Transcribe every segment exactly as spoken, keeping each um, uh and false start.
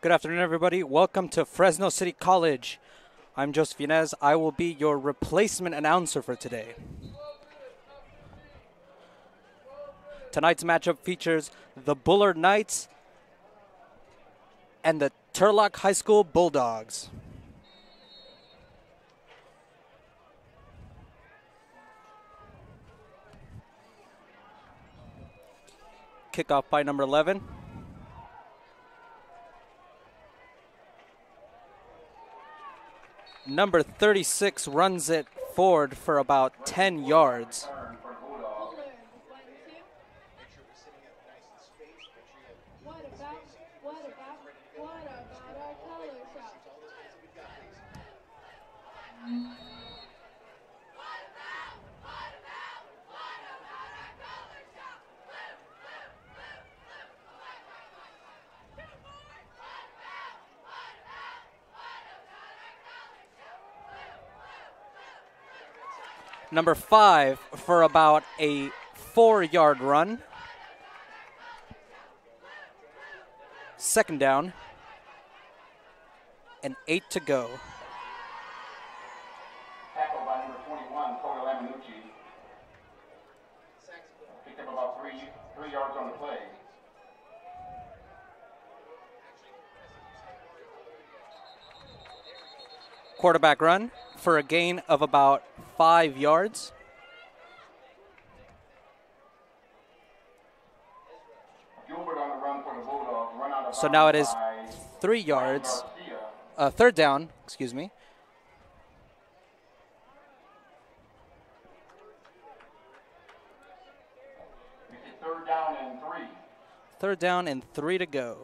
Good afternoon, everybody. Welcome to Fresno City College. I'm Joseph Yanez. I will be your replacement announcer for today. Tonight's matchup features the Bullard Knights and the Turlock High School Bulldogs. Kickoff by number eleven. Number thirty-six runs it forward for about ten yards. Number five for about a four-yard run. Second down. And eight to go. Tackled by number twenty-one, Cody Laminucci. Picked up about three, three yards on the play. Quarterback run for a gain of about five yards. Gilbert on the run for the Bulldogs. Run out of So now it is by three yards. Garcia. Uh, third down, excuse me. It's third down and three. Third down and three to go.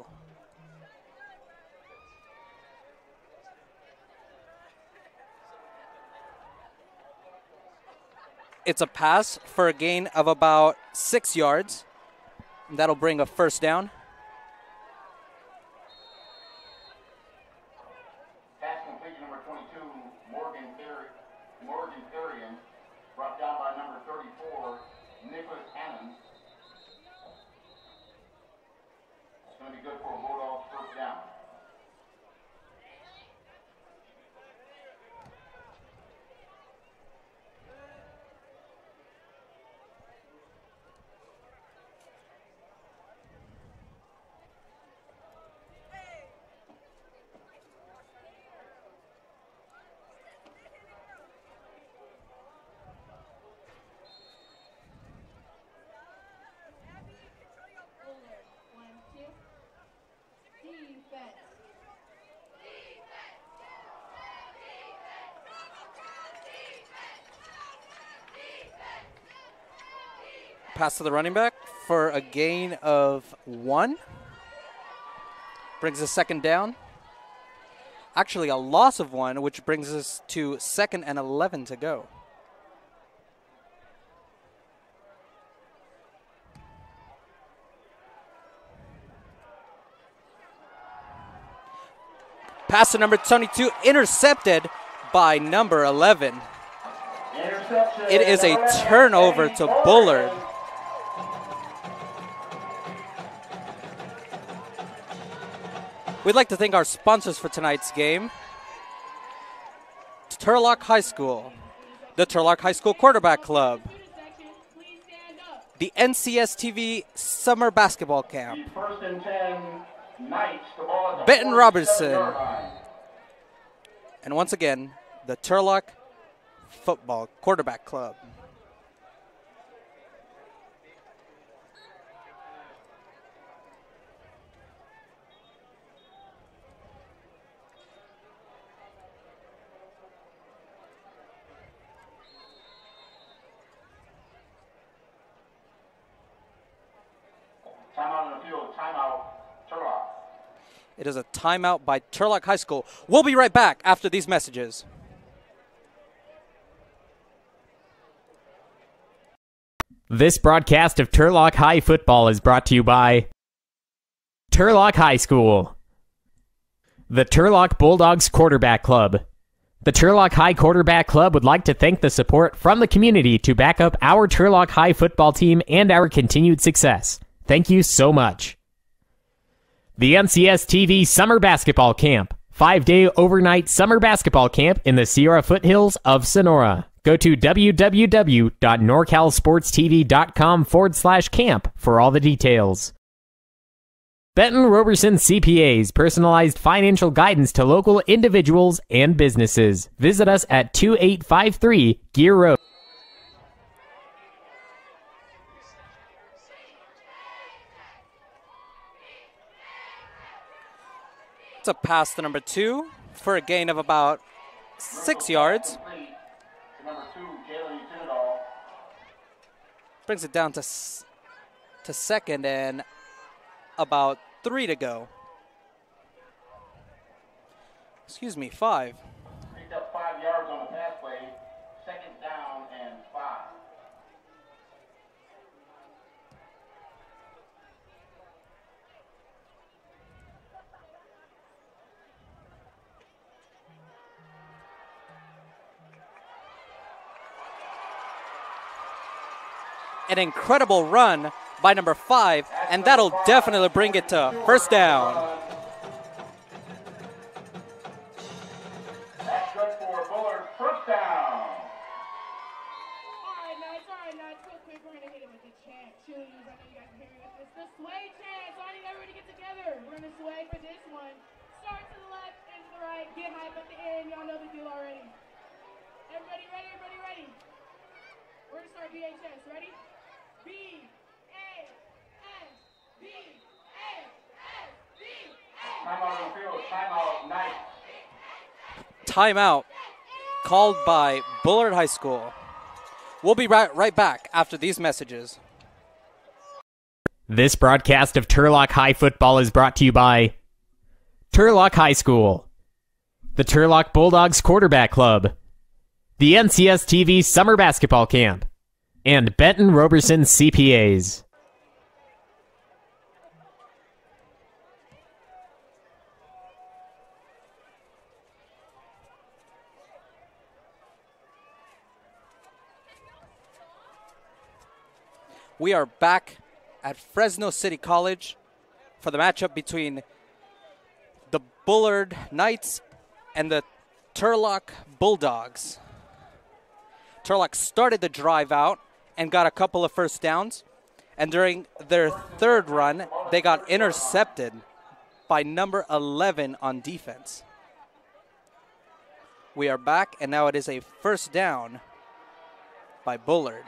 It's a pass for a gain of about six yards. That'll bring a first down. Pass complete to number twenty-two, Morgan Ther- Morgan Therian. Brought down by number thirty-four, Nicholas Hannon. It's going to be good for a Bulldogs first down. Pass to the running back for a gain of one. Brings us second down. Actually, a loss of one, which brings us to second and eleven to go. Pass to number twenty-two, intercepted by number eleven. It is a turnover to Bullard. We'd like to thank our sponsors for tonight's game. Turlock High School, the Turlock High School Quarterback Club, the N C S T V Summer Basketball Camp, First and ten, Knights, the ball at the Benton Robertson, forty-seven-yard line. and once again, the Turlock Football Quarterback Club. Timeout on the field, timeout, Turlock. It is a timeout by Turlock High School. We'll be right back after these messages. This broadcast of Turlock High Football is brought to you by Turlock High School, the Turlock Bulldogs Quarterback Club. The Turlock High Quarterback Club would like to thank the support from the community to back up our Turlock High football team and our continued success. Thank you so much. The N C S T V Summer Basketball Camp. Five-day overnight summer basketball camp in the Sierra foothills of Sonora. Go to www.norcalsportstv.com forward slash camp for all the details. Benton Roberson C P As, personalized financial guidance to local individuals and businesses. Visit us at two eight five three Gear Road. It's a pass to number two for a gain of about six yards. Brings it down to to second and about three to go. Excuse me, five. Picked up five yards on the pass play. Second down and five. An incredible run by number five, and that'll definitely bring it to first down. That's good for Bullard. First down. All right, Knights. All right, Knights. Real quick, we're going to hit it with the chant. Cheerleaders, I know you guys can hear me with this. The sway chant. So I need everybody to get together. We're going to sway for this one. Start to the left and to the right. Get hype at the end. Y'all know the deal already. Everybody ready? Everybody ready? We're going to start B H S. Ready? B A S B A S B A. Timeout on the field. Timeout. Night. Timeout called by Bullard High School. We'll be right, right back after these messages. This broadcast of Turlock High Football is brought to you by Turlock High School, the Turlock Bulldogs Quarterback Club, the N C S T V Summer Basketball Camp, and Benton Roberson C P As. We are back at Fresno City College for the matchup between the Bullard Knights and the Turlock Bulldogs. Turlock started the drive out and got a couple of first downs, and during their third run, they got intercepted by number eleven on defense. We are back, and now it is a first down by Bullard.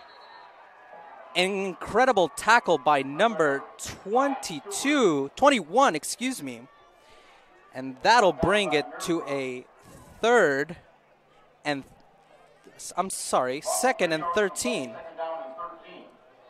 An incredible tackle by number twenty-two, twenty-one, excuse me. And that'll bring it to a third and, I'm sorry, second and thirteen. Second down and thirteen.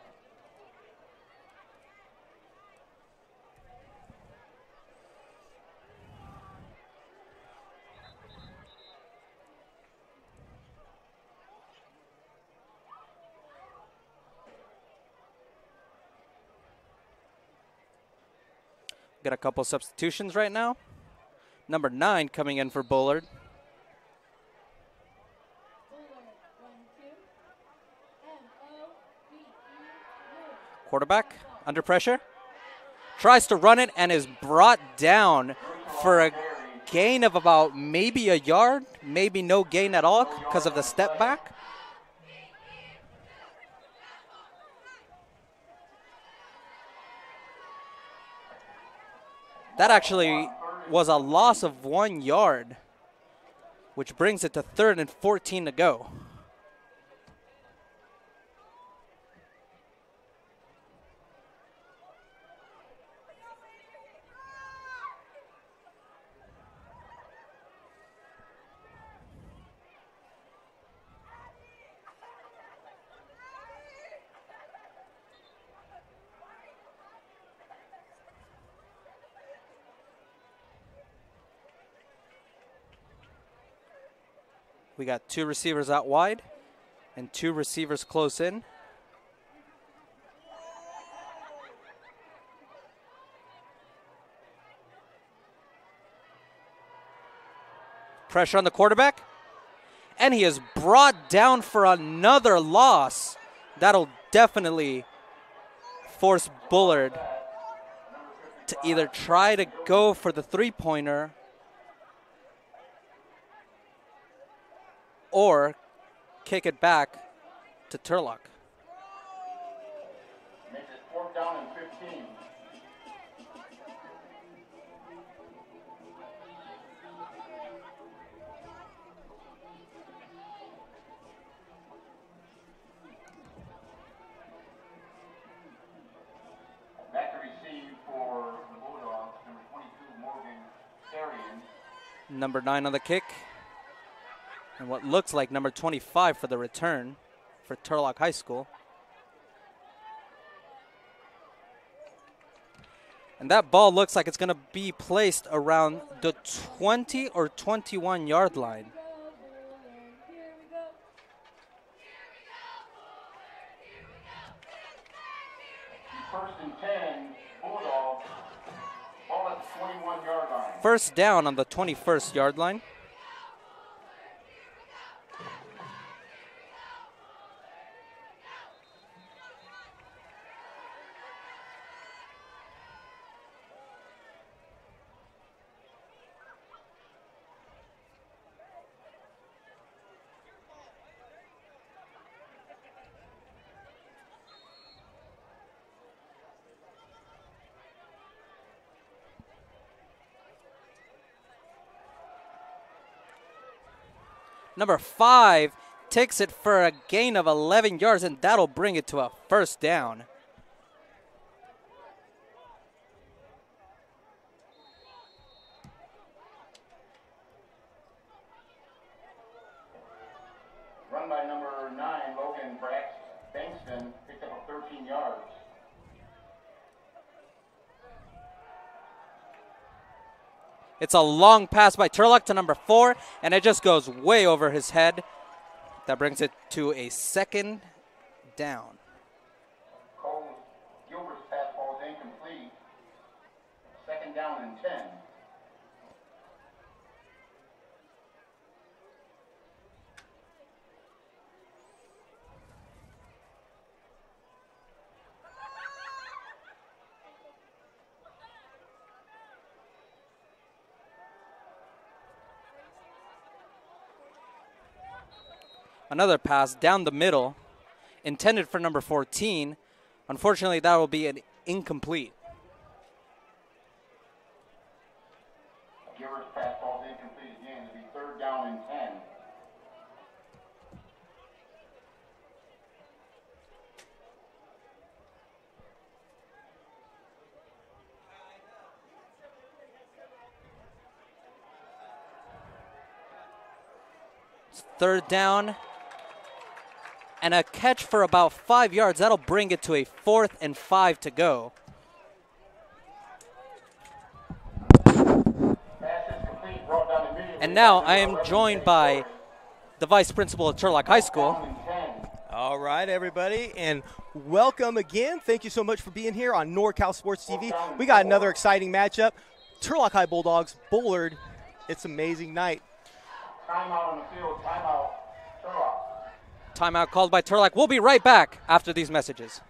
Got a couple substitutions right now. Number nine coming in for Bullard. Quarterback under pressure. Tries to run it and is brought down for a gain of about maybe a yard, maybe no gain at all because of the step back. That actually was a loss of one yard, which brings it to third and fourteen to go. We got two receivers out wide and two receivers close in. Pressure on the quarterback. And he is brought down for another loss. That'll definitely force Bullard to either try to go for the three-pointer or kick it back to Turlock. Makes it fourth down and fifteen. Back to receive for the Bulldogs, number twenty-two, Morgan Arian. Number nine on the kick. And what looks like number twenty-five for the return for Turlock High School. And that ball looks like it's going to be placed around the twenty or twenty-one yard line. First and ten, Bulldogs. Ball at the twenty-one yard line. First down on the twenty-first yard line. Number five takes it for a gain of eleven yards, and that'll bring it to a first down. Run by number nine, Logan Brax Bankston, picked up thirteen yards. It's a long pass by Turlock to number four, and it just goes way over his head. That brings it to a second down. Cole Gilbert's pass ball is incomplete. Second down and ten. Another pass down the middle, intended for number fourteen. Unfortunately, that will be an incomplete. Gilbert's pass ball is incomplete again. It'll be third down and ten. It's third down. And a catch for about five yards. That'll bring it to a fourth and five to go. And now I am joined by the vice principal of Turlock High School. All right, everybody, and welcome again. Thank you so much for being here on NorCal Sports T V. We got another exciting matchup. Turlock High Bulldogs, Bullard. It's an amazing night. Timeout on the field. Timeout. Turlock. Timeout called by Turlock. We'll be right back after these messages.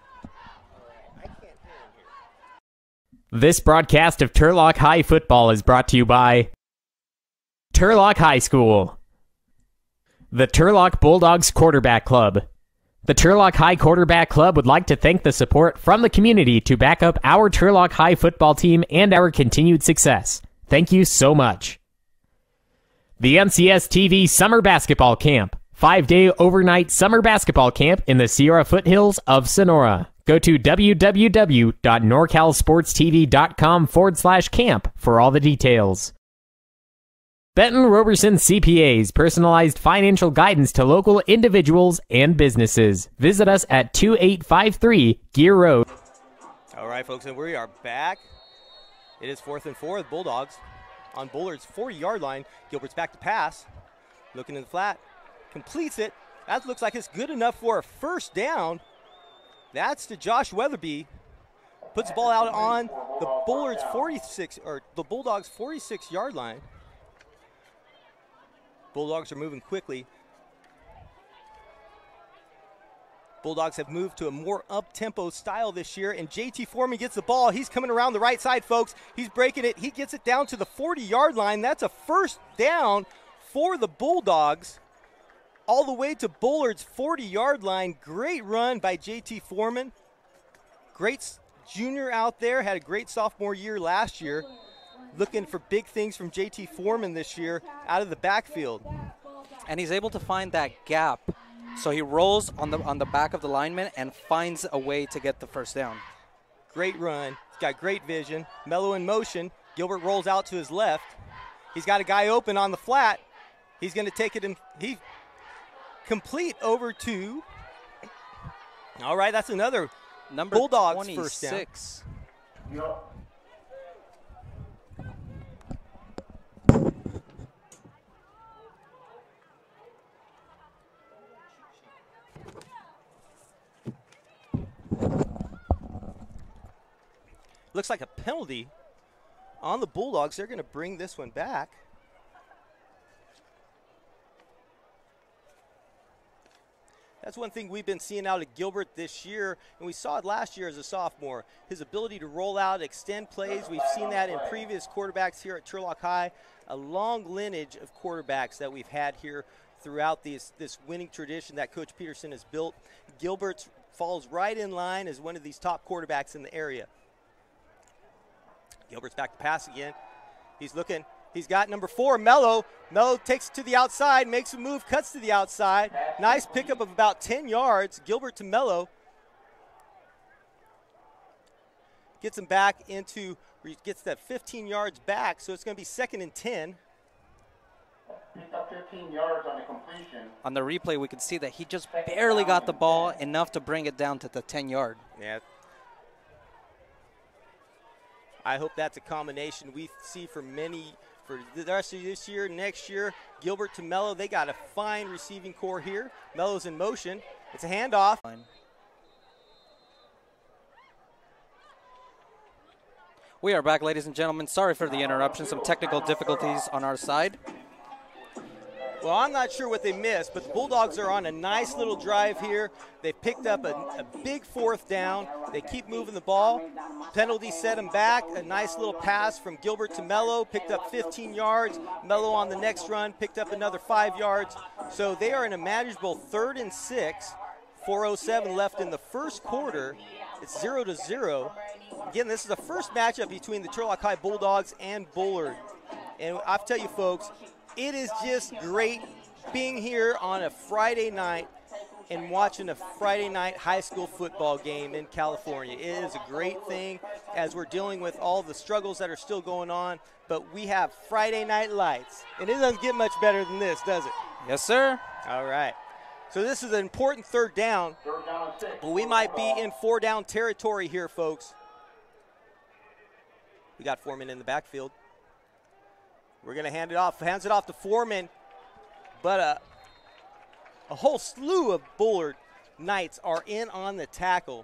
This broadcast of Turlock High Football is brought to you by Turlock High School, the Turlock Bulldogs Quarterback Club. The Turlock High Quarterback Club would like to thank the support from the community to back up our Turlock High football team and our continued success. Thank you so much. The N C S T V Summer Basketball Camp. Five-day overnight summer basketball camp in the Sierra foothills of Sonora. Go to www.norcalsportstv.com forward slash camp for all the details. Benton Roberson C P As, personalized financial guidance to local individuals and businesses. Visit us at two eight five three Gear Road. All right, folks, and we are back. It is fourth and four with Bulldogs on Bullard's forty-yard line. Gilbert's back to pass. Looking in the flat. Completes it. That looks like it's good enough for a first down. That's to Josh Weatherby. Puts the ball out on the Bullard's forty-six, or the Bulldogs' forty-six-yard line. Bulldogs are moving quickly. Bulldogs have moved to a more up-tempo style this year, and J T Foreman gets the ball. He's coming around the right side, folks. He's breaking it. He gets it down to the forty-yard line. That's a first down for the Bulldogs, all the way to Bullard's forty-yard line. Great run by J T Foreman. Great junior out there, had a great sophomore year last year. Looking for big things from J T Foreman this year out of the backfield. And he's able to find that gap. So he rolls on the on the back of the lineman and finds a way to get the first down. Great run. He's got great vision. Mello in motion. Gilbert rolls out to his left. He's got a guy open on the flat. He's going to take it in. He complete over to. All right, that's another Number Bulldogs first down. twenty-six. Yep. Looks like a penalty on the Bulldogs. They're going to bring this one back. That's one thing we've been seeing out of Gilbert this year, and we saw it last year as a sophomore. His ability to roll out, extend plays. We've seen that in previous quarterbacks here at Turlock High. A long lineage of quarterbacks that we've had here throughout these, this winning tradition that Coach Peterson has built. Gilbert falls right in line as one of these top quarterbacks in the area. Gilbert's back to pass again. He's looking. He's got number four, Mello. Mello takes it to the outside, makes a move, cuts to the outside. Nice pickup of about ten yards. Gilbert to Mello. Gets him back into, gets that fifteen yards back, so it's going to be second and ten. Picked up fifteen yards on the completion. On the replay, we could see that he just barely got the ball enough to bring it down to the ten-yard. Yeah. I hope that's a combination we see for many, for the rest of this year, next year. Gilbert to Mello, they got a fine receiving core here. Mello's in motion. It's a handoff. We are back, ladies and gentlemen. Sorry for the interruption. Some technical difficulties on our side. Well, I'm not sure what they missed, but the Bulldogs are on a nice little drive here. They picked up a, a big fourth down. They keep moving the ball. Penalty set them back. A nice little pass from Gilbert to Mello, picked up fifteen yards. Mello on the next run picked up another five yards. So they are in a manageable third and six. four oh seven left in the first quarter. It's zero to zero. Again, this is the first matchup between the Turlock High Bulldogs and Bullard. And I'll tell you, folks, it is just great being here on a Friday night and watching a Friday night high school football game in California. It is a great thing as we're dealing with all the struggles that are still going on, but we have Friday night lights, and it doesn't get much better than this, does it? Yes, sir. All right. So this is an important third down, Third down and six. but we might be in four down territory here, folks. We got Foreman in the backfield. We're going to hand it off. Hands it off to Foreman. But a, a whole slew of Bullard Knights are in on the tackle.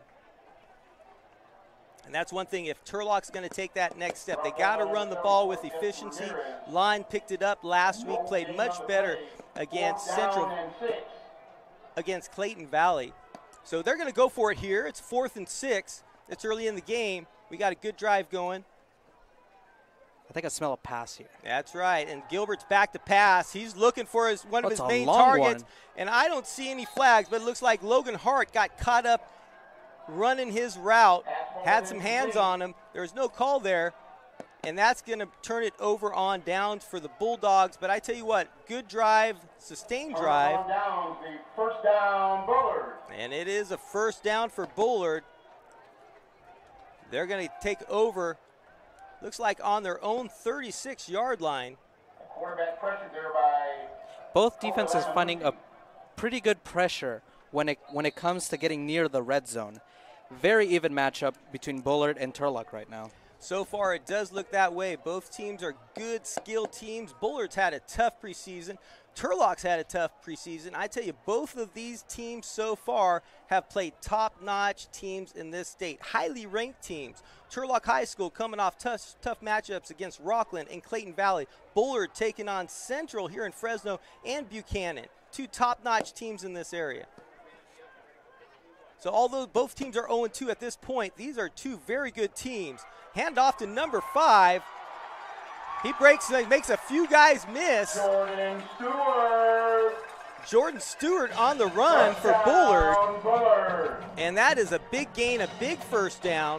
And that's one thing. If Turlock's going to take that next step, they got to run the ball with efficiency. Line picked it up last week, played much better against Central, against Clayton Valley. So they're going to go for it here. It's fourth and six. It's early in the game. We got a good drive going. I think I smell a pass here. That's right, and Gilbert's back to pass. He's looking for his one of That's his a main long targets, one. and I don't see any flags, but it looks like Logan Hart got caught up running his route, had some hands on him. There was no call there, and that's going to turn it over on downs for the Bulldogs. But I tell you what, good drive, sustained drive. On down, the first down, Bullard. And it is a first down for Bullard. They're going to take over, looks like on their own thirty-six-yard line. Quarterback pressured there by Both defenses finding a pretty good pressure when it when it comes to getting near the red zone. Very even matchup between Bullard and Turlock right now. So far, it does look that way. Both teams are good, skilled teams. Bullard's had a tough preseason. Turlock's had a tough preseason. I tell you, both of these teams so far have played top-notch teams in this state, highly ranked teams. Turlock High School coming off tough, tough matchups against Rockland and Clayton Valley. Bullard taking on Central here in Fresno and Buchanan, two top-notch teams in this area. So although both teams are oh and two at this point, these are two very good teams. Hand off to number five. He breaks, makes a few guys miss. Jordan Stewart. Jordan Stewart on the run for Bullard. Touchdown, Bullard. And that is a big gain, a big first down.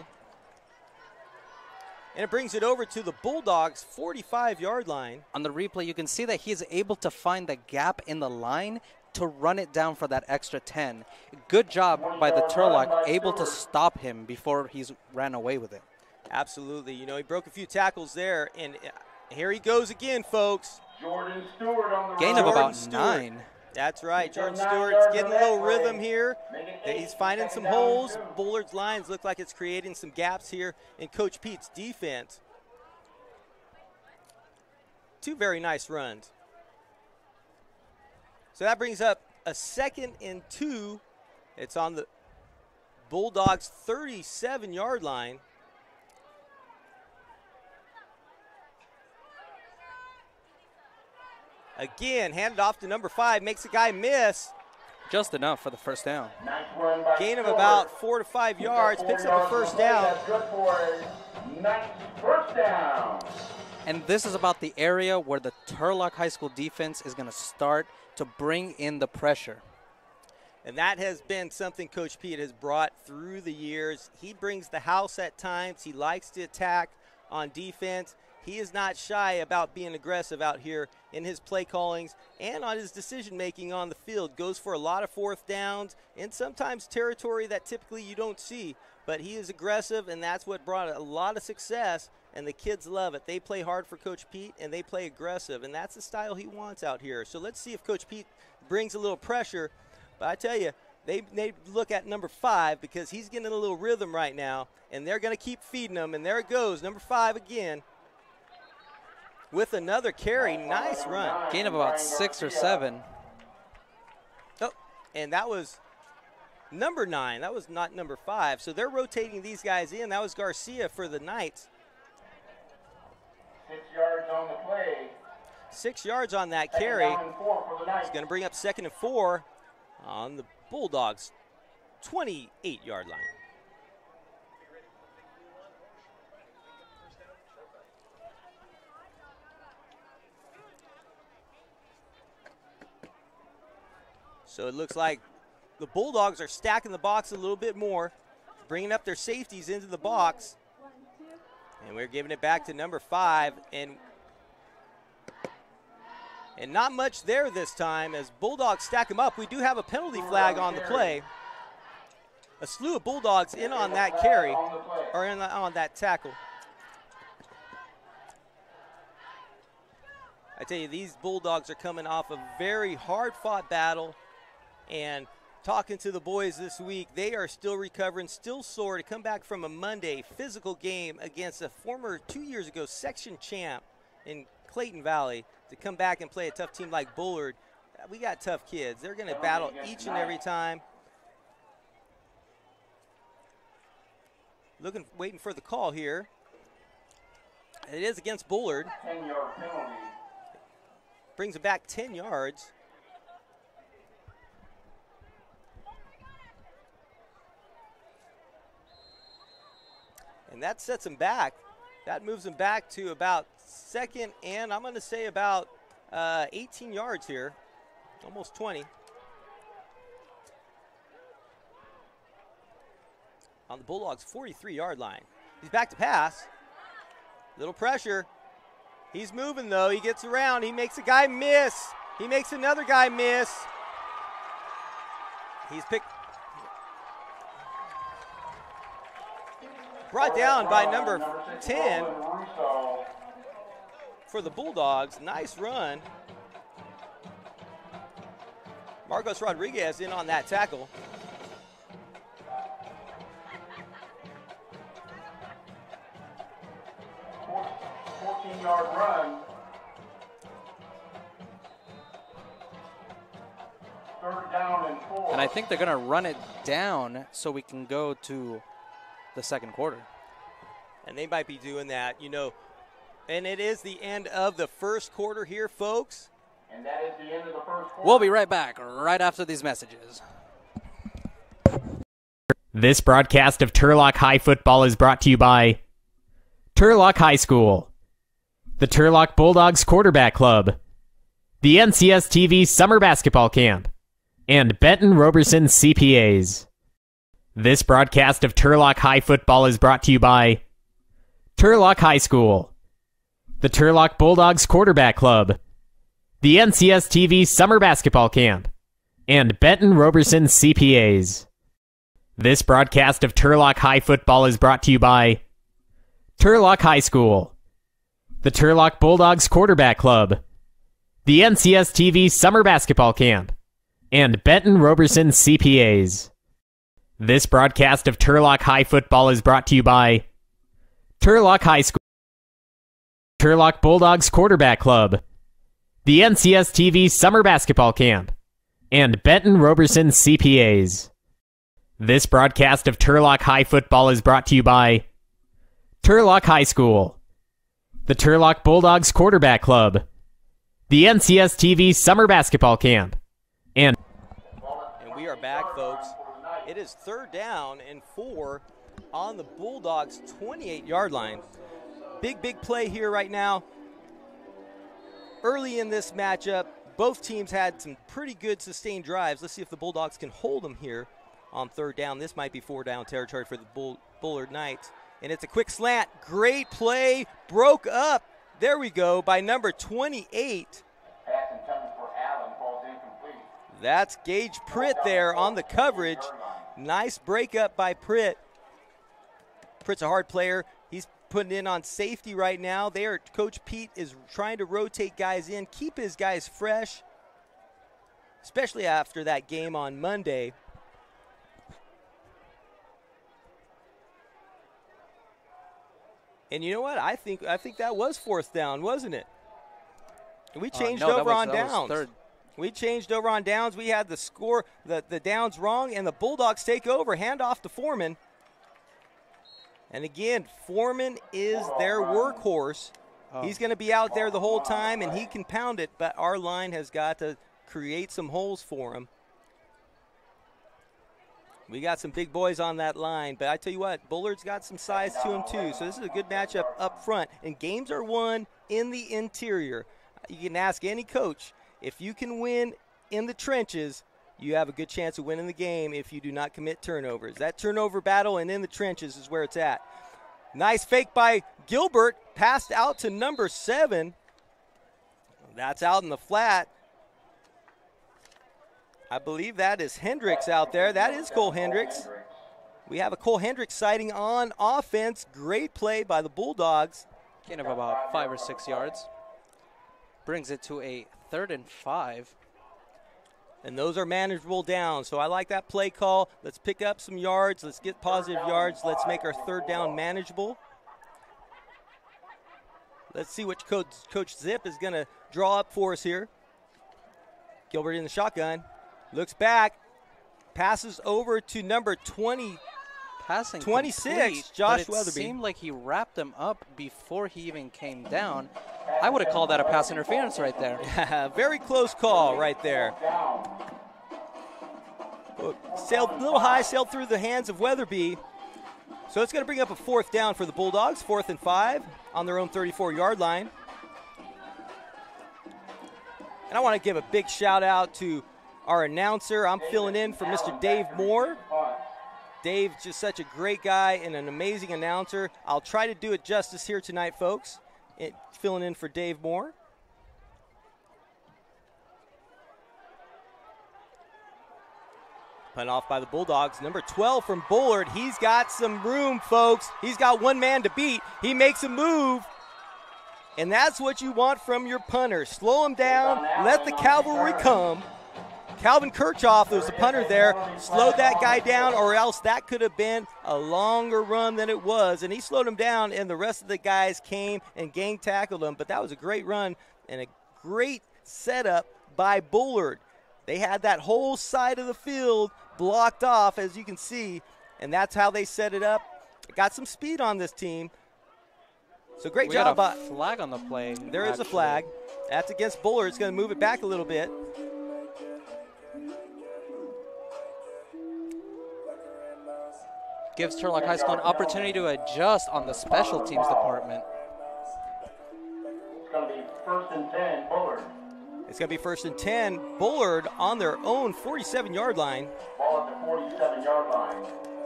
And it brings it over to the Bulldogs' forty-five-yard line. On the replay, you can see that he's able to find the gap in the line to run it down for that extra ten. Good job by the Turlock, able to stop him before he's ran away with it. Absolutely. You know, he broke a few tackles there, and here he goes again, folks. Jordan Stewart on the Gain run. of Jordan about Stewart. nine. That's right. He's Jordan got nine Stewart's yards getting a on that little play. rhythm here. Make it eight, He's finding second some down, holes. two. Bullard's lines look like it's creating some gaps here in Coach Pete's defense. Two very nice runs. So that brings up a second and two. It's on the Bulldogs' thirty-seven-yard line. Again, handed off to number five, makes a guy miss. Just enough for the first down. Nice run by Gain of Stewart. about four to five yards, Four picks up yards a first on the play. down. That's good for a nice first down. And this is about the area where the Turlock High School defense is going to start to bring in the pressure. And that has been something Coach Pete has brought through the years. He brings the house at times. He likes to attack on defense. He is not shy about being aggressive out here in his play callings and on his decision making on the field. Goes for a lot of fourth downs and sometimes territory that typically you don't see. But he is aggressive, and that's what brought a lot of success, and the kids love it. They play hard for Coach Pete, and they play aggressive, and that's the style he wants out here. So let's see if Coach Pete brings a little pressure. But I tell you, they, they look at number five because he's getting a little rhythm right now, and they're going to keep feeding him. And there it goes, number five again with another carry. Nice run. Gain of about six or seven. Oh, and that was number nine. That was not number five. So they're rotating these guys in. That was Garcia for the Knights. Six yards on the play. Six yards on that Second carry. down and four for the Knights. He's going to bring up second and four on the Bulldogs' twenty-eight-yard line. So it looks like the Bulldogs are stacking the box a little bit more, bringing up their safeties into the box. And we're giving it back to number five. And And not much there this time as Bulldogs stack them up. We do have a penalty flag on the play. A slew of Bulldogs in on that carry, or in the, on that tackle. I tell you, these Bulldogs are coming off a very hard-fought battle, and talking to the boys this week, they are still recovering, still sore to come back from a Monday physical game against a former two years ago section champ in Clayton Valley. To come back and play a tough team like Bullard, we got tough kids. They're going to battle each and every time. Looking, waiting for the call here. It is against Bullard. ten-yard penalty. Brings it back ten yards. And that sets him back. That moves him back to about second and I'm going to say about uh, eighteen yards here, almost twenty. On the Bulldogs' forty-three-yard line. He's back to pass. Little pressure. He's moving, though. He gets around. He makes a guy miss. He makes another guy miss. He's picked. Brought down by number ten for the Bulldogs. Nice run. Marcos Rodriguez in on that tackle. fourteen-yard run. Third down and four. And I think they're going to run it down so we can go to the second quarter. And they might be doing that, you know. And it is the end of the first quarter here, folks. And that is the end of the first quarter. We'll be right back right after these messages. This broadcast of Turlock High Football is brought to you by Turlock High School, the Turlock Bulldogs Quarterback Club, the N C S T V Summer Basketball Camp, and Benton Roberson C P As. This broadcast of Turlock High Football is brought to you by Turlock High School, the Turlock Bulldogs Quarterback Club, the N C S T V Summer Basketball Camp, and Benton Roberson C P As. This broadcast of Turlock High Football is brought to you by Turlock High School, the Turlock Bulldogs Quarterback Club, the N C S T V Summer Basketball Camp, and Benton Roberson C P As. This broadcast of Turlock High Football is brought to you by Turlock High School, Turlock Bulldogs Quarterback Club, the N C S T V Summer Basketball Camp, and Benton Roberson C P As. This broadcast of Turlock High Football is brought to you by Turlock High School, the Turlock Bulldogs Quarterback Club, the N C S T V Summer Basketball Camp, and... And we are back, folks. It is third down and four on the Bulldogs' twenty-eight-yard line. Big, big play here right now. Early in this matchup, both teams had some pretty good sustained drives. Let's see if the Bulldogs can hold them here on third down. This might be four-down territory for the Bull Bullard Knights. And it's a quick slant. Great play. Broke up. There we go by number twenty-eight. Pass intended for Allen falls incomplete. That's Gage Pritt there on the coverage. Nice breakup by Pritt. Pritt's a hard player. He's putting in on safety right now. There, Coach Pete is trying to rotate guys in, keep his guys fresh, especially after that game on Monday. And you know what? I think I think that was fourth down, wasn't it? We changed uh, no, over was, on downs. Third. We changed over on downs. We had the score, the, the downs wrong, and the Bulldogs take over. Hand off to Foreman. And again, Foreman is their workhorse. Oh. He's going to be out there the whole time, and he can pound it, but our line has got to create some holes for him. We got some big boys on that line, but I tell you what, Bullard's got some size to him too, so this is a good matchup up front. And games are won in the interior. You can ask any coach, if you can win in the trenches, you have a good chance of winning the game if you do not commit turnovers. That turnover battle and in the trenches is where it's at. Nice fake by Gilbert, passed out to number seven. That's out in the flat. I believe that is Hendricks out there. That is Cole Hendricks. We have a Cole Hendricks sighting on offense. Great play by the Bulldogs. Gain of about five or six yards. Brings it to a third and five. And those are manageable downs. So I like that play call. Let's pick up some yards. Let's get positive yards. Let's make our third down manageable. Let's see what Coach, Coach Zip is going to draw up for us here. Gilbert in the shotgun. Looks back. Passes over to number twenty. Passing twenty-six, complete, Josh but it Weatherby. seemed like he wrapped him up before he even came down. I would have called that a pass interference right there. Very close call right there. Sailed a little high, sailed through the hands of Weatherby. So it's going to bring up a fourth down for the Bulldogs, fourth and five on their own thirty-four-yard line. And I want to give a big shout out to our announcer. I'm filling in for Mister Dave Moore. Dave's just such a great guy and an amazing announcer. I'll try to do it justice here tonight, folks. It, filling in for Dave Moore. Punt off by the Bulldogs. Number twelve from Bullard. He's got some room, folks. He's got one man to beat. He makes a move. And that's what you want from your punter. Slow him down. Let the cavalry come. Calvin Kirchhoff, there was a punter there, slowed that guy down, or else that could have been a longer run than it was. And he slowed him down, and the rest of the guys came and gang tackled him. But that was a great run and a great setup by Bullard. They had that whole side of the field blocked off, as you can see, and that's how they set it up. Got some speed on this team. So great we job. got a flag on the play. There is a actually. flag. That's against Bullard. It's going to move it back a little bit. gives Turlock High School an opportunity to adjust on the special teams department. It's going to be first and ten, Bullard. It's going to be first and ten. Bullard on their own forty-seven-yard line. Ball at the forty-seven-yard line.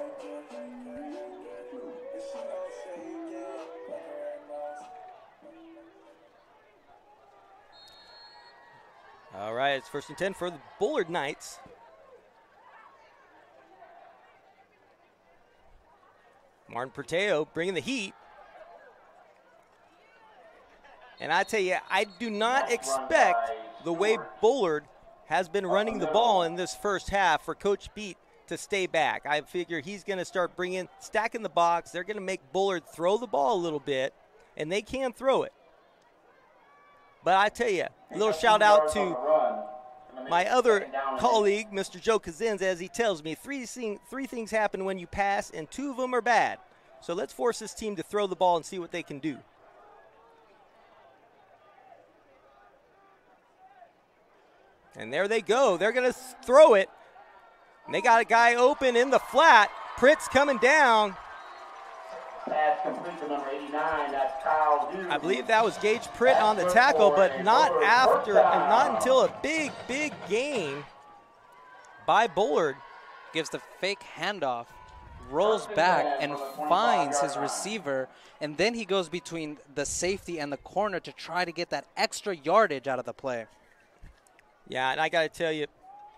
All right, it's first and ten for the Bullard Knights. Martin Porteo bringing the heat. And I tell you, I do not expect the way Bullard has been running the ball in this first half for Coach Beat to stay back. I figure he's going to start bringing, stacking the box. They're going to make Bullard throw the ball a little bit, and they can throw it. But I tell you, a little shout out to my other colleague, Mister Joe Kazinz, as he tells me, three, three things happen when you pass, and two of them are bad. So let's force this team to throw the ball and see what they can do. And there they go. They're going to throw it. And they got a guy open in the flat. Pritt's coming down. Pass complete to number eighty-nine. That's Kyle Hughes. I believe that was Gage Pritt on the tackle, but not after, and not until a big, big gain by Bullard. Gives the fake handoff, rolls back, and finds his receiver, and then he goes between the safety and the corner to try to get that extra yardage out of the play. Yeah, and I got to tell you,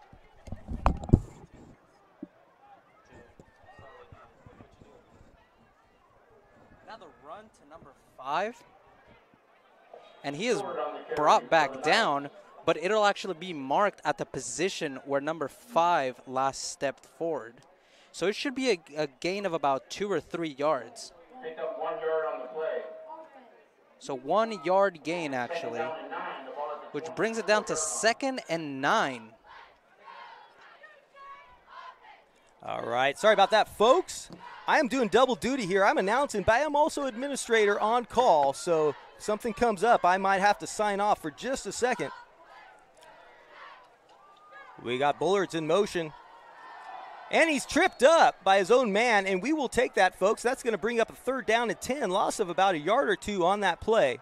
now the run to number five, and he is brought back down, but it'll actually be marked at the position where number five last stepped forward. So it should be a, a gain of about two or three yards. Pick up one yard on the play. So one yard gain, actually, which brings it down to second and nine. all right. Sorry about that, folks. I am doing double duty here. I'm announcing, but I am also administrator on call. So if something comes up, I might have to sign off for just a second. We got Bullards in motion. And he's tripped up by his own man, and we will take that, folks. That's going to bring up a third down and ten, loss of about a yard or two on that play.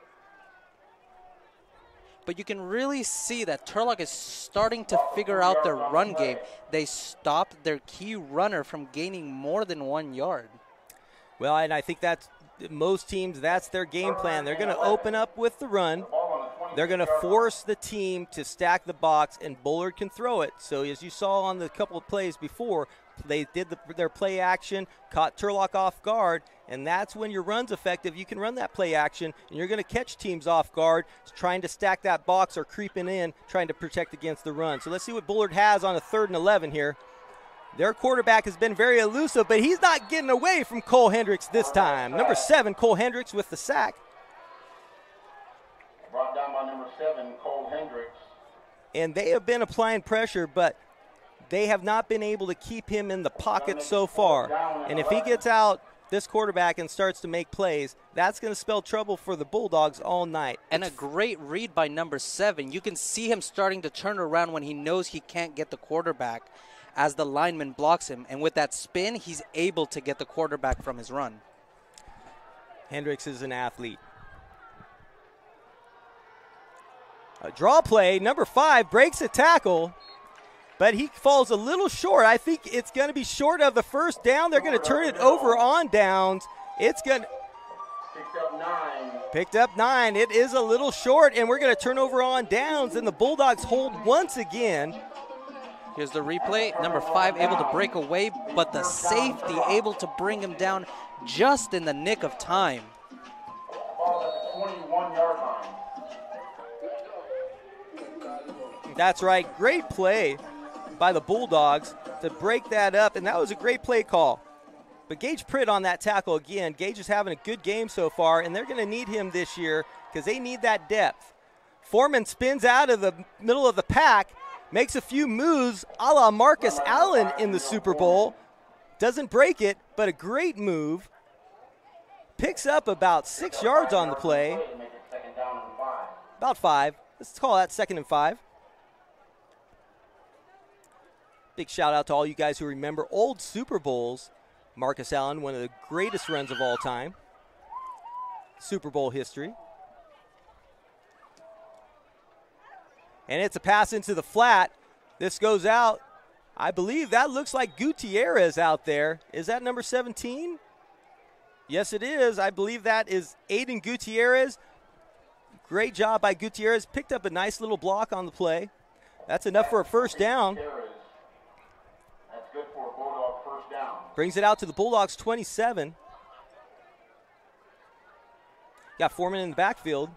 But you can really see that Turlock is starting to figure out their run game. They stopped their key runner from gaining more than one yard. Well, and I think that's most teams, that's their game plan. They're going to open up with the run. They're going to force the team to stack the box, and Bullard can throw it. So as you saw on the couple of plays before, they did the, their play action, caught Turlock off guard, and that's when your run's effective. You can run that play action, and you're going to catch teams off guard trying to stack that box or creeping in, trying to protect against the run. So let's see what Bullard has on a third and eleven here. Their quarterback has been very elusive, but he's not getting away from Cole Hendricks this time. Number seven, Cole Hendricks with the sack. Brought down by number seven, Cole Hendricks. And they have been applying pressure, but they have not been able to keep him in the pocket so far. And if he gets out, this quarterback, and starts to make plays, that's going to spell trouble for the Bulldogs all night. And a great read by number seven. You can see him starting to turn around when he knows he can't get the quarterback as the lineman blocks him. And with that spin, he's able to get the quarterback from his run. Hendricks is an athlete. A draw play, number five breaks a tackle, but he falls a little short. I think it's going to be short of the first down. They're going to turn it over on downs. It's going to Picked up nine. picked up nine. It is a little short, and we're going to turn over on downs, and the Bulldogs hold once again. Here's the replay. Number five able to break away, but the safety able to bring him down just in the nick of time. Ball at the twenty-one-yard line. That's right. Great play by the Bulldogs to break that up, and that was a great play call. But Gage Pritt on that tackle again. Gage is having a good game so far, and they're going to need him this year because they need that depth. Foreman spins out of the middle of the pack, makes a few moves a la Marcus Allen in the Super Bowl. Doesn't break it, but a great move. Picks up about six yards on the play. Make it second down and five. About five. Let's call that second and five. Big shout out to all you guys who remember old Super Bowls. Marcus Allen, one of the greatest runs of all time. Super Bowl history. And it's a pass into the flat. This goes out. I believe that looks like Gutierrez out there. Is that number seventeen? Yes, it is. I believe that is Aiden Gutierrez. Great job by Gutierrez. Picked up a nice little block on the play. That's enough for a first down. That's good for a Bulldog first down. Brings it out to the Bulldogs twenty-seven. Got Foreman in the backfield.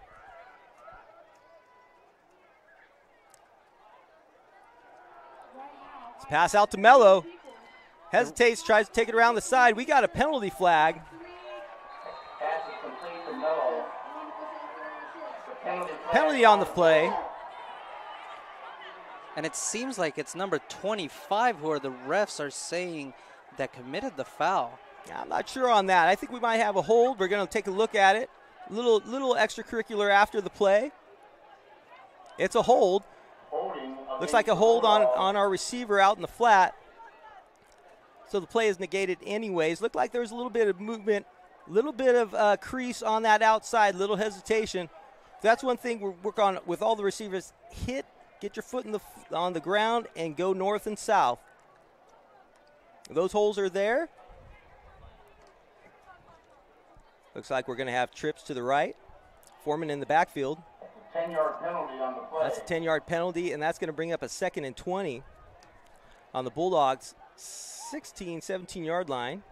Let's pass out to Mello. Hesitates, tries to take it around the side. We got a penalty flag. Pass is complete to Mello. The penalty flag. Penalty on the play. And it seems like it's number twenty-five who are the refs are saying that committed the foul. I'm not sure on that. I think we might have a hold. We're going to take a look at it. Little little extracurricular after the play. It's a hold. Holding Looks like a hold on, on our receiver out in the flat. So the play is negated anyways. Looked like there was a little bit of movement, a little bit of uh, crease on that outside, little hesitation. That's one thing we work on with all the receivers. Hit, get your foot in the on the ground, and go north and south. Those holes are there. Looks like we're going to have trips to the right. Foreman in the backfield. ten-yard penalty on the play. That's a ten-yard penalty, and that's going to bring up a second and twenty on the Bulldogs' sixteen, seventeen-yard line.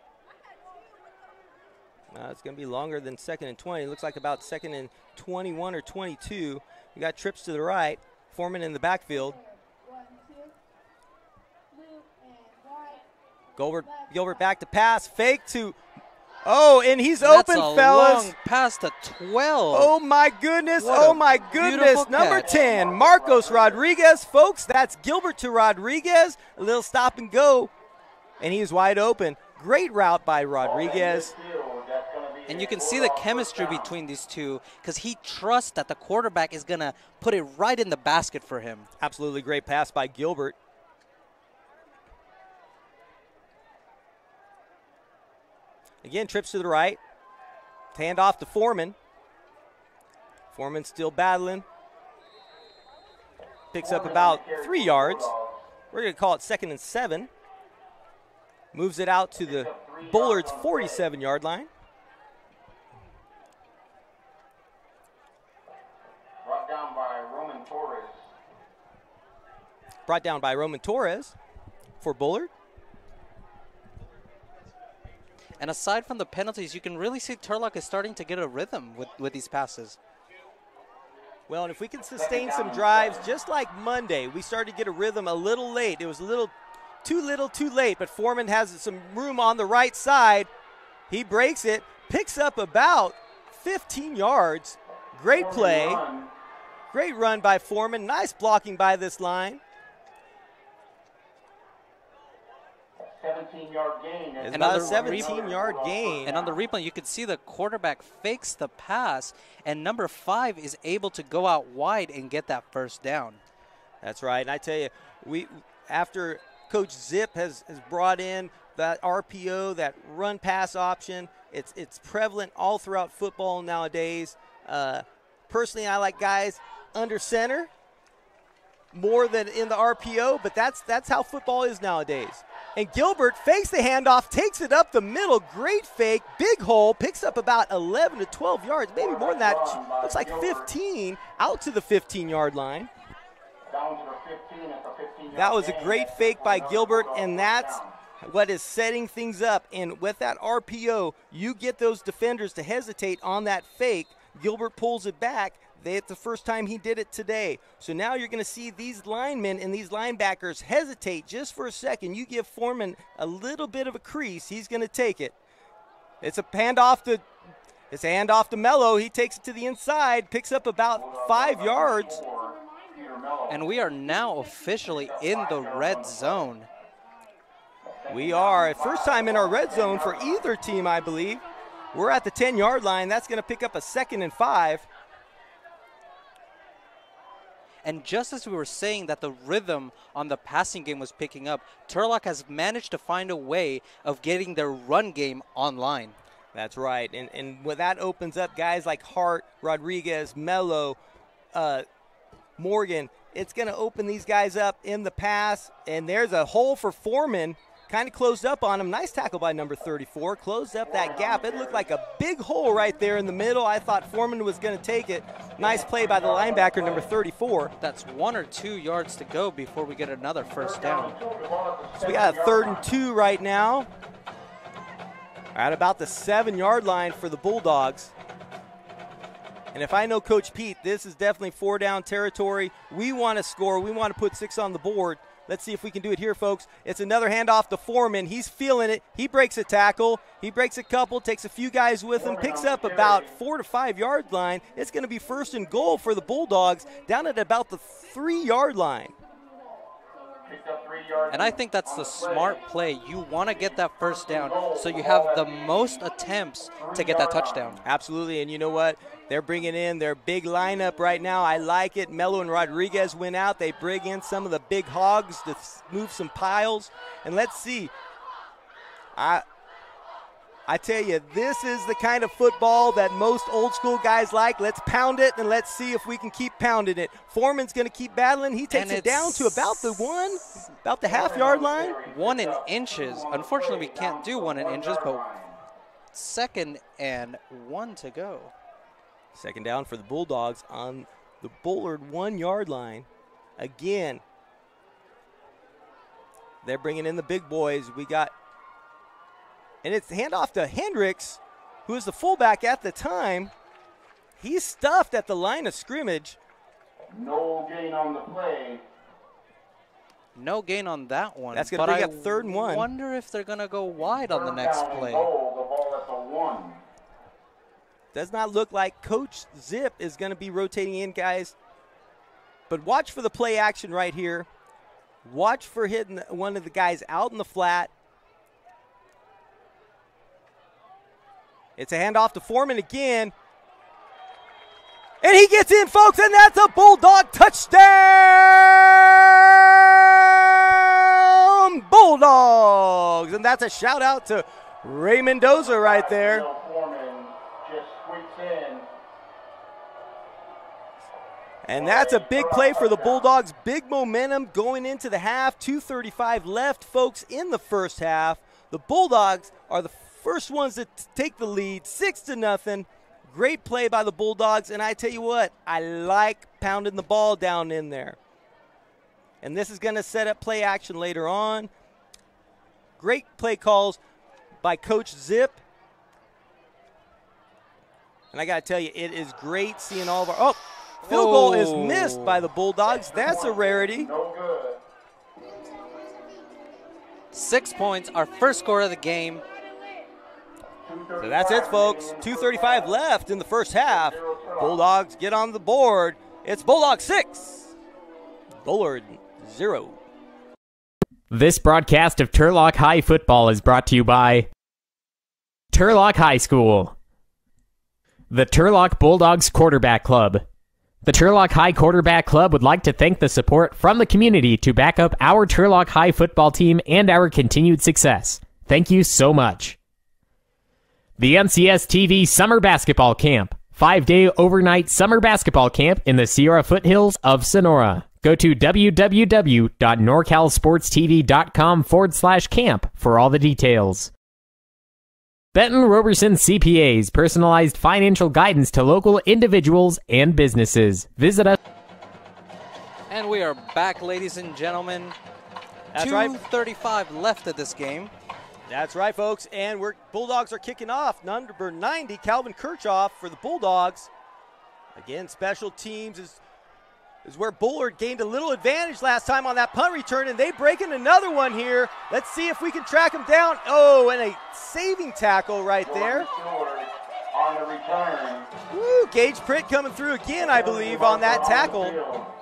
Uh, it's going to be longer than second and twenty. It looks like about second and twenty-one or twenty-two. We got trips to the right. Foreman in the backfield. Gilbert, Gilbert back to pass. Fake to, oh, and he's That's open, a fellas. long pass to twelve. Oh, my goodness. What Oh, a my goodness. beautiful Number catch. ten, Marcos Rodriguez. Folks, that's Gilbert to Rodriguez. A little stop and go, and he's wide open. Great route by Rodriguez. And you can see the chemistry between these two because he trusts that the quarterback is going to put it right in the basket for him. Absolutely great pass by Gilbert. Again, trips to the right. Hand off to Foreman. Foreman still battling. Picks up about three yards. We're going to call it second and seven. Moves it out to the Bullards' forty-seven-yard line. Brought down by Roman Torres. Brought down by Roman Torres for Bullard. And aside from the penalties, you can really see Turlock is starting to get a rhythm with, with these passes. Well, and if we can sustain some drives, just like Monday, we started to get a rhythm a little late. It was a little too little, too late, but Foreman has some room on the right side. He breaks it, picks up about fifteen yards. Great play. Great run by Foreman. Nice blocking by this line. seventeen-yard gain. It's And about a on the seventeen-yard gain. And on the replay, you can see the quarterback fakes the pass, and number five is able to go out wide and get that first down. That's right. And I tell you, we after Coach Zip has, has brought in that R P O, that run pass option, it's it's prevalent all throughout football nowadays. Uh, personally, I like guys under center more than in the R P O, but that's that's how football is nowadays. And Gilbert fakes the handoff, takes it up the middle. Great fake, big hole, picks up about eleven to twelve yards, maybe more than that. Looks like fifteen out to the fifteen-yard line. Down to the fifteen at the fifteen-yard That was a gain. great fake by Gilbert, and that's what is setting things up. And with that R P O, you get those defenders to hesitate on that fake. Gilbert pulls it back. They, it's the first time he did it today. So now you're going to see these linemen and these linebackers hesitate just for a second. You give Foreman a little bit of a crease, he's going to take it. It's a handoff to it's a handoff to Mello. He takes it to the inside, picks up about five yards. And we are now officially in the red zone. We are. First time in our red zone for either team, I believe. We're at the ten-yard line. That's going to pick up a second and five. And just as we were saying that the rhythm on the passing game was picking up, Turlock has managed to find a way of getting their run game online. That's right. And, and what that opens up guys like Hart, Rodriguez, Mello, uh, Morgan, it's going to open these guys up in the pass. And there's a hole for Foreman. Kind of closed up on him. Nice tackle by number thirty-four. Closed up that gap. It looked like a big hole right there in the middle. I thought Foreman was going to take it. Nice play by the linebacker, number thirty-four. That's one or two yards to go before we get another first down. So we got a third and two right now. At about the seven-yard line for the Bulldogs. And if I know Coach Pete, this is definitely four-down territory. We want to score. We want to put six on the board. Let's see if we can do it here, folks. It's another handoff to Foreman. He's feeling it. He breaks a tackle. He breaks a couple, takes a few guys with him, picks up about four to five-yard line. It's going to be first and goal for the Bulldogs down at about the three-yard line. And I think that's the smart play. You want to get that first down so you have the most attempts to get that touchdown. Absolutely, and you know what? They're bringing in their big lineup right now. I like it. Mello and Rodriguez went out. They bring in some of the big hogs to move some piles. And let's see. I I tell you, this is the kind of football that most old school guys like. Let's pound it, and let's see if we can keep pounding it. Foreman's going to keep battling. He takes it down to about the one, about the half-yard line. One in inches. Unfortunately, we can't do one in inches, but second and one to go. Second down for the Bulldogs on the Bullard one-yard line. Again, they're bringing in the big boys. We got, and it's handoff to Hendricks, who was the fullback at the time. He's stuffed at the line of scrimmage. No gain on the play. No gain on that one. That's going to bring up third and one. I wonder if they're going to go wide on the next play. Goal, the ball at the one. Does not look like Coach Zip is going to be rotating in, guys. But watch for the play action right here. Watch for hitting one of the guys out in the flat. It's a handoff to Foreman again. And he gets in, folks, and that's a Bulldog touchdown! Bulldogs! And that's a shout out to Ray Mendoza right there. And that's a big play for the Bulldogs. Big momentum going into the half. two thirty-five left, folks, in the first half. The Bulldogs are the first ones to take the lead, six to nothing. Great play by the Bulldogs, and I tell you what, I like pounding the ball down in there. And this is going to set up play action later on. Great play calls by Coach Zip. And I got to tell you, it is great seeing all of our – oh, field goal is missed by the Bulldogs. That's a rarity. No good. Six points, our first score of the game. So that's it, folks. two thirty-five left in the first half. Bulldogs get on the board. It's Bulldogs six, Bullard zero. This broadcast of Turlock High Football is brought to you by Turlock High School, the Turlock Bulldogs Quarterback Club. The Turlock High Quarterback Club would like to thank the support from the community to back up our Turlock High football team and our continued success. Thank you so much. The N C S T V Summer Basketball Camp. Five-day overnight summer basketball camp in the Sierra foothills of Sonora. Go to www.norcalsportstv.com forward slash camp for all the details. Benton Roberson C P As, personalized financial guidance to local individuals and businesses. Visit us. And we are back, ladies and gentlemen. That's right. two thirty-five left of this game. That's right, folks. And we're Bulldogs are kicking off. Number ninety, Calvin Kirchhoff for the Bulldogs. Again, special teams is, is where Bullard gained a little advantage last time on that punt return, and they break in another one here. Let's see if we can track him down. Oh, and a saving tackle right there. On the return. Woo, Gage Pritt coming through again, I believe, on that tackle.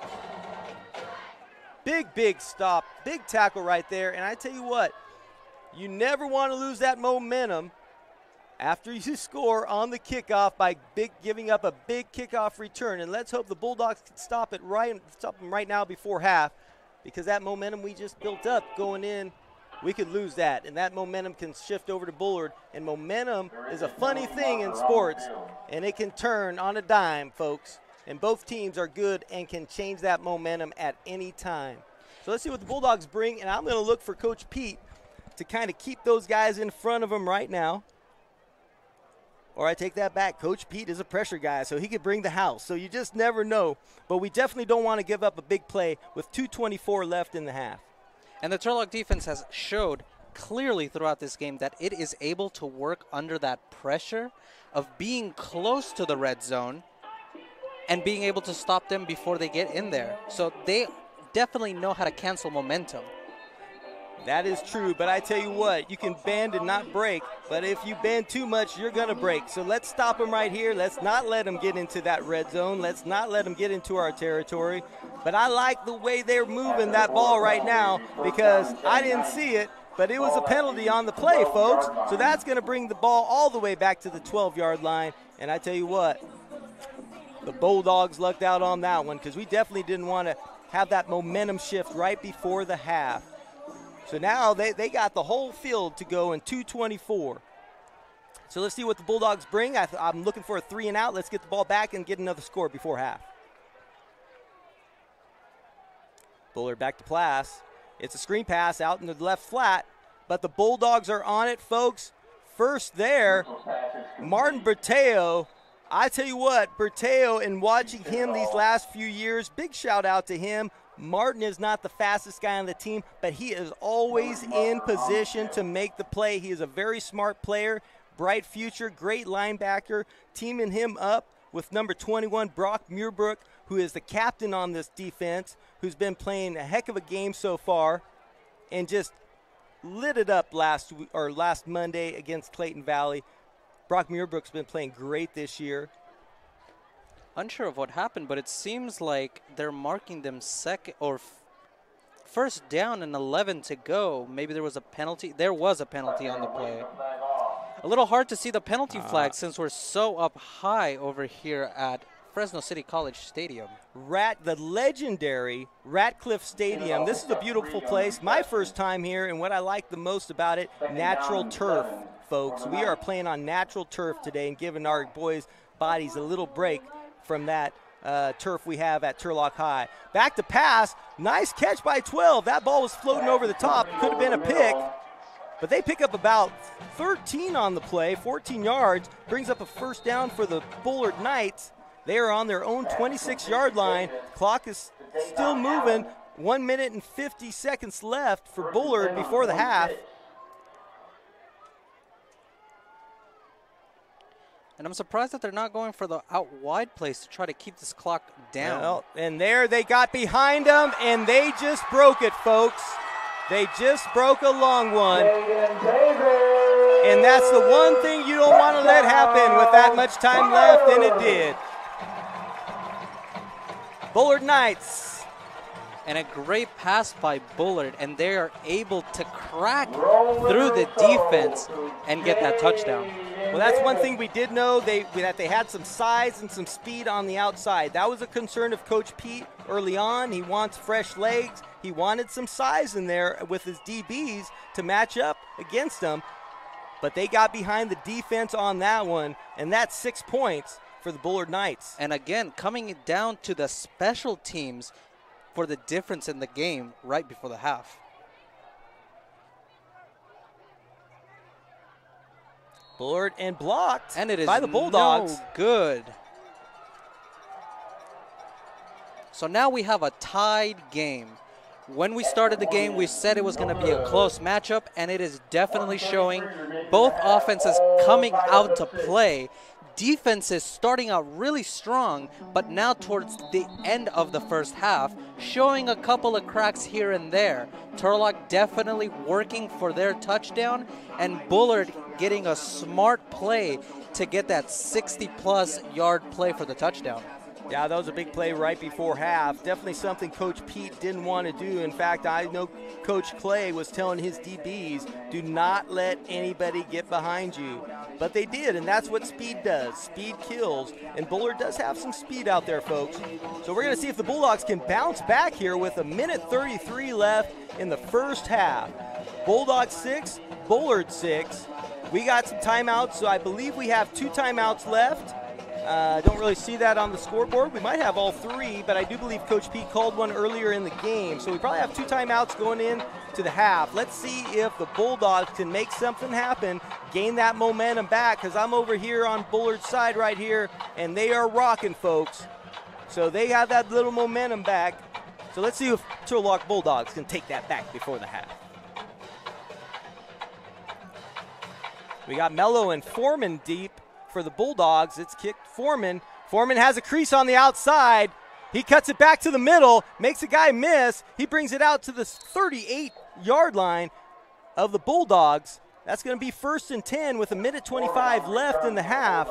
Big, big stop. Big tackle right there. And I tell you what, you never want to lose that momentum after you score on the kickoff by big, giving up a big kickoff return. And let's hope the Bulldogs can stop it right, stop them right now before half, because that momentum we just built up going in, we could lose that. And that momentum can shift over to Bullard. And momentum is a funny thing in sports, and it can turn on a dime, folks. And both teams are good and can change that momentum at any time. So let's see what the Bulldogs bring, and I'm going to look for Coach Pete to kind of keep those guys in front of him right now. Or I take that back. Coach Pete is a pressure guy, so he could bring the house. So you just never know. But we definitely don't want to give up a big play with two twenty-four left in the half. And the Turlock defense has showed clearly throughout this game that it is able to work under that pressure of being close to the red zone and being able to stop them before they get in there. So they definitely know how to cancel momentum. That is true, but I tell you what, you can bend and not break, but if you bend too much, you're going to break. So let's stop them right here. Let's not let them get into that red zone. Let's not let them get into our territory. But I like the way they're moving that ball right now, because I didn't see it, but it was a penalty on the play, folks. So that's going to bring the ball all the way back to the twelve-yard line. And I tell you what, the Bulldogs lucked out on that one, because we definitely didn't want to have that momentum shift right before the half. So now they, they got the whole field to go in two twenty-four. So let's see what the Bulldogs bring. I th- I'm looking for a three and out. Let's get the ball back and get another score before half. Bullard back to Plass. It's a screen pass out in the left flat, but the Bulldogs are on it, folks. First there, Martin Berteo. I tell you what, Berteo, and watching him these last few years, big shout out to him. Martin is not the fastest guy on the team, but he is always in position to make the play. He is a very smart player, bright future, great linebacker. Teaming him up with number twenty-one, Brock Muirbrook, who is the captain on this defense, who's been playing a heck of a game so far and just lit it up last or last Monday against Clayton Valley. Brock Muirbrook's been playing great this year. Unsure of what happened, but it seems like they're marking them second or f- first down and eleven to go. Maybe there was a penalty. There was a penalty on the play. A little hard to see the penalty flag uh, since we're so up high over here at Fresno City College Stadium. Rat, the legendary Ratcliffe Stadium. This is a beautiful place. My first time here, and what I like the most about it, natural turf, folks. We are playing on natural turf today and giving our boys' bodies a little break from that uh, turf we have at Turlock High. Back to pass. Nice catch by twelve. That ball was floating over the top. Could have been a pick. But they pick up about thirteen on the play, fourteen yards. Brings up a first down for the Bullard Knights. They are on their own twenty-six-yard line. Clock is still moving. One minute and fifty seconds left for Bullard before the half. And I'm surprised that they're not going for the out wide place to try to keep this clock down. Well, and there they got behind them, and they just broke it, folks. They just broke a long one. And that's the one thing you don't want to let happen with that much time left, and it did. Bullard Knights. And a great pass by Bullard, and they are able to crack through the defense and get that touchdown. Well, that's one thing we did know, they, that they had some size and some speed on the outside. That was a concern of Coach Pete early on. He wants fresh legs. He wanted some size in there with his D Bs to match up against them. But they got behind the defense on that one, and that's six points for the Bullard Knights. And again, coming down to the special teams for the difference in the game right before the half. Bullard and blocked and it is by the Bulldogs. No good. So now we have a tied game. When we started the game, we said it was going to be a close matchup, and it is definitely showing both offenses coming out to play. Defense is starting out really strong, but now towards the end of the first half, showing a couple of cracks here and there. Turlock definitely working for their touchdown, and Bullard getting a smart play to get that sixty-plus yard play for the touchdown. Yeah, that was a big play right before half. Definitely something Coach Pete didn't want to do. In fact, I know Coach Clay was telling his D Bs, do not let anybody get behind you. but they did, and that's what speed does. Speed kills, and Bullard does have some speed out there, folks. So we're going to see if the Bulldogs can bounce back here with a minute thirty-three left in the first half. Bulldogs six, Bullard six. We got some timeouts, so I believe we have two timeouts left. I uh, don't really see that on the scoreboard. We might have all three, but I do believe Coach Pete called one earlier in the game. So we probably have two timeouts going in to the half. Let's see if the Bulldogs can make something happen, gain that momentum back, because I'm over here on Bullard's side right here, and they are rocking, folks. So they have that little momentum back. So let's see if Turlock Bulldogs can take that back before the half. We got Mello and Foreman deep. For the Bulldogs, it's kicked Foreman. Foreman has a crease on the outside. He cuts it back to the middle, makes a guy miss. He brings it out to the thirty-eight-yard line of the Bulldogs. That's going to be first and ten with a minute twenty-five left in the half.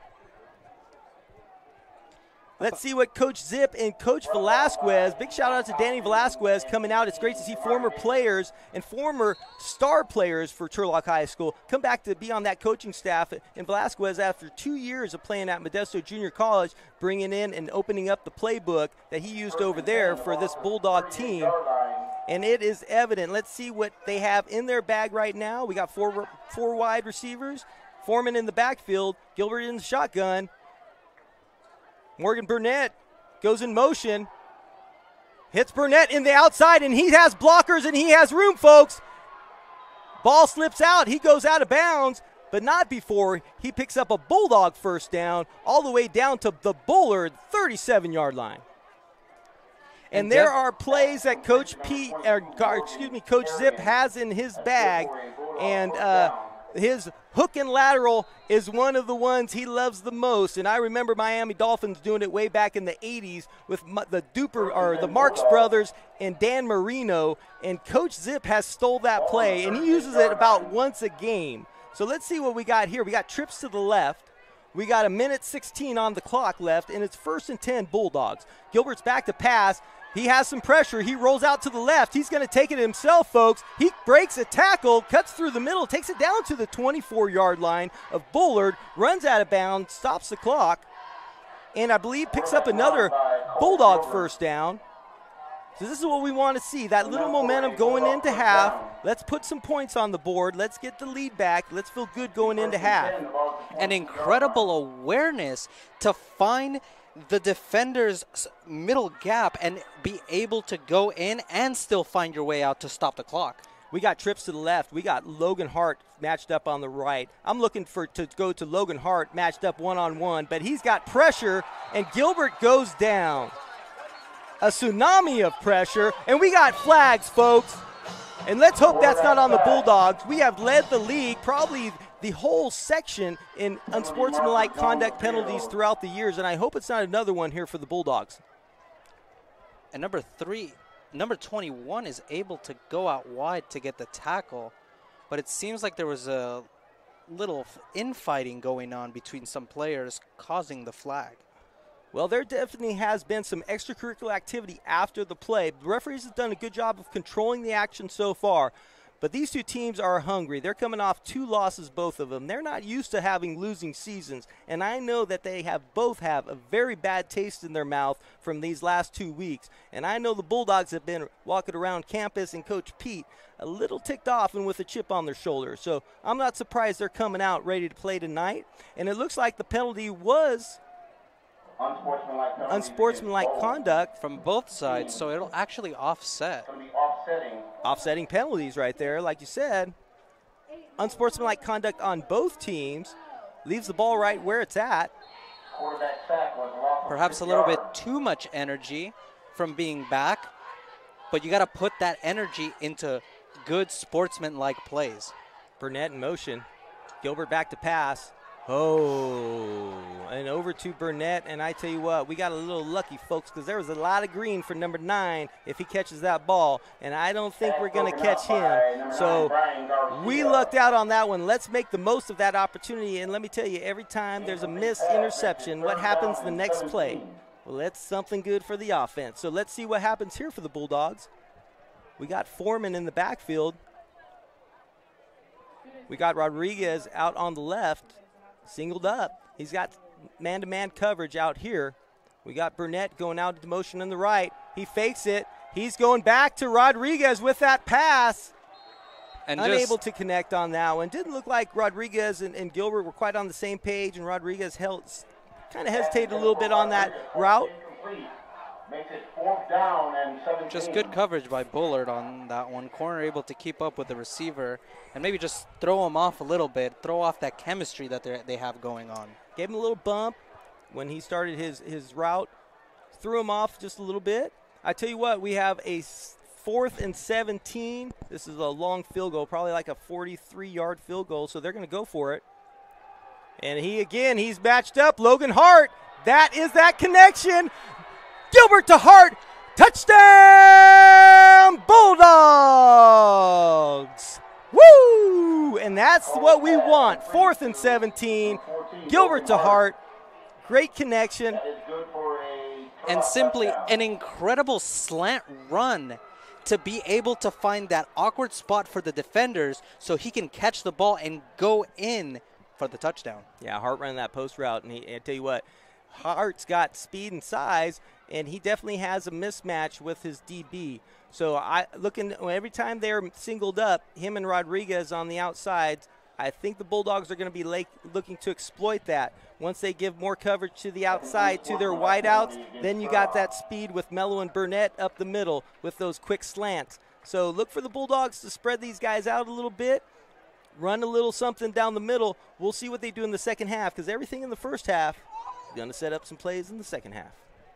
Let's see what Coach Zip and Coach Velasquez, big shout out to Danny Velasquez coming out. It's great to see former players and former star players for Turlock High School come back to be on that coaching staff. And Velasquez, after two years of playing at Modesto Junior College, bringing in and opening up the playbook that he used over there for this Bulldog team. And it is evident. Let's see what they have in their bag right now. We got four, four wide receivers. Foreman in the backfield, Gilbert in the shotgun. Morgan Burnett goes in motion, hits Burnett in the outside, and he has blockers and he has room, folks. Ball slips out. He goes out of bounds, but not before he picks up a Bulldog first down all the way down to the Bullard thirty-seven-yard line. And, and there are plays that Coach Pete, or excuse me, Coach Zip has in his bag, and uh, his hook and lateral is one of the ones he loves the most. And I remember Miami Dolphins doing it way back in the eighties with the Duper or the Marks brothers and Dan Marino. And Coach Zip has stole that play, and he uses it about once a game. So let's see what we got here. We got trips to the left. We got a minute sixteen on the clock left, and it's first and ten Bulldogs. Gilbert's back to pass. He has some pressure. He rolls out to the left. He's going to take it himself, folks. He breaks a tackle, cuts through the middle, takes it down to the twenty-four-yard line of Bullard, runs out of bounds, stops the clock, and I believe picks up another Bulldog first down. So this is what we want to see, that little momentum going into half. Let's put some points on the board. Let's get the lead back. Let's feel good going into half. An incredible awareness to find the defender's middle gap and be able to go in and still find your way out to stop the clock. We got trips to the left. We got Logan Hart matched up on the right. I'm looking for to go to Logan Hart matched up one-on-one, but he's got pressure, and Gilbert goes down. A tsunami of pressure, and we got flags, folks. And let's hope that's not on the Bulldogs. We have led the league, probably the whole section, in unsportsmanlike conduct penalties throughout the years, and I hope it's not another one here for the Bulldogs. And number three, number twenty-one is able to go out wide to get the tackle, but it seems like there was a little infighting going on between some players causing the flag. Well, there definitely has been some extracurricular activity after the play. The referees have done a good job of controlling the action so far. But these two teams are hungry. They're coming off two losses, both of them. They're not used to having losing seasons. And I know that they have both have a very bad taste in their mouth from these last two weeks. And I know the Bulldogs have been walking around campus and Coach Pete a little ticked off and with a chip on their shoulder. So I'm not surprised they're coming out ready to play tonight. And it looks like the penalty was Unsportsmanlike, unsportsmanlike conduct from both sides, so it'll actually offset. Going to be offsetting. Offsetting penalties right there, like you said. Unsportsmanlike conduct on both teams. Leaves the ball right where it's at. Quarterback sack was a loss of Perhaps a six little bit yards. too much energy from being back, but you got to put that energy into good sportsman-like plays. Burnett in motion. Gilbert back to pass. Oh, and over to Burnett, and I tell you what, we got a little lucky, folks, because there was a lot of green for number nine if he catches that ball, and I don't think we're going to catch him. So we lucked out on that one. Let's make the most of that opportunity, and let me tell you, every time there's a missed interception, what happens the next play? Well, that's something good for the offense. So let's see what happens here for the Bulldogs. We got Foreman in the backfield. We got Rodriguez out on the left, singled up. He's got man-to-man coverage out here. We got Burnett going out into motion on the right. He fakes it. He's going back to Rodriguez with that pass. And Unable just, to connect on that one. Didn't look like Rodriguez and, and Gilbert were quite on the same page, and Rodriguez held, kind of hesitated a little bit on that route. Incomplete. Makes it fourth down and seventeen. just good coverage by Bullard on that one. Corner able to keep up with the receiver and maybe just throw him off a little bit, throw off that chemistry that they they have going on. Gave him a little bump when he started his, his route. Threw him off just a little bit. I tell you what, we have a fourth and seventeen. This is a long field goal, probably like a forty-three yard field goal, so they're going to go for it. And he, again, he's matched up. Logan Hart, that is that connection. Gilbert to Hart, touchdown Bulldogs! Woo! And that's what we want. Fourth and seventeen. Gilbert to Hart, great connection. That is good for a And simply an incredible slant run to be able to find that awkward spot for the defenders so he can catch the ball and go in for the touchdown. Yeah, Hart ran that post route, and he, I tell you what, Hart's got speed and size, and he definitely has a mismatch with his D B. So I looking every time they're singled up, him and Rodriguez on the outside, I think the Bulldogs are going to be like, looking to exploit that. Once they give more coverage to the outside to their wideouts, then you got that speed with Mello and Burnett up the middle with those quick slants. So look for the Bulldogs to spread these guys out a little bit, run a little something down the middle. We'll see what they do in the second half, because everything in the first half is going to set up some plays in the second half.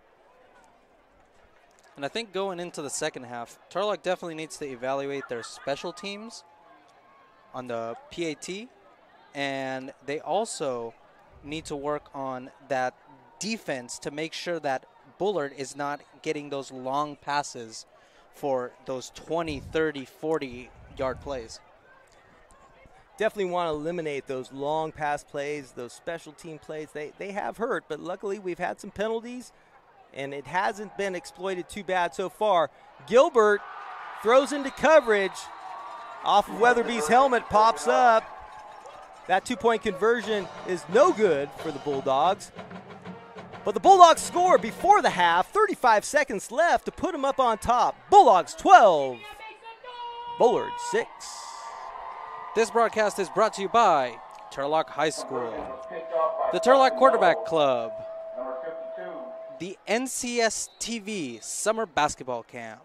And I think going into the second half, Turlock definitely needs to evaluate their special teams on the P A T, and they also need to work on that defense to make sure that Bullard is not getting those long passes for those twenty, thirty, forty yard plays. Definitely want to eliminate those long pass plays, those special team plays. They, they have hurt, but luckily we've had some penalties, and it hasn't been exploited too bad so far. Gilbert throws into coverage. Off of Weatherby's helmet, pops up. That two-point conversion is no good for the Bulldogs. But the Bulldogs score before the half, thirty-five seconds left to put them up on top. Bulldogs twelve, Bullard six. This broadcast is brought to you by Turlock High School, the Turlock Quarterback Club, number fifty-two. the N C S T V Summer Basketball Camp,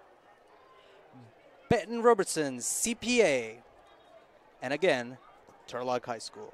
Benton Robertson's C P A, and again, Turlock High School.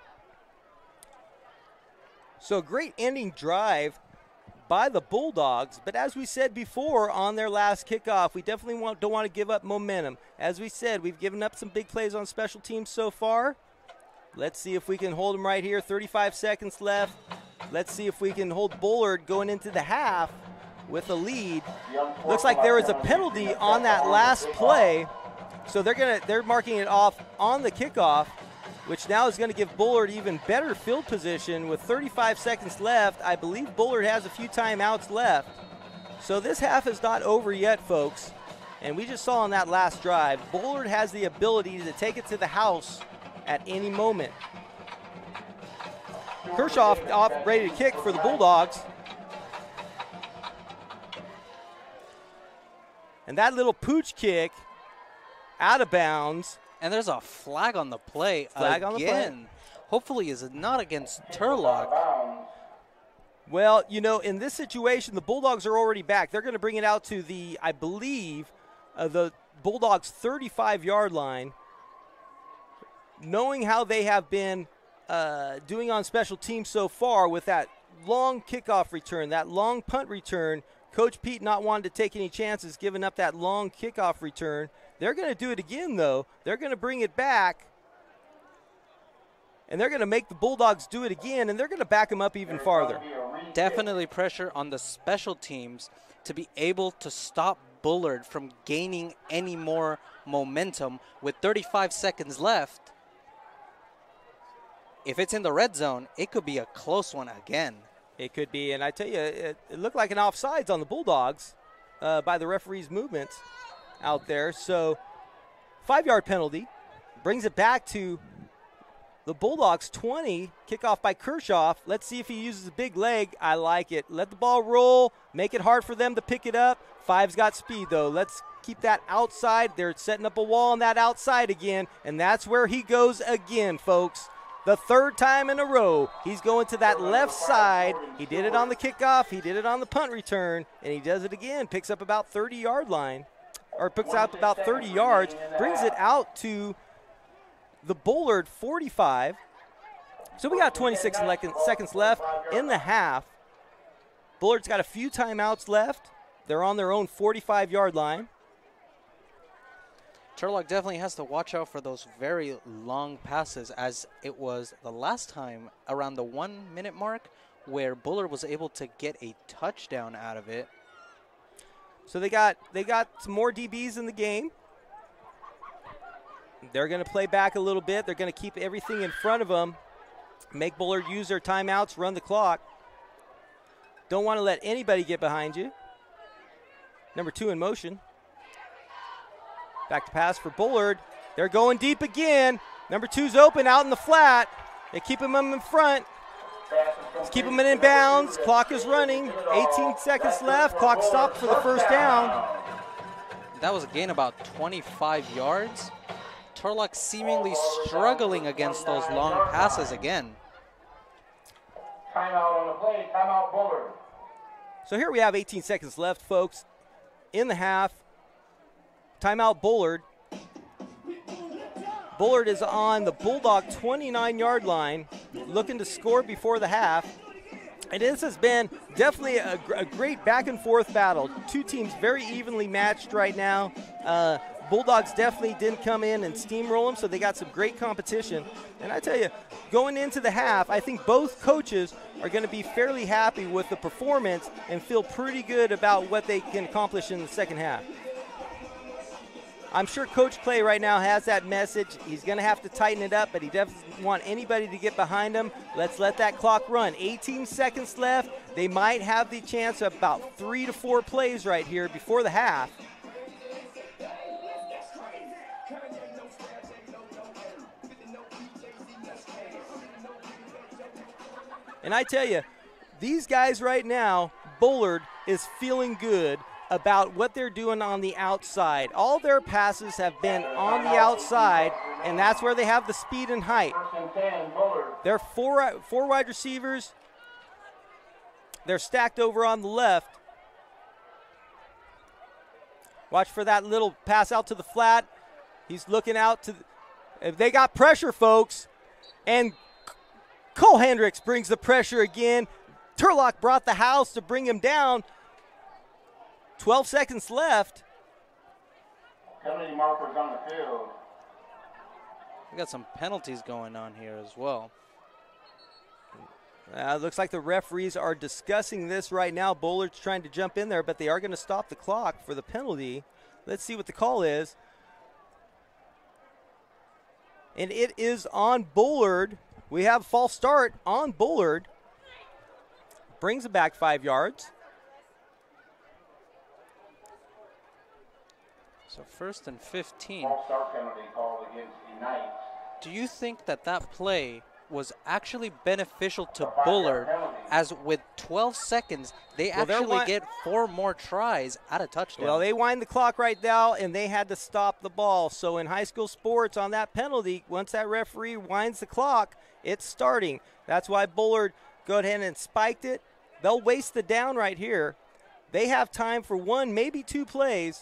So great ending drive by the Bulldogs, but as we said before on their last kickoff, we definitely want, don't want to give up momentum. As we said, we've given up some big plays on special teams so far. Let's see if we can hold them right here. thirty-five seconds left. Let's see if we can hold Bullard going into the half with a lead. Looks like there was a penalty on that last play, so they're gonna they're marking it off on the kickoff, which now is going to give Bullard even better field position with thirty-five seconds left. I believe Bullard has a few timeouts left. So this half is not over yet, folks. And we just saw on that last drive, Bullard has the ability to take it to the house at any moment. Kershaw off ready to kick for the Bulldogs. And that little pooch kick out of bounds. And there's a flag on the play Flag again. on the play. Hopefully is not against Turlock. Well, you know, in this situation, the Bulldogs are already back. They're going to bring it out to the, I believe, uh, the Bulldogs' thirty-five yard line. Knowing how they have been uh, doing on special teams so far with that long kickoff return, that long punt return, Coach Pete not wanting to take any chances, giving up that long kickoff return. They're going to do it again, though. They're going to bring it back, and they're going to make the Bulldogs do it again, and they're going to back them up even farther. Definitely pressure on the special teams to be able to stop Bullard from gaining any more momentum with thirty-five seconds left. If it's in the red zone, it could be a close one again. It could be, and I tell you, it, it looked like an offsides on the Bulldogs uh, by the referee's movements out there. So five-yard penalty. Brings it back to the Bulldogs twenty. Kickoff by Kershaw. Let's see if he uses a big leg. I like it. Let the ball roll. Make it hard for them to pick it up. Five's got speed, though. Let's keep that outside. They're setting up a wall on that outside again, and that's where he goes again, folks. The third time in a row, he's going to that left side. He did it on the kickoff. He did it on the punt return, and he does it again. Picks up about thirty-yard line, or picks up about thirty yards. Brings it out to the Bullard forty-five. So we got twenty-six seconds left in the half. Bullard's got a few timeouts left. They're on their own forty-five-yard line. Turlock definitely has to watch out for those very long passes, as it was the last time around the one-minute mark where Bullard was able to get a touchdown out of it. So they got they got some more D Bs in the game. They're going to play back a little bit. They're going to keep everything in front of them, make Bullard use their timeouts, run the clock. Don't want to let anybody get behind you. Number two in motion. Back to pass for Bullard. They're going deep again. Number two's open out in the flat. They keep him in front. Let's keep him in bounds. Clock is running. eighteen seconds left. Clock stopped for the first down. That was a gain about twenty-five yards. Turlock seemingly struggling against those long passes again. Timeout on the play. Timeout Bullard. So here we have eighteen seconds left, folks, in the half. Timeout Bullard. Bullard is on the Bulldog twenty-nine-yard line, looking to score before the half. And this has been definitely a, a great back-and-forth battle. Two teams very evenly matched right now. Uh, Bulldogs definitely didn't come in and steamroll them, so they got some great competition. And I tell you, going into the half, I think both coaches are going to be fairly happy with the performance and feel pretty good about what they can accomplish in the second half. I'm sure Coach Clay right now has that message. He's going to have to tighten it up, but he doesn't want anybody to get behind him. Let's let that clock run. eighteen seconds left. They might have the chance of about three to four plays right here before the half. And I tell you, these guys right now, Bullard is feeling good about what they're doing on the outside. All their passes have been on the outside, and that's where they have the speed and height. They're four, four wide receivers. They're stacked over on the left. Watch for that little pass out to the flat. He's looking out to the, they got pressure, folks. And Cole Hendricks brings the pressure again. Turlock brought the house to bring him down. twelve seconds left. Penalty markers on the field. We got some penalties going on here as well. Uh, looks like the referees are discussing this right now. Bullard's trying to jump in there, but they are going to stop the clock for the penalty. Let's see what the call is. And it is on Bullard. We have false start on Bullard. Brings it back five yards. So first and fifteen. False start penalty called against the Knights. Do you think that that play was actually beneficial to Bullard, as with twelve seconds, they Well, they're actually wi- get four more tries at a touchdown? Well, they wind the clock right now, and they had to stop the ball. So in high school sports, on that penalty, once that referee winds the clock, it's starting. That's why Bullard go ahead and spiked it. They'll waste the down right here. They have time for one, maybe two plays.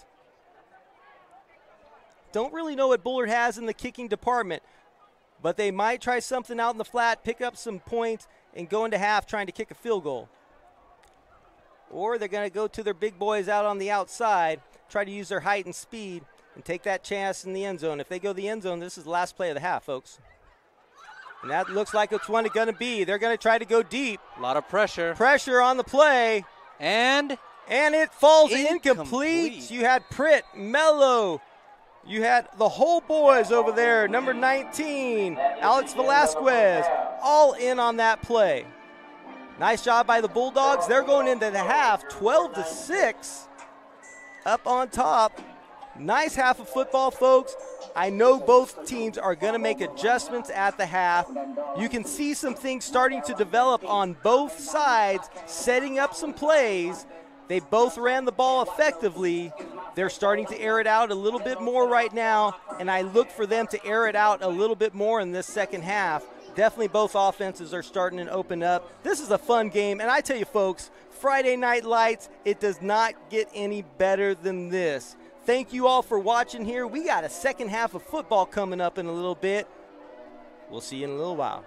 Don't really know what Bullard has in the kicking department, but they might try something out in the flat, pick up some points, and go into half trying to kick a field goal. Or they're going to go to their big boys out on the outside, try to use their height and speed, and take that chance in the end zone. If they go the end zone, this is the last play of the half, folks. And that looks like it's one it's going to be. They're going to try to go deep. A lot of pressure. Pressure on the play. And And it falls Incomplete. incomplete. You had Pritt, Mello. You had the whole boys over there. Number nineteen, Alex Velasquez, all in on that play. Nice job by the Bulldogs. They're going into the half, twelve to six, up on top. Nice half of football, folks. I know both teams are going to make adjustments at the half. You can see some things starting to develop on both sides, setting up some plays. They both ran the ball effectively. They're starting to air it out a little bit more right now, and I look for them to air it out a little bit more in this second half. Definitely both offenses are starting to open up. This is a fun game, and I tell you folks, Friday Night Lights, it does not get any better than this. Thank you all for watching here. We got a second half of football coming up in a little bit. We'll see you in a little while.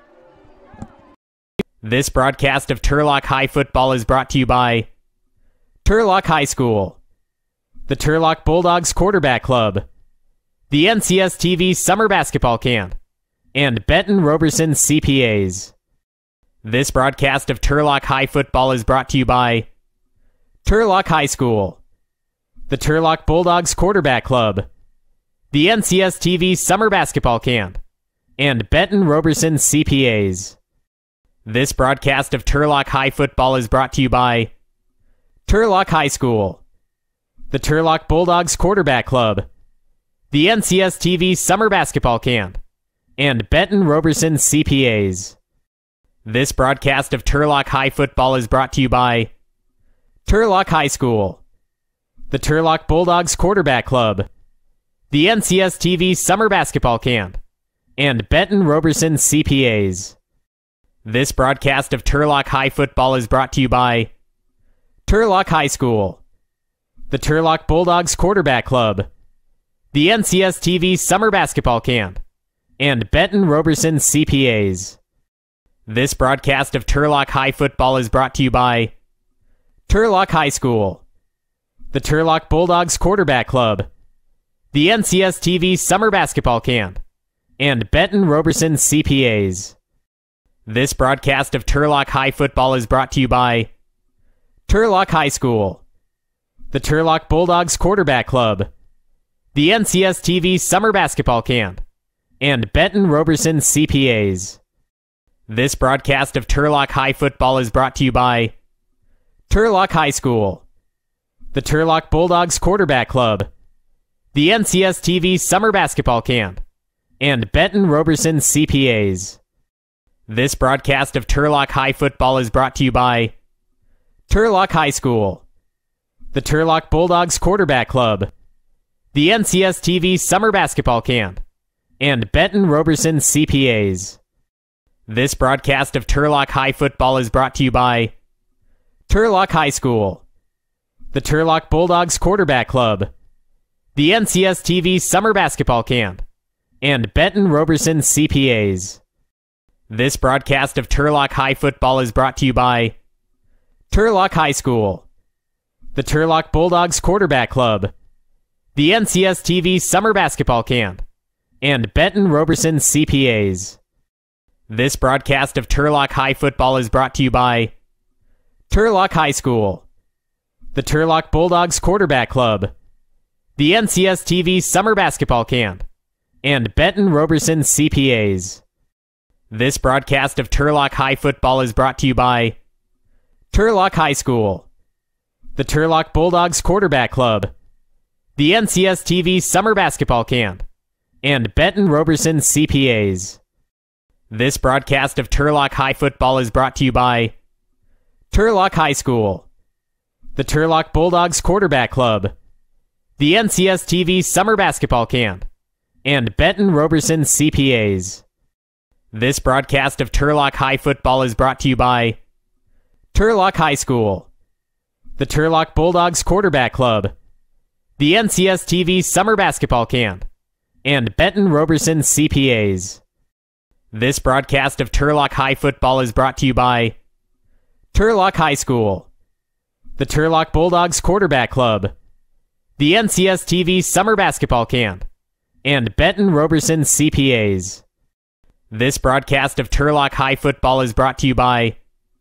This broadcast of Turlock High Football is brought to you by Turlock High School, the Turlock Bulldogs Quarterback Club, the N C S T V Summer Basketball Camp, and Benton Roberson C P As. This broadcast of Turlock High Football is brought to you by Turlock High School, the Turlock Bulldogs Quarterback Club, the N C S T V Summer Basketball Camp, and Benton Roberson C P As. This broadcast of Turlock High Football is brought to you by Turlock High School, the Turlock Bulldogs Quarterback Club, the N C S T V Summer Basketball Camp, and Benton Roberson C P As. This broadcast of Turlock High Football is brought to you by Turlock High School, the Turlock Bulldogs Quarterback Club, the N C S T V Summer Basketball Camp, and Benton Roberson C P As. This broadcast of Turlock High Football is brought to you by Turlock High School, the Turlock Bulldogs Quarterback Club, the N C S T V Summer Basketball Camp, and Benton Roberson C P As. This broadcast of Turlock High Football is brought to you by Turlock High School, the Turlock Bulldogs Quarterback Club, the N C S T V Summer Basketball Camp, and Benton Roberson C P As. This broadcast of Turlock High Football is brought to you by Turlock High School, the Turlock Bulldogs Quarterback Club, the N C S T V Summer Basketball Camp, and Benton Roberson C P As. This broadcast of Turlock High Football is brought to you by Turlock High School, the Turlock Bulldogs Quarterback Club, the N C S T V Summer Basketball Camp, and Benton Roberson C P As. This broadcast of Turlock High Football is brought to you by Turlock High School, the Turlock Bulldogs Quarterback Club, the N C S T V Summer Basketball Camp, and Benton Roberson C P As. This broadcast of Turlock High Football is brought to you by Turlock High School, the Turlock Bulldogs Quarterback Club, the N C S T V Summer Basketball Camp, and Benton Roberson C P As. This broadcast of Turlock High Football is brought to you by Turlock High School, the Turlock Bulldogs Quarterback Club, the N C S T V Summer Basketball Camp, and Benton Roberson C P As. This broadcast of Turlock High Football is brought to you by Turlock High School, the Turlock Bulldogs Quarterback Club, the N C S T V Summer Basketball Camp, and Benton Roberson C P As. This broadcast of Turlock High Football is brought to you by Turlock High School, the Turlock Bulldogs Quarterback Club, the N C S T V Summer Basketball Camp, and Benton Roberson C P As. This broadcast of Turlock High Football is brought to you by Turlock High School, the Turlock Bulldogs Quarterback Club, the N C S T V Summer Basketball Camp, and Benton Roberson C P As. This broadcast of Turlock High Football is brought to you by Turlock High School, the Turlock Bulldogs Quarterback Club, the N C S T V Summer Basketball Camp, and Benton Roberson C P As. This broadcast of Turlock High Football is brought to you by Turlock High School, the Turlock Bulldogs Quarterback Club, the N C S T V Summer Basketball Camp, and Benton Roberson C P As. This broadcast of Turlock High Football is brought to you by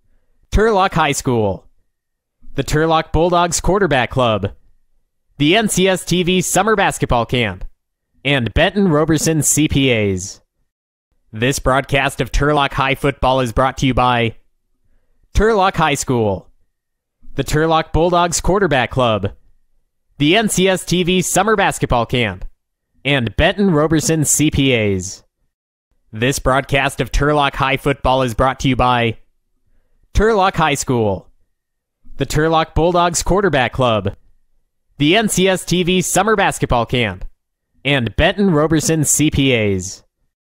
Turlock High School, the Turlock Bulldogs Quarterback Club, the N C S T V Summer Basketball Camp, and Benton Roberson C P As. This broadcast of Turlock High Football is brought to you by Turlock High School, the Turlock Bulldogs Quarterback Club, the N C S T V Summer Basketball Camp, and Benton Roberson C P As. This broadcast of Turlock High football is brought to you by Turlock High School, the Turlock Bulldogs Quarterback Club, the N C S T V Summer Basketball Camp, and Benton Roberson C P As.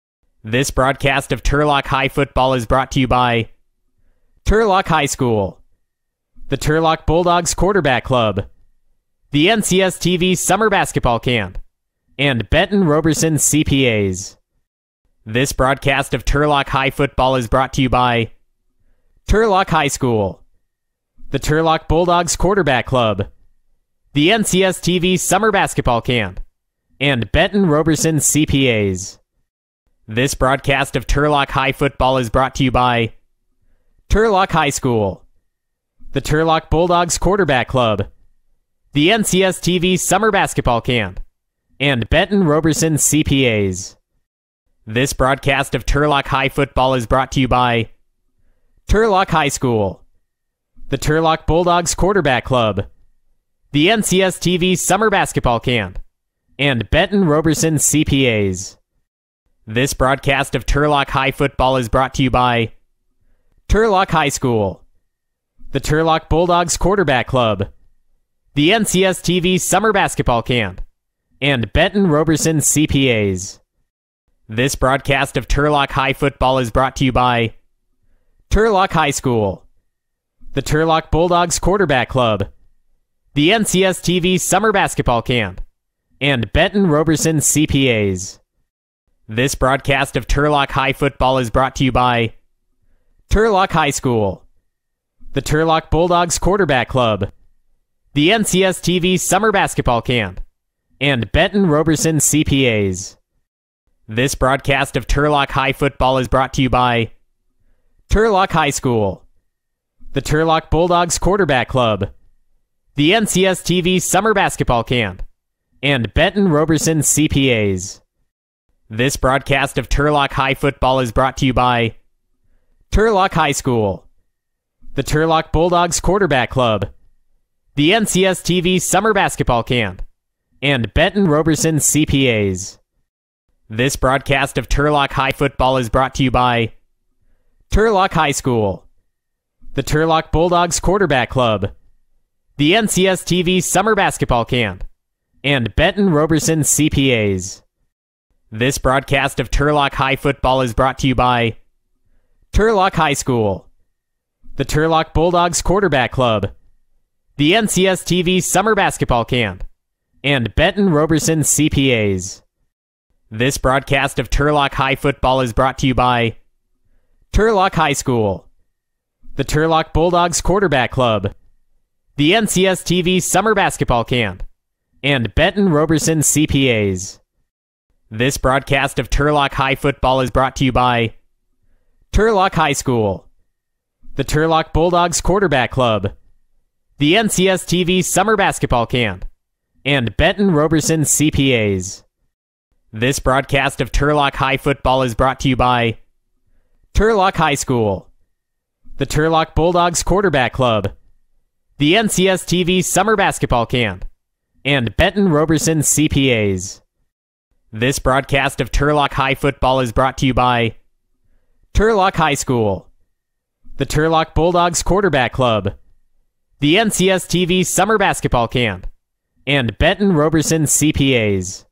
This broadcast of Turlock High football is brought to you by Turlock High School, the Turlock Bulldogs Quarterback Club, the N C S T V Summer Basketball Camp, and Benton Roberson C P As. This broadcast of Turlock High football is brought to you by Turlock High School, the Turlock Bulldogs Quarterback Club, the N C S T V Summer Basketball Camp, and Benton Roberson C P As. This broadcast of Turlock High football is brought to you by Turlock High School, the Turlock Bulldogs Quarterback Club, the N C S T V Summer Basketball Camp, and Benton Roberson C P As. This broadcast of Turlock High football is brought to you by Turlock High School, the Turlock Bulldogs Quarterback Club, the N C S T V Summer Basketball Camp, and Benton Roberson C P As. This broadcast of Turlock High football is brought to you by Turlock High School, the Turlock Bulldogs Quarterback Club, the N C S T V Summer Basketball Camp, and Benton Roberson C P As. This broadcast of Turlock High football is brought to you by Turlock High School, the Turlock Bulldogs Quarterback Club, the N C S T V Summer Basketball Camp, and Benton Roberson C P As. This broadcast of Turlock High football is brought to you by Turlock High School, the Turlock Bulldogs Quarterback Club, the N C S T V Summer Basketball Camp, and Benton Roberson C P As. This broadcast of Turlock High football is brought to you by Turlock High School, the Turlock Bulldogs Quarterback Club, the N C S T V Summer Basketball Camp, and Benton Roberson C P As. This broadcast of Turlock High football is brought to you by Turlock High School, the Turlock Bulldogs Quarterback Club, the N C S T V Summer Basketball Camp, and Benton Roberson C P As. This broadcast of Turlock High football is brought to you by Turlock High School, the Turlock Bulldogs Quarterback Club, the N C S T V Summer Basketball Camp, and Benton Roberson C P As. This broadcast of Turlock High football is brought to you by Turlock High School, the Turlock Bulldogs Quarterback Club, the N C S T V Summer Basketball Camp, and Benton Roberson C P As. This broadcast of Turlock High football is brought to you by Turlock High School, the Turlock Bulldogs Quarterback Club, the N C S T V Summer Basketball Camp, and Benton Roberson C P As. This broadcast of Turlock High football is brought to you by Turlock High School, the Turlock Bulldogs Quarterback Club, the N C S T V Summer Basketball Camp, and Benton Roberson C P As. This broadcast of Turlock High football is brought to you by Turlock High School, the Turlock Bulldogs Quarterback Club, the N C S T V Summer Basketball Camp, and Benton Roberson C P As. This broadcast of Turlock High football is brought to you by Turlock High School, the Turlock Bulldogs Quarterback Club, the N C S T V Summer Basketball Camp, and Benton Roberson C P As.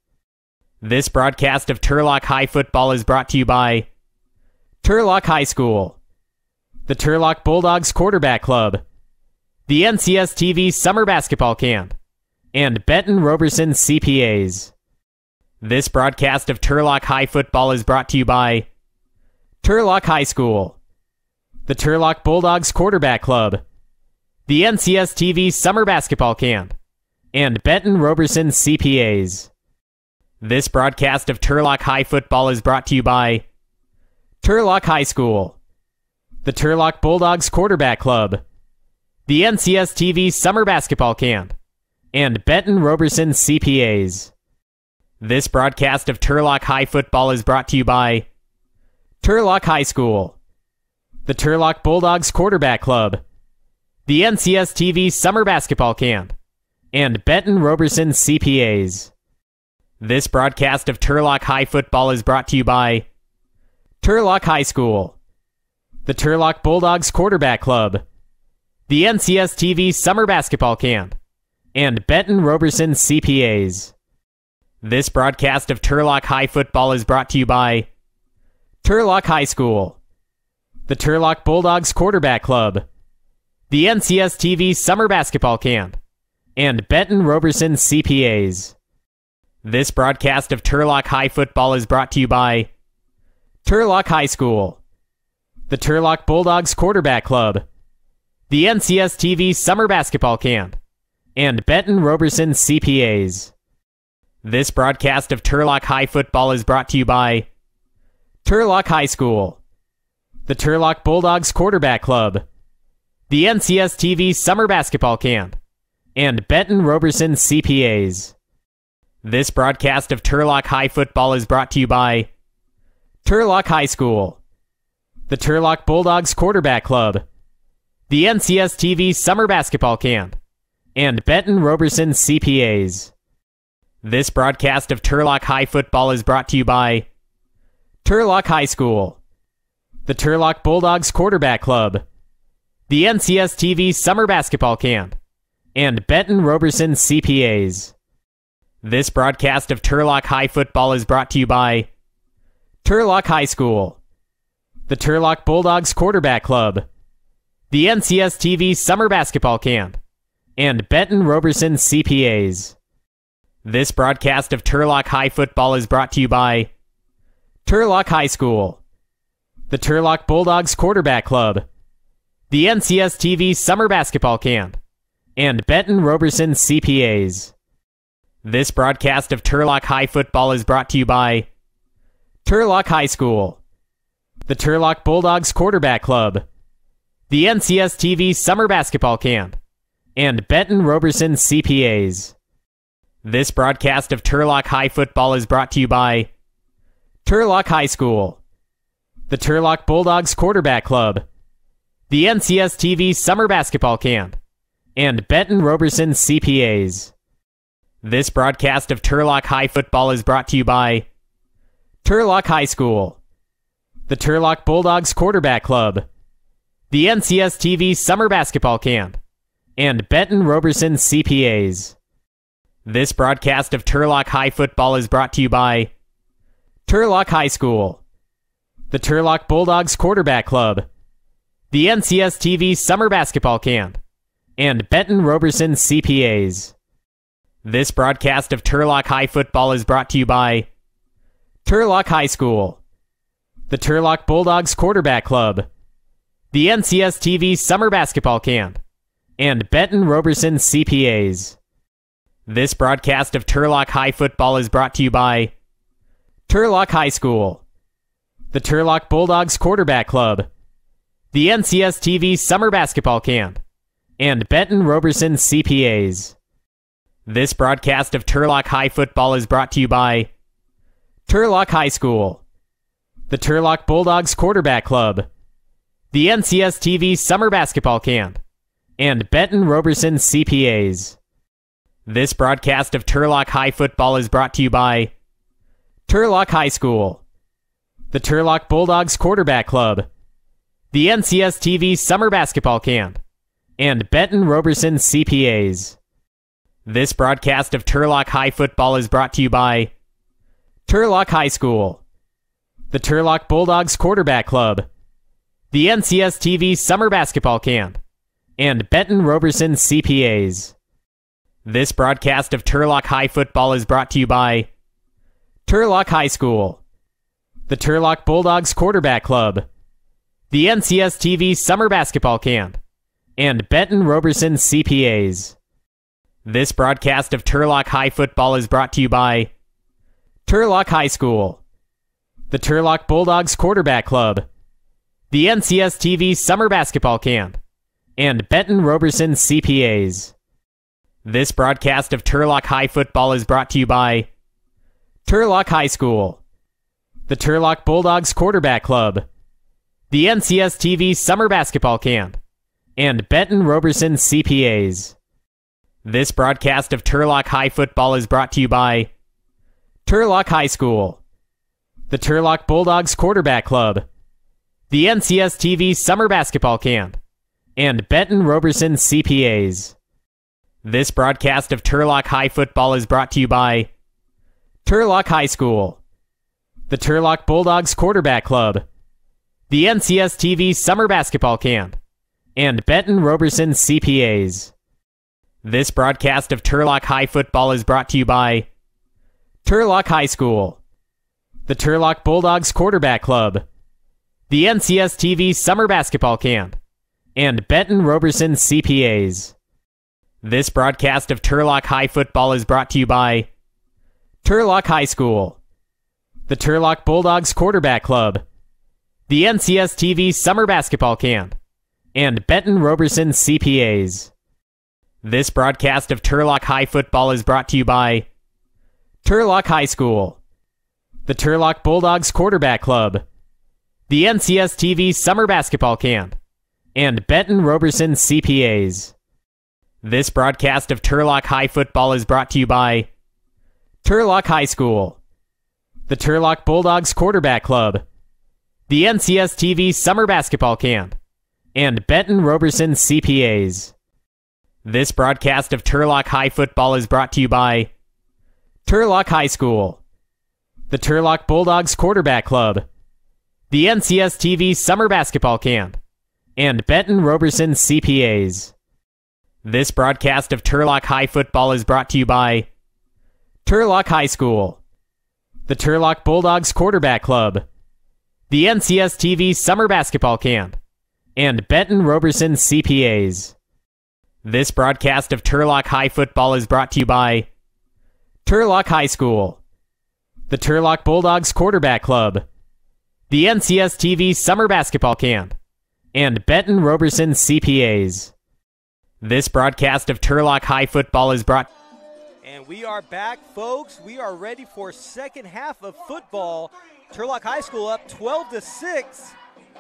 This broadcast of Turlock High football is brought to you by Turlock High School, the Turlock Bulldogs Quarterback Club, the N C S T V Summer Basketball Camp, and Benton Roberson C P As. This broadcast of Turlock High football is brought to you by Turlock High School, the Turlock Bulldogs Quarterback Club, the N C S T V Summer Basketball Camp, and Benton Roberson C P As. This broadcast of Turlock High football is brought to you by Turlock High School, the Turlock Bulldogs Quarterback Club, the N C S T V Summer Basketball Camp, and Benton Roberson C P As. This broadcast of Turlock High football is brought to you by Turlock High School, the Turlock Bulldogs Quarterback Club, the N C S T V Summer Basketball Camp, and Benton Roberson C P As. This broadcast of Turlock High football is brought to you by Turlock High School, the Turlock Bulldogs Quarterback Club, the N C S T V Summer Basketball Camp, and Benton Roberson C P As. This broadcast of Turlock High football is brought to you by Turlock High School, the Turlock Bulldogs Quarterback Club, the N C S T V Summer Basketball Camp, and Benton Roberson C P As. This broadcast of Turlock High football is brought to you by Turlock High School, the Turlock Bulldogs Quarterback Club, the N C S T V Summer Basketball Camp, and Benton Roberson C P As. This broadcast of Turlock High football is brought to you by Turlock High School, the Turlock Bulldogs Quarterback Club, the N C S T V Summer Basketball Camp, and Benton Roberson C P As. This broadcast of Turlock High football is brought to you by Turlock High School, the Turlock Bulldogs Quarterback Club, the N C S T V Summer Basketball Camp, and Benton Roberson C P As. This broadcast of Turlock High football is brought to you by Turlock High School, the Turlock Bulldogs Quarterback Club, the N C S T V Summer Basketball Camp, and Benton Roberson C P As. This broadcast of Turlock High football is brought to you by Turlock High School, the Turlock Bulldogs Quarterback Club, the N C S T V Summer Basketball Camp, and Benton Roberson C P As. This broadcast of Turlock High football is brought to you by Turlock High School, the Turlock Bulldogs Quarterback Club, the N C S T V Summer Basketball Camp, and Benton Roberson C P As. This broadcast of Turlock High football is brought to you by Turlock High School, the Turlock Bulldogs Quarterback Club, the N C S T V Summer Basketball Camp, and Benton Roberson C P As. This broadcast of Turlock High football is brought to you by Turlock High School, the Turlock Bulldogs Quarterback Club, the N C S T V Summer Basketball Camp, and Benton Roberson C P As. This broadcast of Turlock High football is brought to you by Turlock High School, the Turlock Bulldogs Quarterback Club, the N C S T V Summer Basketball Camp, and Benton Roberson C P As. This broadcast of Turlock High football is brought to you by Turlock High School, the Turlock Bulldogs Quarterback Club, the N C S T V Summer Basketball Camp, and Benton Roberson C P As. This broadcast of Turlock High football is brought to you by Turlock High School, the Turlock Bulldogs Quarterback Club, the N C S T V Summer Basketball Camp, and Benton Roberson C P As. This broadcast of Turlock High football is brought to you by Turlock High School, the Turlock Bulldogs Quarterback Club, the N C S T V Summer Basketball Camp, and Benton Roberson C P As. This broadcast of Turlock High football is brought to you by Turlock High School, the Turlock Bulldogs Quarterback Club, the N C S T V Summer Basketball Camp, and Benton Roberson C P As. This broadcast of Turlock High football is brought to you by Turlock High School, the Turlock Bulldogs Quarterback Club, the N C S T V Summer Basketball Camp, and Benton Roberson C P As. This broadcast of Turlock High football is brought to you by Turlock High School, the Turlock Bulldogs Quarterback Club, the N C S T V Summer Basketball Camp, and Benton Roberson C P As. This broadcast of Turlock High football is brought to you by Turlock High School, the Turlock Bulldogs Quarterback Club, the N C S T V Summer Basketball Camp, and Benton Roberson C P As. This broadcast of Turlock High football is brought to you by Turlock High School, the Turlock Bulldogs Quarterback Club, the N C S T V Summer Basketball Camp, and Benton Roberson C P As. This broadcast of Turlock High football is brought to you by Turlock High School, the Turlock Bulldogs Quarterback Club, the N C S T V Summer Basketball Camp, and Benton Roberson C P As. This broadcast of Turlock High football is brought to you by Turlock High School, the Turlock Bulldogs Quarterback Club, the N C S T V Summer Basketball Camp, and Benton Roberson C P As. This broadcast of Turlock High Football is brought to you by Turlock High School, the Turlock Bulldogs Quarterback Club, the N C S T V Summer Basketball Camp, and Benton Roberson C P As. This broadcast of Turlock High Football is brought to you by Turlock High School, the Turlock Bulldogs Quarterback Club, the N C S T V Summer Basketball Camp, and Benton Roberson C P As. This broadcast of Turlock High Football is brought to you by Turlock High School, the Turlock Bulldogs Quarterback Club, the N C S T V Summer Basketball Camp, and Benton Roberson C P As. This broadcast of Turlock High Football is brought to you by Turlock High School, the Turlock Bulldogs Quarterback Club, the N C S T V Summer Basketball Camp, and Benton Roberson C P As. This broadcast of Turlock High Football is brought to you by Turlock High School, the Turlock Bulldogs Quarterback Club, the N C S T V Summer Basketball Camp, and Benton Roberson C P As. This broadcast of Turlock High Football is brought to you by Turlock High School, the Turlock Bulldogs Quarterback Club, the N C S T V Summer Basketball Camp, and Benton Roberson C P As. This broadcast of Turlock High Football is brought to you by Turlock High School, the Turlock Bulldogs Quarterback Club, the N C S T V Summer Basketball Camp, and Benton Roberson C P As. This broadcast of Turlock High Football is brought to you by Turlock High School, the Turlock Bulldogs Quarterback Club, the N C S T V Summer Basketball Camp, and Benton Roberson C P As. This broadcast of Turlock High Football is brought... And we are back, folks. We are ready for second half of football. Turlock High School up twelve to six.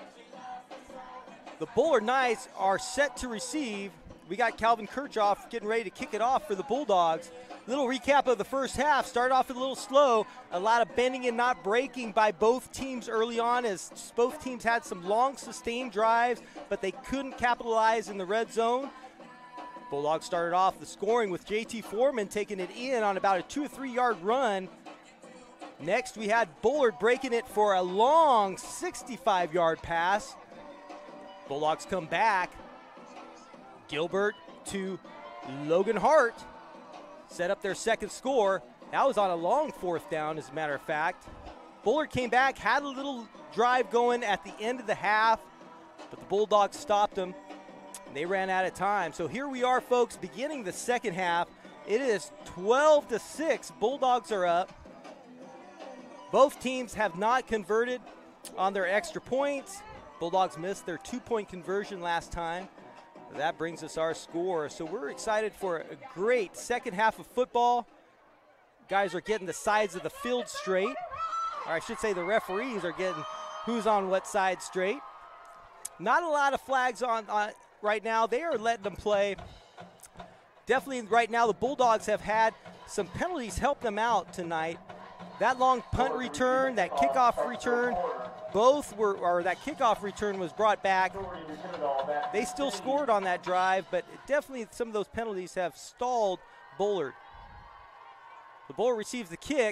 The Bullard Knights are set to receive. We got Calvin Kirchhoff getting ready to kick it off for the Bulldogs. Little recap of the first half. Started off a little slow. A lot of bending and not breaking by both teams early on, as both teams had some long sustained drives, but they couldn't capitalize in the red zone. Bulldogs started off the scoring with J T Foreman taking it in on about a two or three yard run. Next, we had Bullard breaking it for a long sixty-five yard pass. Bulldogs come back. Gilbert to Logan Hart. Set up their second score. That was on a long fourth down, as a matter of fact. Bullard came back, had a little drive going at the end of the half, but the Bulldogs stopped them. They ran out of time. So here we are, folks, beginning the second half. It is twelve to six. Bulldogs are up. Both teams have not converted on their extra points. Bulldogs missed their two-point conversion last time. That brings us our score. So we're excited for a great second half of football. Guys are getting the sides of the field straight. Or I should say the referees are getting who's on what side straight. Not a lot of flags on, on right now. They are letting them play. Definitely right now the Bulldogs have had some penalties help them out tonight. That long punt return, that kickoff return, both were, or that kickoff return was brought back. They still scored on that drive, but definitely some of those penalties have stalled Bullard. The Bullard receives the kick.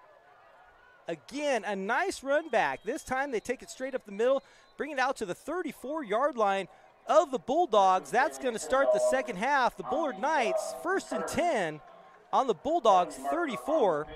Again, a nice run back. This time they take it straight up the middle, bring it out to the thirty-four yard line of the Bulldogs. That's going to start the second half. The Bullard Knights, first and ten on the Bulldogs' thirty-four.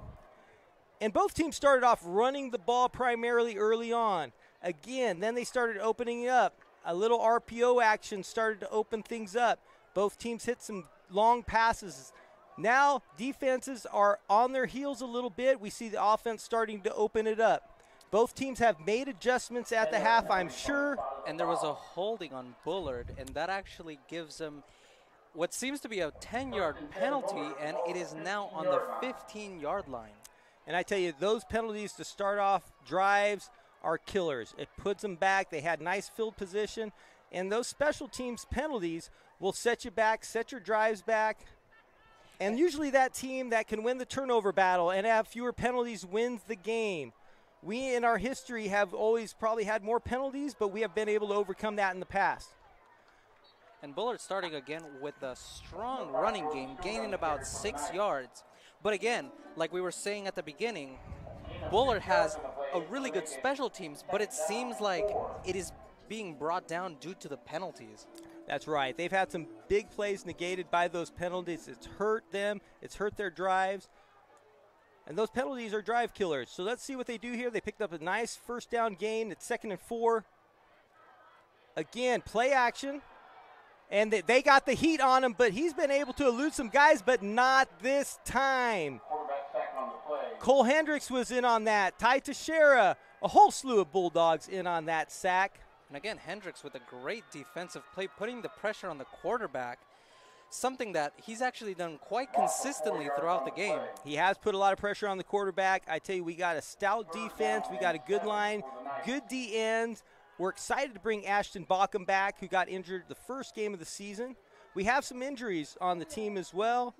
And both teams started off running the ball primarily early on. Again, then they started opening it up. A little R P O action started to open things up. Both teams hit some long passes. Now defenses are on their heels a little bit. We see the offense starting to open it up. Both teams have made adjustments at the half, I'm sure. And there was a holding on Bullard, and that actually gives them what seems to be a ten yard penalty, and it is now on the fifteen yard line. And I tell you, those penalties to start off drives are killers. It puts them back. They had nice field position. And those special teams penalties will set you back, set your drives back. And usually that team that can win the turnover battle and have fewer penalties wins the game. We, in our history, have always probably had more penalties, but we have been able to overcome that in the past. And Bullard starting again with a strong running game, gaining about six yards. But again, like we were saying at the beginning, Bullard has a really good special teams, but it seems like it is being brought down due to the penalties. That's right. They've had some big plays negated by those penalties. It's hurt them. It's hurt their drives. And those penalties are drive killers. So let's see what they do here. They picked up a nice first down gain. It's second and four. Again, play action. And they, they got the heat on him, but he's been able to elude some guys, but not this time. Cole Hendricks was in on that. Ty Teixeira, a whole slew of Bulldogs in on that sack. And again, Hendricks with a great defensive play, putting the pressure on the quarterback, something that he's actually done quite consistently throughout the game. He has put a lot of pressure on the quarterback. I tell you, we got a stout defense. We got a good line, good D ends. We're excited to bring Ashton Bauckham back, who got injured the first game of the season. We have some injuries on the team as well.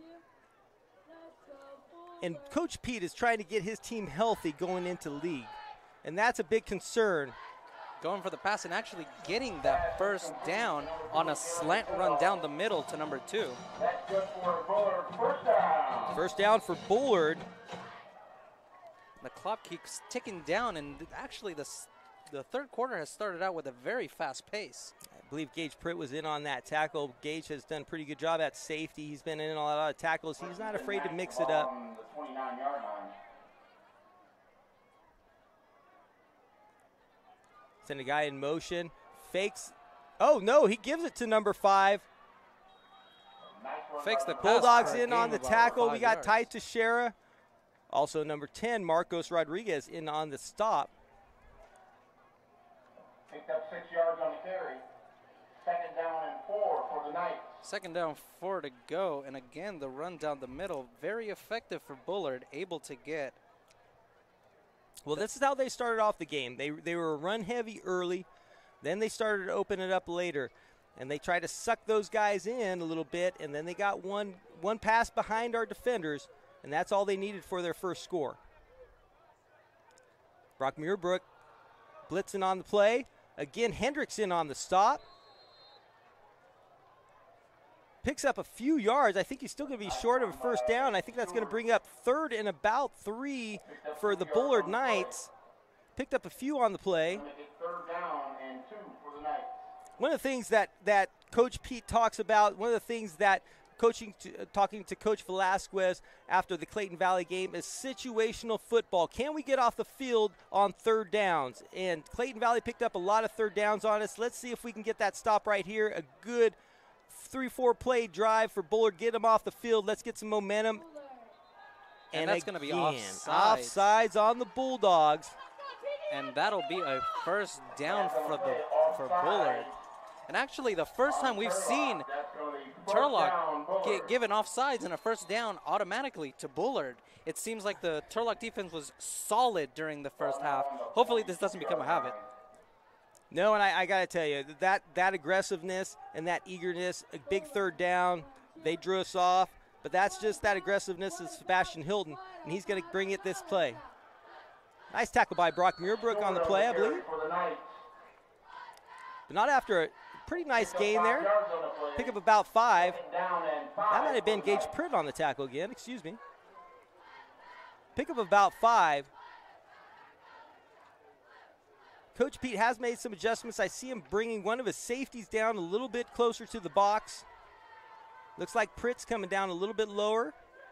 And Coach Pete is trying to get his team healthy going into league. And that's a big concern. Going for the pass and actually getting that first down on a slant run down the middle to number two. That's good for Bullard. First down. First down for Bullard. The clock keeps ticking down, and actually the, the third quarter has started out with a very fast pace. I believe Gage Pritt was in on that tackle. Gage has done a pretty good job at safety. He's been in a lot of tackles. He's not afraid to mix it up. On the twenty-nine yard line. Send a guy in motion. Fakes. Oh, no, he gives it to number five. Fakes the pass. Bulldogs for a in on gain the of about tackle. five We got yards. Ty Teixeira. Also number ten, Marcos Rodriguez in on the stop. Picked up six yards on the carry. Second down and four for the Knights. Second down, four to go. And again, the run down the middle, very effective for Bullard, able to get. Well, this is how they started off the game. They, they were run heavy early. Then they started to open it up later. And they tried to suck those guys in a little bit. And then they got one, one pass behind our defenders. And that's all they needed for their first score. Brock Muirbrook blitzing on the play. Again, Hendricks in on the stop. Picks up a few yards. I think he's still going to be short of a first down. I think that's going to bring up third and about three for the Bullard Knights. Picked up a few on the play. Gonna get third down and two for the Knights. One of the things that, that Coach Pete talks about, one of the things that coaching to, uh, talking to Coach Velasquez after the Clayton Valley game is situational football. Can we get off the field on third downs? And Clayton Valley picked up a lot of third downs on us. Let's see if we can get that stop right here. A good three, four play drive for Bullard. Get him off the field. Let's get some momentum. And that's gonna be again, offsides. Offsides on the Bulldogs. And that'll be a first down for the for Bullard. And actually, the first time we've seen That's going to be first Turlock down, Bullard. get given offsides and a first down automatically to Bullard. It seems like the Turlock defense was solid during the first half. Hopefully this doesn't become a habit. No, and I, I got to tell you, that, that aggressiveness and that eagerness, a big third down, they drew us off. But that's just that aggressiveness of Sebastian Hilton, and he's going to bring it this play. Nice tackle by Brock Muirbrook on the play, I believe. For the Knights. But not after a pretty nice gain Five there. yards on the play. Pick up about five. Second down and five That might have been for the Gage Knights. Pritt on the tackle again, excuse me. Pick up about five. Coach Pete has made some adjustments. I see him bringing one of his safeties down a little bit closer to the box. Looks like Pritt's coming down a little bit lower.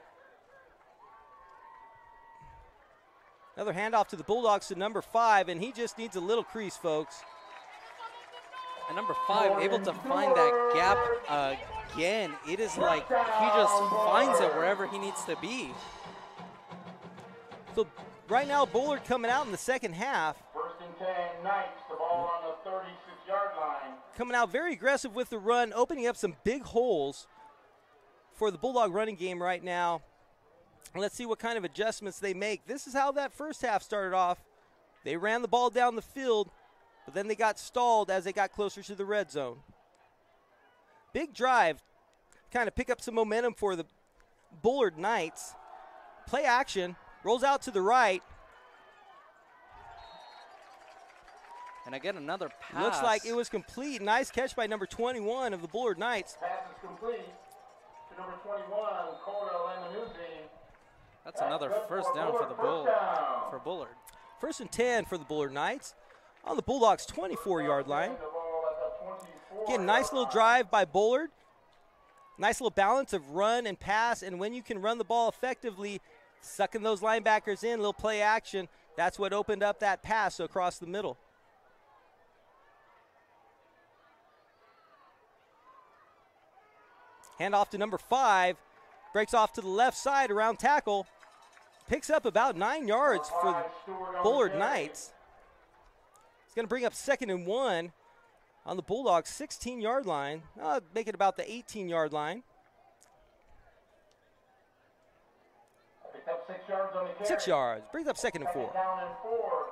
Another handoff to the Bulldogs to number five, and he just needs a little crease, folks. And number five, able to find that gap again. It is like he just finds it wherever he needs to be. So right now, Bullard coming out in the second half, First and ten, Knights. The ball on the thirty-six yard line. coming out very aggressive with the run, opening up some big holes for the Bulldog running game right now. And let's see what kind of adjustments they make. This is how that first half started off. They ran the ball down the field, but then they got stalled as they got closer to the red zone. Big drive, kind of pick up some momentum for the Bullard Knights. Play action, rolls out to the right. And again, another pass. Looks like it was complete. Nice catch by number twenty-one of the Bullard Knights. Pass is complete to number twenty-one, Cora Lamanuzzi. That's another good first for down for Bullard. the First Bull down. for Bullard. First and ten for the Bullard Knights on the Bulldogs' twenty-four-yard line. The ball at the twenty-four Again, nice little line. drive by Bullard. Nice little balance of run and pass, and when you can run the ball effectively, sucking those linebackers in, little play action, that's what opened up that pass across the middle. Hand off to number five, breaks off to the left side around tackle, picks up about nine yards for the Bullard Knights. It's going to bring up second and one on the Bulldogs' sixteen-yard line. Uh, make it about the eighteen-yard line. Picked up six yards on the carry. Six yards. Brings up second and Second four. down and four.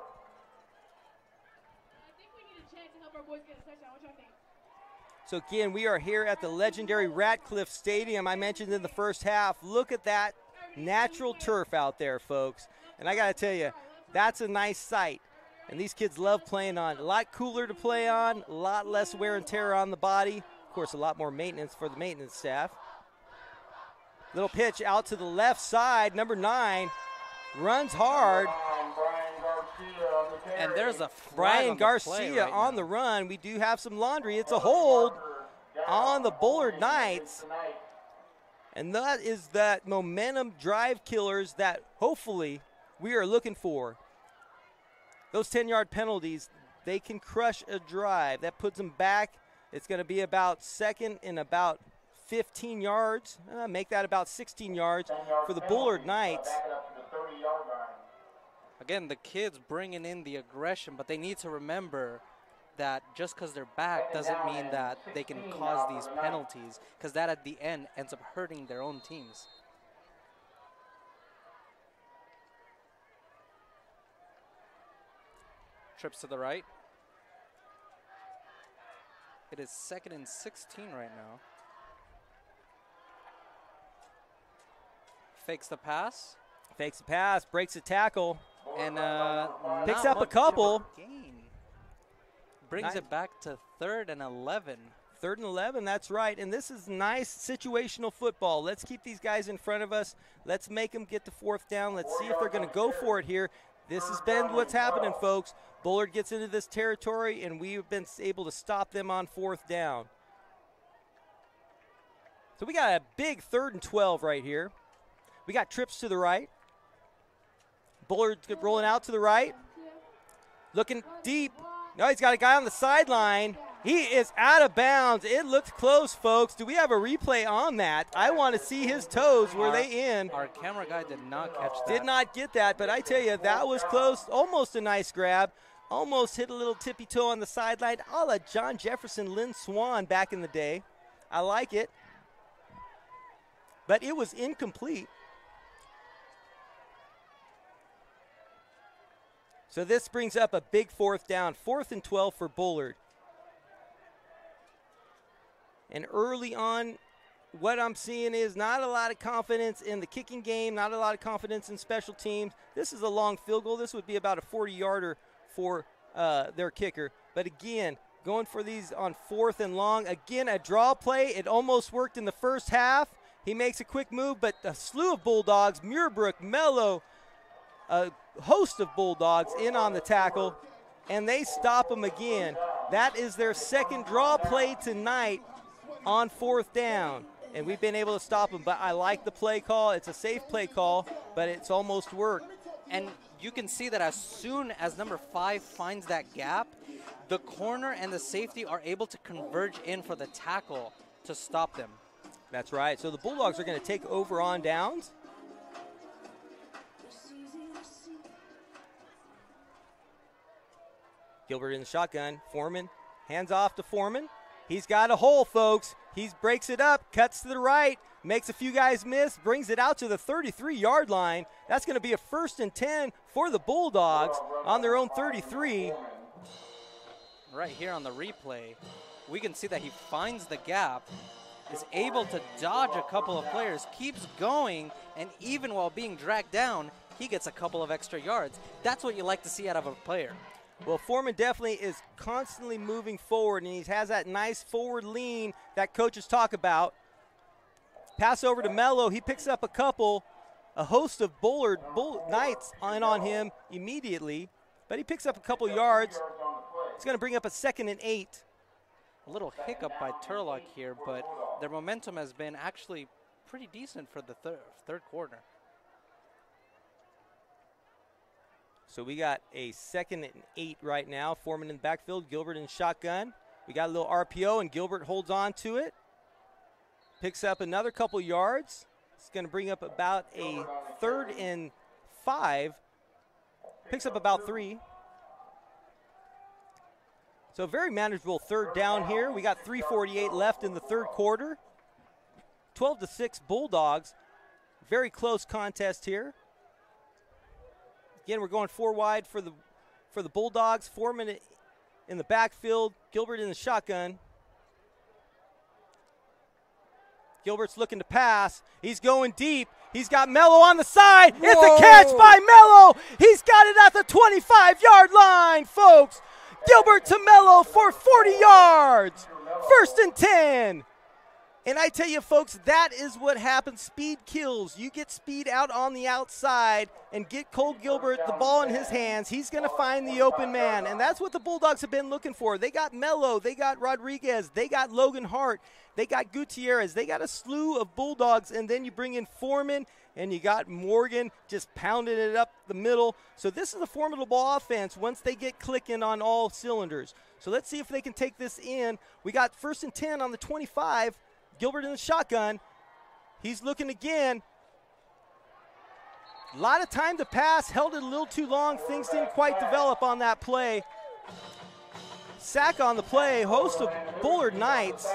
I think we need a chance to help our boys get a touchdown. What y'all think? So again, we are here at the legendary Ratcliffe Stadium I mentioned in the first half. Look at that natural turf out there, folks. And I got to tell you, that's a nice sight. And these kids love playing on. A lot cooler to play on, a lot less wear and tear on the body. Of course, a lot more maintenance for the maintenance staff. Little pitch out to the left side. Number nine runs hard. Um, Brian Garcia on the carry. And there's a flag Brian on the play Garcia right on now. the run. We do have some laundry. It's a hold Down on the Bullard forty Knights. tonight. And that is that momentum drive killers that hopefully we are looking for. Those ten-yard penalties, they can crush a drive. That puts them back. It's going to be about second and about fifteen yards. Uh, make that about sixteen yards ten-yard for the penalty, Bullard uh, Knights. Back it up to the thirty-yard line. Again, the kids bringing in the aggression, but they need to remember that just because they're back doesn't mean that they can cause these penalties, because that at the end ends up hurting their own teams. Trips to the right. It is second and sixteen right now. Fakes the pass. Fakes the pass, breaks a tackle. And uh, Picks not up a much of couple. gain. Brings Nice. it back to third and eleven. Third and eleven, that's right. And this is nice situational football. Let's keep these guys in front of us. Let's make them get to fourth down. Let's see if they're going to go for it here. This has been what's happening, folks. Bullard gets into this territory, and we've been able to stop them on fourth down. So we got a big third and twelve right here. We got trips to the right. Bullard rolling out to the right. Looking deep. No, he's got a guy on the sideline. He is out of bounds. It looked close, folks. Do we have a replay on that? I want to see his toes. Were they in? Our camera guy did not catch that. Did not get that, but I tell you, that was close. Almost a nice grab. Almost hit a little tippy toe on the sideline, a la John Jefferson, Lynn Swan back in the day. I like it. But it was incomplete. So this brings up a big fourth down, fourth and twelve for Bullard. And early on, what I'm seeing is not a lot of confidence in the kicking game, not a lot of confidence in special teams. This is a long field goal. This would be about a forty-yarder for uh, their kicker. But again, going for these on fourth and long. Again, a draw play. It almost worked in the first half. He makes a quick move, but a slew of Bulldogs, Muirbrook, Mello, a host of Bulldogs in on the tackle, and they stop him again. That is their second draw play tonight on fourth down, and we've been able to stop him. But I like the play call. It's a safe play call, but it's almost worked. And you can see that as soon as number five finds that gap, the corner and the safety are able to converge in for the tackle to stop them. That's right. So the Bulldogs are going to take over on downs. Gilbert in the shotgun. Foreman hands off to Foreman. He's got a hole, folks. He breaks it up, cuts to the right, makes a few guys miss, brings it out to the thirty-three-yard line. That's going to be a first and ten for the Bulldogs on their own thirty-three. Right here on the replay, we can see that he finds the gap, is able to dodge a couple of players, keeps going, and even while being dragged down, he gets a couple of extra yards. That's what you like to see out of a player. Well, Foreman definitely is constantly moving forward, and he has that nice forward lean that coaches talk about. Pass over to Mello. He picks up a couple. A host of Bullard Bull Knights on on him immediately, but he picks up a couple yards. It's going to bring up a second and eight. A little hiccup by Turlock here, but their momentum has been actually pretty decent for the thir third quarter. So we got a second and eight right now. Foreman in the backfield, Gilbert in shotgun. We got a little R P O, and Gilbert holds on to it. Picks up another couple yards. It's going to bring up about a third and five. Picks up about three. So very manageable third down here. We got three forty-eight left in the third quarter. twelve to six Bulldogs. Very close contest here. Again, we're going four wide for the for the Bulldogs. Foreman in the backfield. Gilbert in the shotgun. Gilbert's looking to pass. He's going deep. He's got Mello on the side. Whoa. It's a catch by Mello. He's got it at the twenty-five-yard line, folks. Gilbert to Mello for forty yards. First and ten. And I tell you, folks, that is what happens. Speed kills. You get speed out on the outside and get Cole Gilbert the ball in his hands. He's going to find the open man, and that's what the Bulldogs have been looking for. They got Mello. They got Rodriguez. They got Logan Hart. They got Gutierrez. They got a slew of Bulldogs, and then you bring in Foreman, and you got Morgan just pounding it up the middle. So this is a formidable offense once they get clicking on all cylinders. So let's see if they can take this in. We got first and ten on the twenty-five. Gilbert in the shotgun. He's looking again. A lot of time to pass. Held it a little too long. Things didn't quite develop on that play. Sack on the play. Host of Bullard Knights.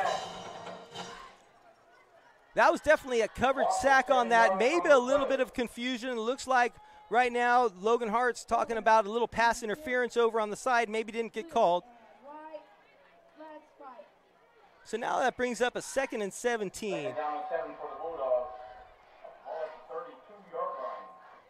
That was definitely a covered sack on that. Maybe a little bit of confusion. It looks like right now Logan Hart's talking about a little pass interference over on the side. Maybe didn't get called. So now that brings up a second and seventeen. Second down and seven for the Bulldogs. Ball at the thirty-two-yard line.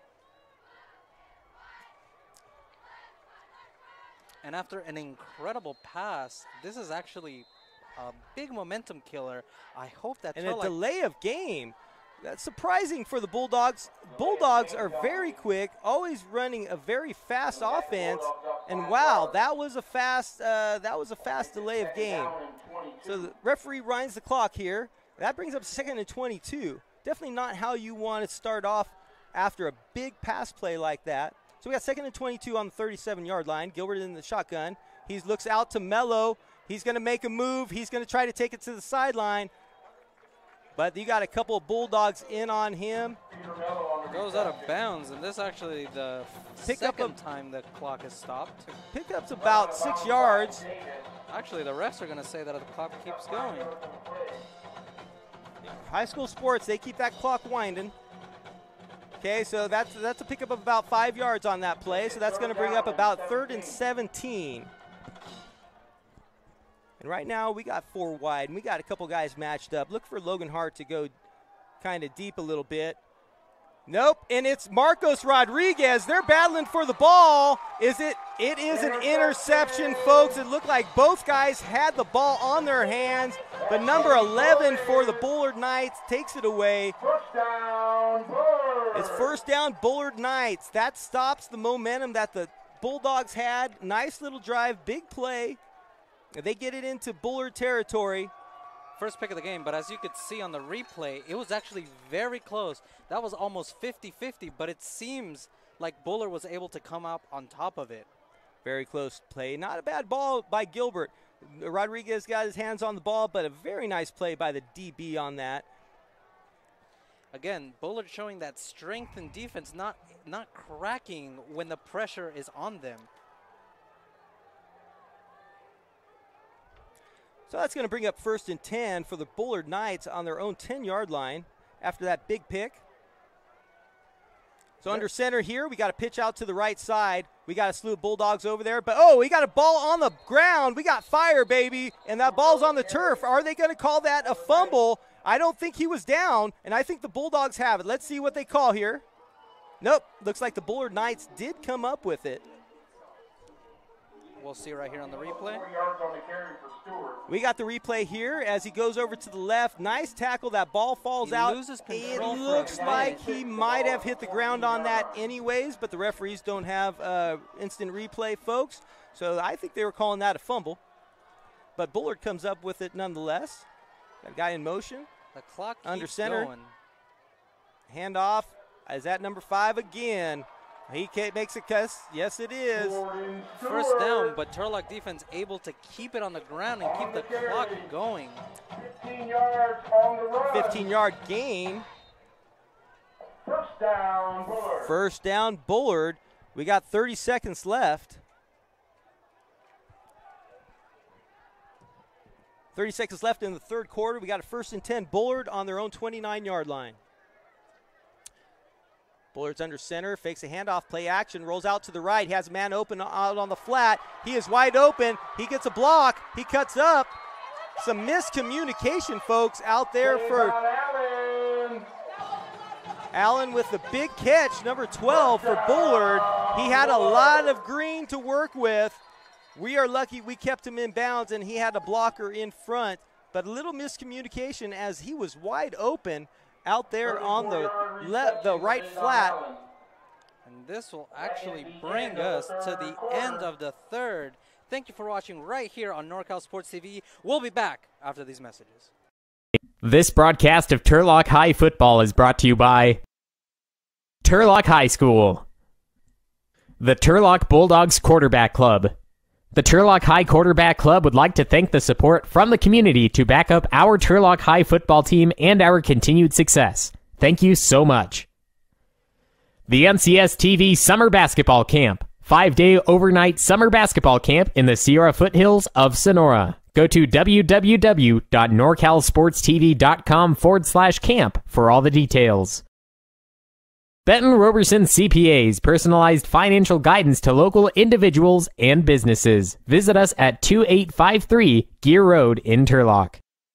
And after an incredible pass, this is actually a big momentum killer. I hope that and a Turlock delay of game. That's surprising for the Bulldogs. Bulldogs are very quick, always running a very fast offense. And wow, that was a fast uh, that was a fast delay of game. So the referee winds the clock here. That brings up second and twenty-two. Definitely not how you want to start off after a big pass play like that. So we got second and twenty-two on the thirty-seven-yard line. Gilbert in the shotgun. He looks out to Mello. He's going to make a move. He's going to try to take it to the sideline. But you got a couple of Bulldogs in on him. Goes out of bounds, and this actually the Pick second up a, time the clock is stopped. Pickup's about six yards. Actually, the refs are going to say that the clock keeps going. High school sports, they keep that clock winding. Okay, so that's that's a pickup of about five yards on that play. So that's going to bring up about third and seventeen. And right now we got four wide, and we got a couple guys matched up. Look for Logan Hart to go kind of deep a little bit. Nope, and it's Marcos Rodriguez. They're battling for the ball. Is it? It is an interception, folks. It looked like both guys had the ball on their hands. But number eleven for the Bullard Knights takes it away. First down, Bullard. It's first down, Bullard Knights. That stops the momentum that the Bulldogs had. Nice little drive, big play. They get it into Bullard territory. First pick of the game, but as you could see on the replay, it was actually very close. That was almost fifty fifty, but it seems like Bullard was able to come up on top of it. Very close play. Not a bad ball by Gilbert. Rodriguez got his hands on the ball, but a very nice play by the D B on that. Again, Bullard showing that strength and defense, not, not cracking when the pressure is on them. So that's going to bring up first and ten for the Bullard Knights on their own ten-yard line after that big pick. So under center here, we got a pitch out to the right side. We got a slew of Bulldogs over there. But, oh, we got a ball on the ground. We got fire, baby. And that ball's on the turf. Are they going to call that a fumble? I don't think he was down, and I think the Bulldogs have it. Let's see what they call here. Nope. Looks like the Bullard Knights did come up with it. We'll see right here on the replay. Four yards on the carry for Stewart. We got the replay here as he goes over to the left. Nice tackle. That ball falls He out. loses It control for a looks minute. like he might have hit the ground on that anyways, but the referees don't have uh, instant replay, folks. So I think they were calling that a fumble. But Bullard comes up with it nonetheless. Got a guy in motion. The clock keeps Under center. going. Handoff. Is that number five again? He can't, makes a cuss. Yes, it is. Jordan First Stewart. down, but Turlock defense able to keep it on the ground and keep the clock going. fifteen yards on the run. fifteen-yard gain. First down, Bullard. First down, Bullard. We got thirty seconds left. thirty seconds left in the third quarter. We got a first and ten. Bullard on their own twenty-nine-yard line. Bullard's under center, fakes a handoff, play action, rolls out to the right. He has a man open out on the flat. He is wide open. He gets a block. He cuts up. Some miscommunication, folks, out there for Allen. Allen with the big catch, number twelve for Bullard. He had a lot of green to work with. We are lucky we kept him in bounds and he had a blocker in front. But a little miscommunication as he was wide open out there on the left, the right flat. And this will actually bring us to the end of the third. Thank you for watching right here on NorCal Sports T V. We'll be back after these messages. This broadcast of Turlock High Football is brought to you by Turlock High School, the Turlock Bulldogs Quarterback Club. The Turlock High Quarterback Club would like to thank the support from the community to back up our Turlock High football team and our continued success. Thank you so much. The N C S T V Summer Basketball Camp, five-day overnight summer basketball camp in the Sierra Foothills of Sonora. Go to www.norcalsportstv.com forward slash camp for all the details. Benton Roberson C P As, personalized financial guidance to local individuals and businesses. Visit us at two eight five three Gear Road in Turlock.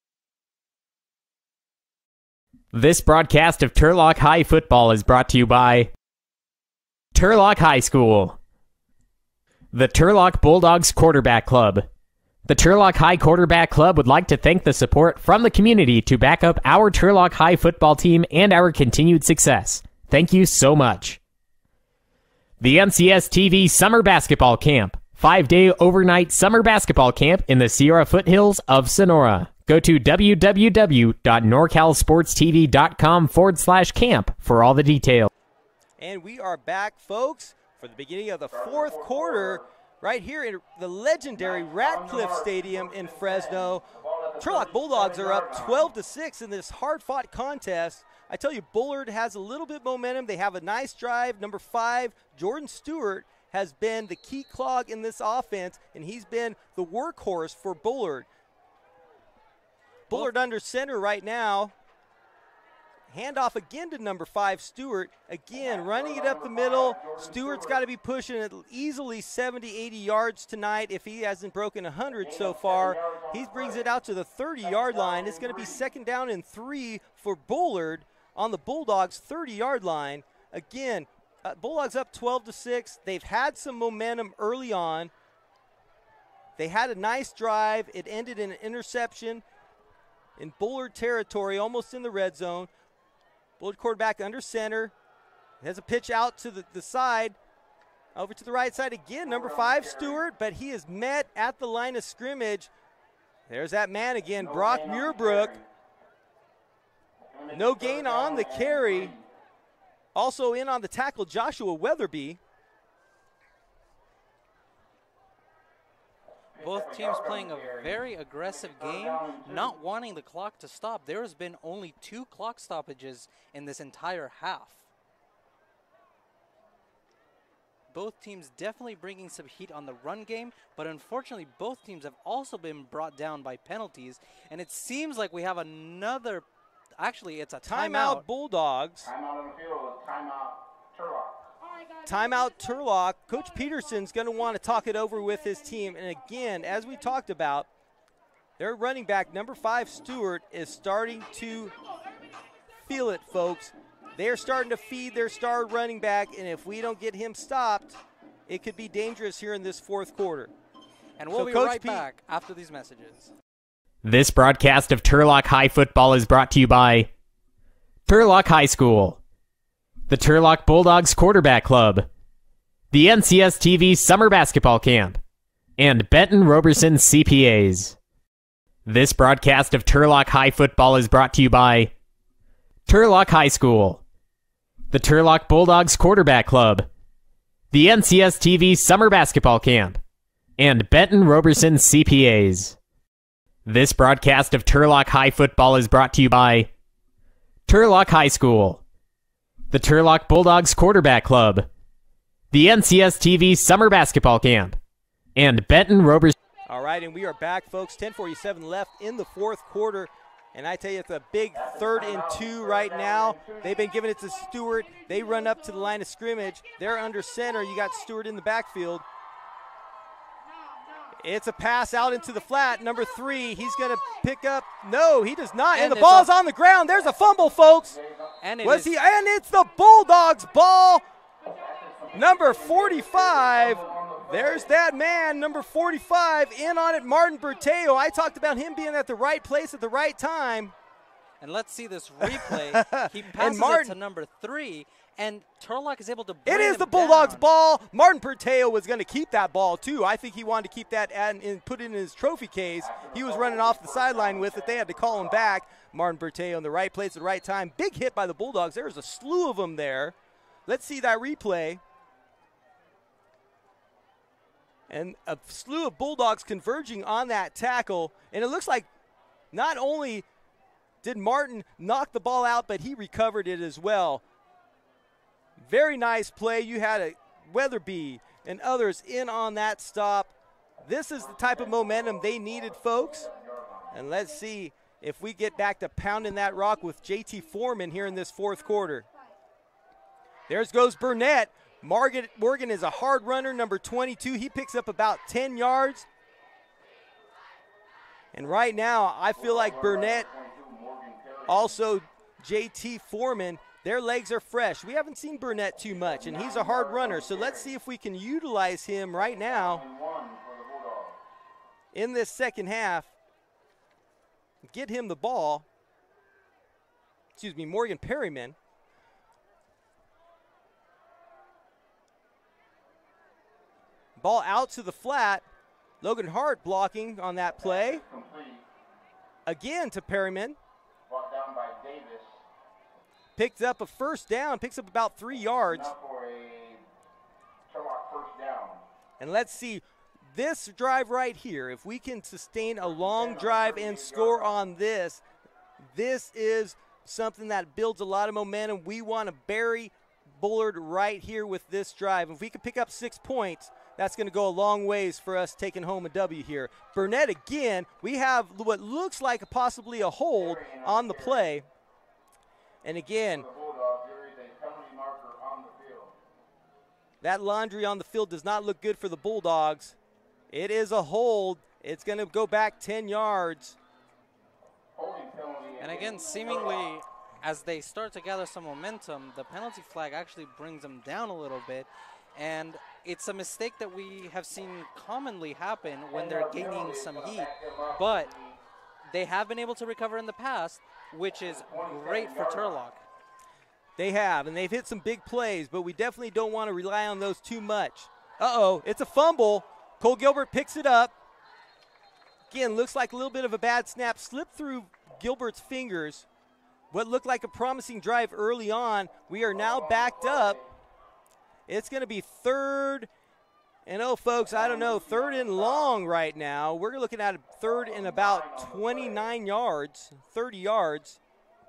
This broadcast of Turlock High Football is brought to you by Turlock High School, the Turlock Bulldogs Quarterback Club. The Turlock High Quarterback Club would like to thank the support from the community to back up our Turlock High football team and our continued success. Thank you so much. The N C S T V Summer Basketball Camp, five-day overnight summer basketball camp in the Sierra Foothills of Sonora. Go to www.norcalsportstv.com forward slash camp for all the details. And we are back, folks, for the beginning of the fourth quarter right here in the legendary Ratcliffe Stadium in Fresno. Turlock Bulldogs are up twelve to six in this hard-fought contest. I tell you, Bullard has a little bit of momentum. They have a nice drive. Number five, Jordan Stewart, has been the key clog in this offense, and he's been the workhorse for Bullard. Bullard under center right now. Handoff again to number five, Stewart. Again, running it up the middle. Stewart's got to be pushing at easily seventy, eighty yards tonight if he hasn't broken one hundred so far. He brings it out to the thirty-yard line. It's going to be second down and three for Bullard on the Bulldogs' thirty-yard line. Again, uh, Bulldogs up twelve to six. They've had some momentum early on. They had a nice drive. It ended in an interception in Bullard territory, almost in the red zone. Bullard quarterback under center. Has a pitch out to the, the side. Over to the right side again, number five, Stewart, but he is met at the line of scrimmage. There's that man again, Brock Muirbrook. No gain on the carry. Also in on the tackle, Joshua Weatherby. Both teams playing a very aggressive game, not wanting the clock to stop. There has been only two clock stoppages in this entire half. Both teams definitely bringing some heat on the run game, but unfortunately both teams have also been brought down by penalties, and it seems like we have another, actually it's a timeout. Timeout Bulldogs. Timeout on the field. Timeout Timeout Turlock. Coach Peterson's going to want to talk it over with his team. And again, as we talked about, their running back, number five, Stewart, is starting to feel it, folks. They're starting to feed their star running back, and if we don't get him stopped, it could be dangerous here in this fourth quarter. And we'll So be Coach right P- back after these messages. This broadcast of Turlock High Football is brought to you by Turlock High School, the Turlock Bulldogs Quarterback Club, the N C S T V Summer Basketball Camp, and Benton Roberson C P As. This broadcast of Turlock High Football is brought to you by Turlock High School, the Turlock Bulldogs Quarterback Club, the N C S T V Summer Basketball Camp, and Benton Roberson C P As. This broadcast of Turlock High Football is brought to you by Turlock High School, the Turlock Bulldogs Quarterback Club, the N C S T V Summer Basketball Camp, and Benton Roberson. All right, and we are back, folks. ten forty-seven left in the fourth quarter. And I tell you, it's a big third and two right now. They've been giving it to Stewart. They run up to the line of scrimmage. They're under center. You got Stewart in the backfield. It's a pass out into the flat. Number three, he's going to pick up. No, he does not. And, And the it's ball's a- on the ground. There's a fumble, folks. And it Was is- he? And it's the Bulldogs' ball. Number forty-five. There's that man, number forty-five, in on it, Martin Berteo. I talked about him being at the right place at the right time. And let's see this replay. He passes it Martin- to number three, and Turlock is able to It bring is him the Bulldogs' down. ball. Martin Berteo was going to keep that ball, too. I think he wanted to keep that and, and put it in his trophy case. He was running off the sideline with it. They had to call him back. Martin Berteo in the right place at the right time. Big hit by the Bulldogs. There was a slew of them there. Let's see that replay. And a slew of Bulldogs converging on that tackle. And it looks like not only did Martin knock the ball out, but he recovered it as well. Very nice play. You had a Weatherby and others in on that stop. This is the type of momentum they needed, folks. And let's see if we get back to pounding that rock with J T Foreman here in this fourth quarter. There goes Burnett. Morgan, Morgan is a hard runner, number twenty-two. He picks up about ten yards. And right now, I feel like Burnett, also J T Foreman, their legs are fresh. We haven't seen Burnett too much, and he's a hard runner. So let's see if we can utilize him right now in this second half. Get him the ball. Excuse me, Morgan Perryman. Ball out to the flat. Logan Hart blocking on that play. Again to Perryman. Brought down by Davis. Picked up a first down. Picks up about three yards. Now for a Turlock first down. And let's see this drive right here. If we can sustain a long drive and score on this, this is something that builds a lot of momentum. We want to bury Bullard right here with this drive. If we can pick up six points, that's going to go a long ways for us taking home a W here. Burnett again. We have what looks like possibly a hold on the play. And again, The Bulldogs, there is a penalty marker on the field. that laundry on the field does not look good for the Bulldogs. It is a hold. It's going to go back ten yards. Holding penalty. And again, seemingly, as they start to gather some momentum, the penalty flag actually brings them down a little bit. And it's a mistake that we have seen commonly happen when they're gaining some heat. But they have been able to recover in the past, which is great for Turlock. They have, and they've hit some big plays, but we definitely don't want to rely on those too much. Uh-oh, it's a fumble. Cole Gilbert picks it up. Again, looks like a little bit of a bad snap. Slipped through Gilbert's fingers. What looked like a promising drive early on. We are now backed up. It's going to be third, and oh, folks, I don't know, third and long right now. We're looking at a third and about twenty-nine yards, thirty yards.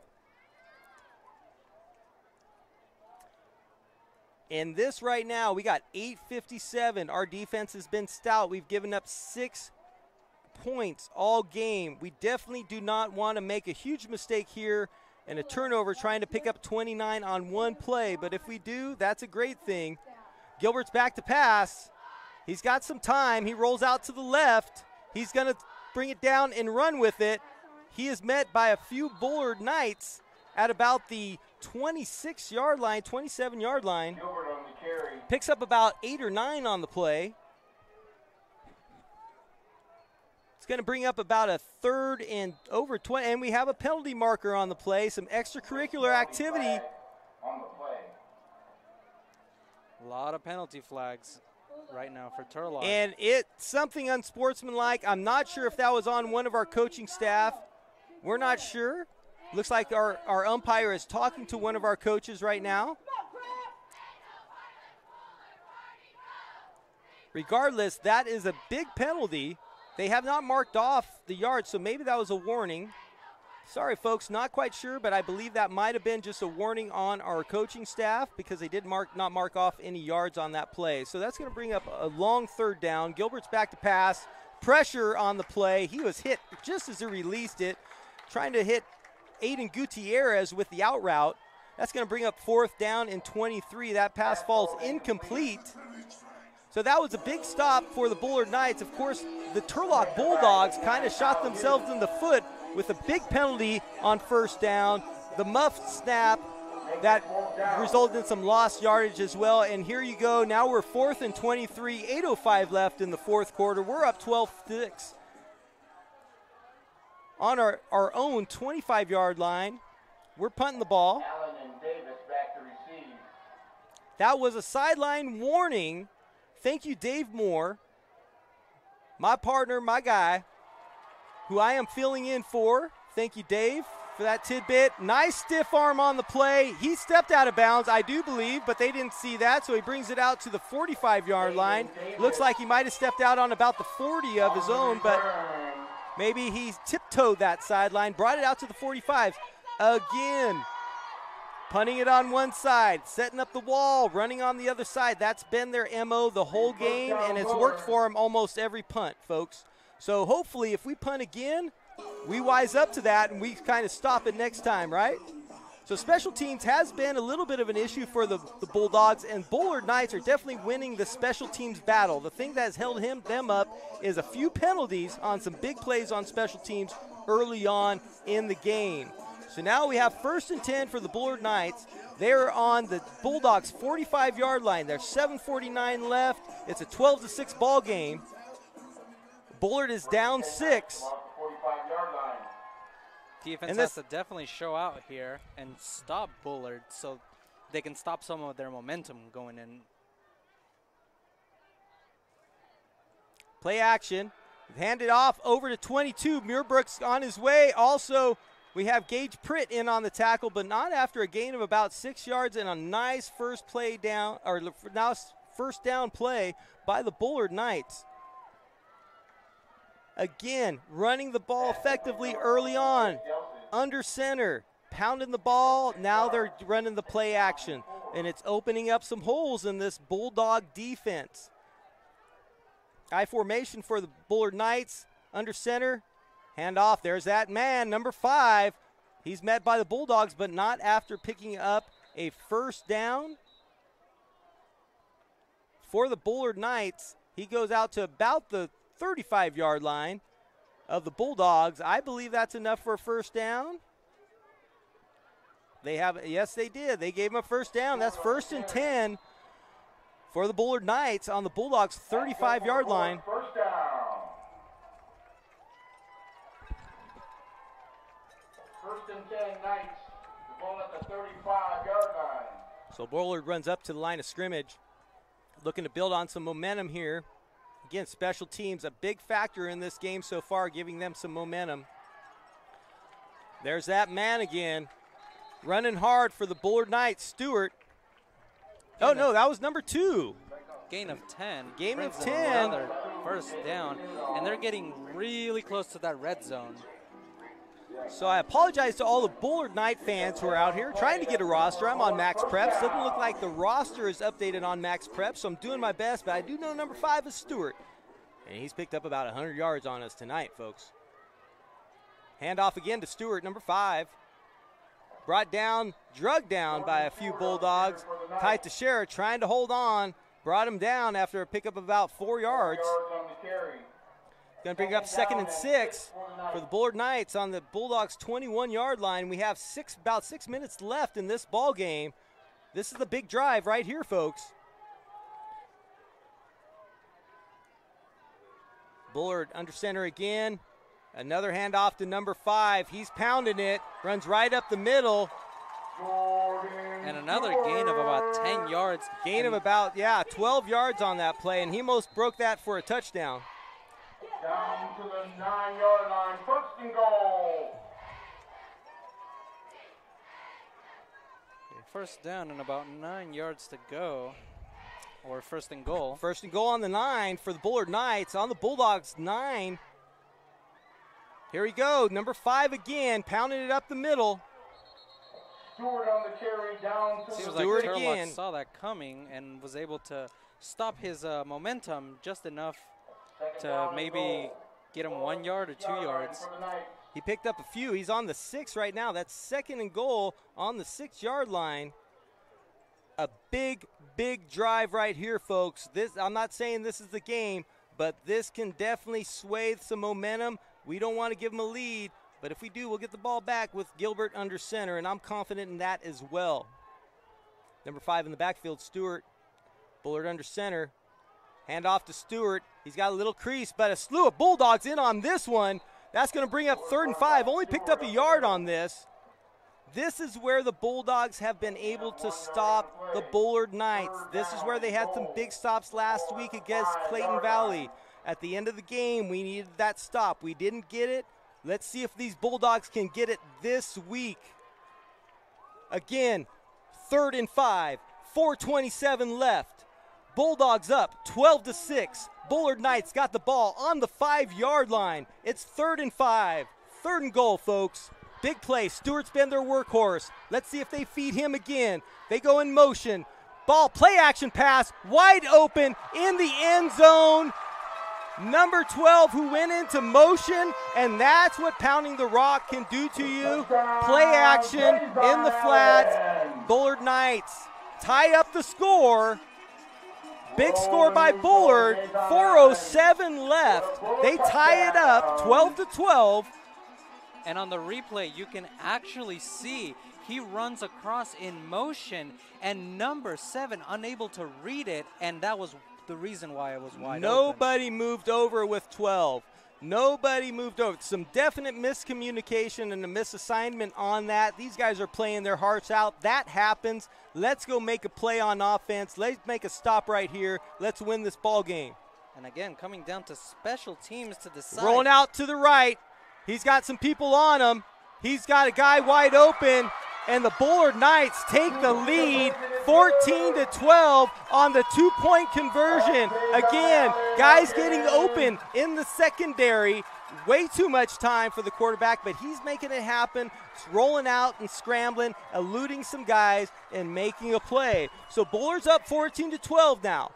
And this right now, we got eight fifty-seven. Our defense has been stout. We've given up six points all game. We definitely do not want to make a huge mistake here and a turnover, trying to pick up twenty-nine on one play. But if we do, that's a great thing. Gilbert's back to pass. He's got some time. He rolls out to the left. He's going to bring it down and run with it. He is met by a few Bullard Knights at about the twenty-six yard line, twenty-seven yard line. Gilbert on the carry. Picks up about eight or nine on the play. It's going to bring up about a third and over twenty. And we have a penalty marker on the play, some extracurricular activity. On the play. A lot of penalty flags right now for Turlock. And it's something unsportsmanlike. I'm not sure if that was on one of our coaching staff. We're not sure. Looks like our, our umpire is talking to one of our coaches right now. Regardless, that is a big penalty. They have not marked off the yard, so maybe that was a warning. Sorry, folks, not quite sure, but I believe that might have been just a warning on our coaching staff because they did mark not mark off any yards on that play. So that's going to bring up a long third down. Gilbert's back to pass. Pressure on the play. He was hit just as he released it, trying to hit Aiden Gutierrez with the out route. That's going to bring up fourth down and twenty-three. That pass falls incomplete. So that was a big stop for the Bullard Knights. Of course, the Turlock Bulldogs kind of shot themselves in the foot with a big penalty on first down. The muffed snap that resulted in some lost yardage as well. And here you go. Now we're fourth and twenty-three, eight oh five left in the fourth quarter. We're up twelve six. On our, our own twenty-five yard line, we're punting the ball. Allen and Davis back to receive. That was a sideline warning. Thank you, Dave Moore, my partner, my guy, who I am filling in for. Thank you, Dave, for that tidbit. Nice stiff arm on the play. He stepped out of bounds, I do believe, but they didn't see that, so he brings it out to the forty-five yard line. Looks like he might have stepped out on about the forty of his own, but maybe he tiptoed that sideline, brought it out to the forty-five. Again, punting it on one side, setting up the wall, running on the other side. That's been their M O the whole game, and it's worked for them almost every punt, folks. So hopefully if we punt again, we wise up to that and we kind of stop it next time, right? So special teams has been a little bit of an issue for the, the Bulldogs, and Bullard Knights are definitely winning the special teams battle. The thing that has held him them up is a few penalties on some big plays on special teams early on in the game. So now we have first and ten for the Bullard Knights. They're on the Bulldogs' forty-five yard line. There's seven forty-nine left. It's a twelve to six ball game. Bullard is down six. forty-five yard line. Defense And has this- to definitely show out here and stop Bullard so they can stop some of their momentum going in. Play action. Hand it off over to twenty-two. Muirbrook's on his way. Also, we have Gage Pritt in on the tackle, but not after a gain of about six yards and a nice first play down, or now first down play by the Bullard Knights. Again, running the ball effectively early on. Under center, pounding the ball. Now they're running the play action, and it's opening up some holes in this Bulldog defense. I formation for the Bullard Knights. Under center, hand off. There's that man, number five. He's met by the Bulldogs, but not after picking up a first down. For the Bullard Knights, he goes out to about the thirty-five yard line of the Bulldogs. I believe that's enough for a first down. They have, yes, they did. They gave him a first down. That's first and ten for the Bullard Knights on the Bulldogs' thirty-five yard line. First down. First and ten Knights. The ball at the thirty-five yard line. So Bullard runs up to the line of scrimmage, looking to build on some momentum here. Again, special teams, a big factor in this game so far, giving them some momentum. There's that man again, running hard for the Bullard Knights, Stewart. Oh, no, that was number two. Gain of ten. Gain of brings them ten. Another first down, and they're getting really close to that red zone. So I apologize to all the Bullard Knight fans who are out here trying to get a roster. I'm on Max Preps. Doesn't look like the roster is updated on Max Preps, so I'm doing my best, but I do know number five is Stewart. And he's picked up about one hundred yards on us tonight, folks. Hand off again to Stewart, number five. brought down, drugged down by a few Bulldogs. Ty Teixeira trying to hold on, brought him down after a pickup of about four yards. Going to bring up second and six for the Bullard Knights on the Bulldogs' twenty-one-yard line. We have six about six minutes left in this ball game. This is the big drive right here, folks. Bullard under center again. Another handoff to number five. He's pounding it, runs right up the middle. And another gain of about ten yards. Gain of about, yeah, twelve yards on that play, and he almost broke that for a touchdown. Down to the nine-yard line, first and goal. First down and about nine yards to go, or first and goal. First and goal on the nine for the Bullard Knights, on the Bulldogs nine. Here we go, number five again, pounding it up the middle. Stewart on the carry down to Seems the like Stewart Turlock again. saw that coming and was able to stop his uh, momentum just enough to maybe get him one yard or two yards. He picked up a few. He's on the six right now. That's second and goal on the six-yard line. A big, big drive right here, folks. This, I'm not saying this is the game, but this can definitely sway some momentum. We don't want to give them a lead, but if we do, we'll get the ball back with Gilbert under center, and I'm confident in that as well. Number five in the backfield, Stewart. Bullard under center. Hand off to Stewart. He's got a little crease, but a slew of Bulldogs in on this one. That's going to bring up third and five. Only picked up a yard on this. This is where the Bulldogs have been able to stop the Bullard Knights. This is where they had some big stops last week against Clayton Valley. At the end of the game, we needed that stop. We didn't get it. Let's see if these Bulldogs can get it this week. Again, third and five, four twenty-seven left. Bulldogs up twelve to six. Bullard Knights got the ball on the five-yard line. It's third and five. Third and goal, folks. Big play. Stewart's been their workhorse. Let's see if they feed him again. They go in motion. Ball, play action pass, wide open in the end zone. Number twelve who went into motion, and that's what pounding the rock can do to you. Play action in the flat. Bullard Knights tie up the score. Big score by Bullard, four oh seven left. They tie it up, twelve to twelve. And on the replay, you can actually see he runs across in motion, and number seven unable to read it, and that was the reason why it was wide Nobody open. moved over with twelve. Nobody moved over. Some definite miscommunication and a misassignment on that. These guys are playing their hearts out. That happens. Let's go make a play on offense. Let's make a stop right here. Let's win this ball game. And again, coming down to special teams to decide. Rolling out to the right. He's got some people on him. He's got a guy wide open. And the Bullard Knights take the lead fourteen to twelve on the two-point conversion. Again, guys getting open in the secondary. Way too much time for the quarterback, but he's making it happen. He's rolling out and scrambling, eluding some guys, and making a play. So Bullard's up fourteen to twelve now.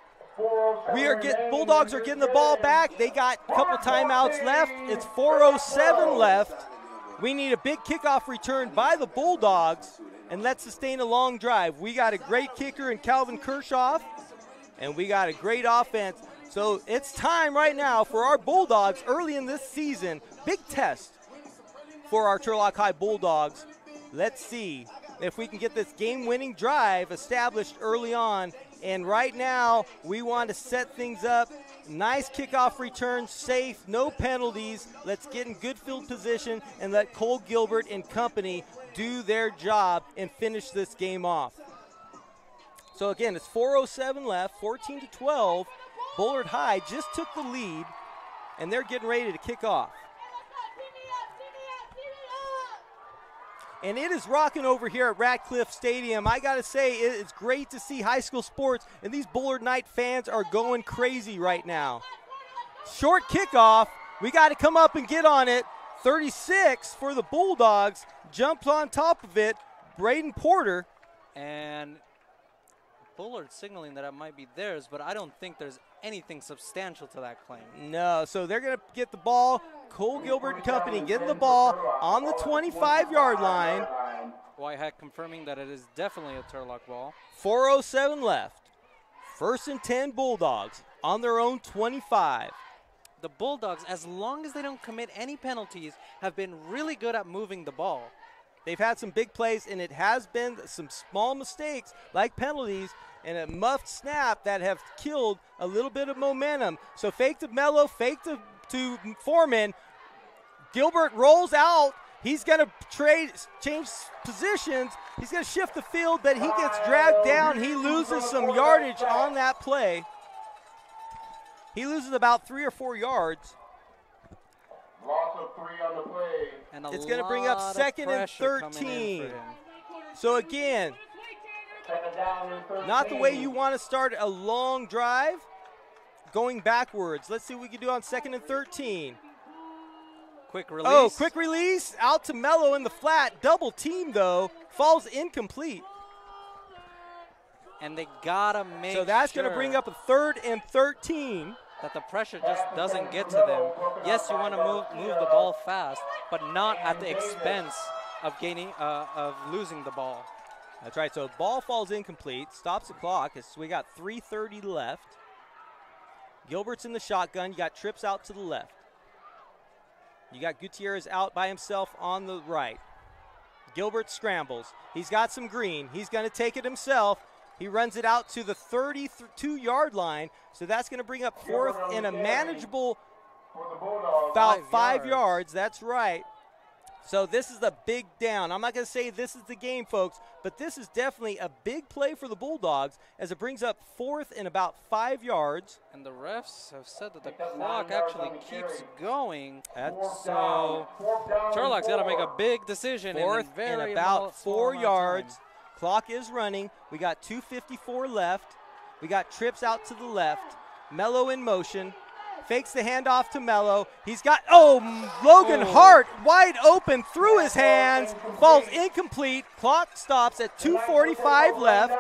We are get Bulldogs are getting the ball back. They got a couple timeouts left. It's four oh seven left. We need a big kickoff return by the Bulldogs, and let's sustain a long drive. We got a great kicker in Calvin Kershaw, and we got a great offense. So it's time right now for our Bulldogs early in this season. Big test for our Turlock High Bulldogs. Let's see if we can get this game-winning drive established early on. And right now, we want to set things up. Nice kickoff return, safe, no penalties. Let's get in good field position and let Cole Gilbert and company do their job and finish this game off. So again, it's four oh seven left, fourteen to twelve. Bullard High just took the lead, and they're getting ready to kick off. And it is rocking over here at Ratcliffe Stadium. I got to say, it's great to see high school sports, and these Bullard Knight fans are going crazy right now. Short kickoff. We got to come up and get on it. thirty-six for the Bulldogs. Jumps on top of it. Braden Porter. And Bullard signaling that it might be theirs, but I don't think there's anything substantial to that claim. No, so they're going to get the ball. Cole Gilbert and company getting the ball on the twenty-five-yard line. Whitehead confirming that it is definitely a Turlock ball. four oh seven left. First and ten Bulldogs on their own twenty-five. The Bulldogs, as long as they don't commit any penalties, have been really good at moving the ball. They've had some big plays, and it has been some small mistakes like penalties and a muffed snap that have killed a little bit of momentum. So fake to Mello, fake to, to Foreman. Gilbert rolls out. He's going to trade, change positions. He's going to shift the field, but he gets dragged down. He loses some yardage on that play. He loses about three or four yards. Loss of three on the play. And a It's going to bring up lot of second and pressure coming in thirteen. for him. So again, Second down and thirteen. not the way you want to start a long drive, going backwards. Let's see what we can do on second and thirteen. Quick release. Oh, quick release out to Mello in the flat. Double team, though. Falls incomplete. And they gotta make So that's sure going to bring up a third and thirteen. that the pressure just doesn't get to them. Yes, you want to move move the ball fast, but not at the expense of gaining uh, of losing the ball. That's right. So ball falls incomplete. Stops the clock. It's, we got three thirty left. Gilbert's in the shotgun. You got Trips out to the left. You got Gutierrez out by himself on the right. Gilbert scrambles. He's got some green. He's going to take it himself. He runs it out to the thirty-two-yard line. So that's going to bring up fourth and a manageable For the Bulldogs. about Five five yards. yards. That's right. So this is a big down. I'm not going to say this is the game, folks, but this is definitely a big play for the Bulldogs as it brings up fourth and about five yards. And the refs have said that the clock actually keeps going. That's So Fourth down and Turlock's got to make a four. big decision. fourth in a very and small- about small four amount of time. yards. Clock is running. We got two fifty-four left. We got Trips out to the left. Mello in motion. Fakes the handoff to Mello. He's got, oh, Logan Oh. Hart wide open through his hands. Falls incomplete. Clock stops at two forty-five left.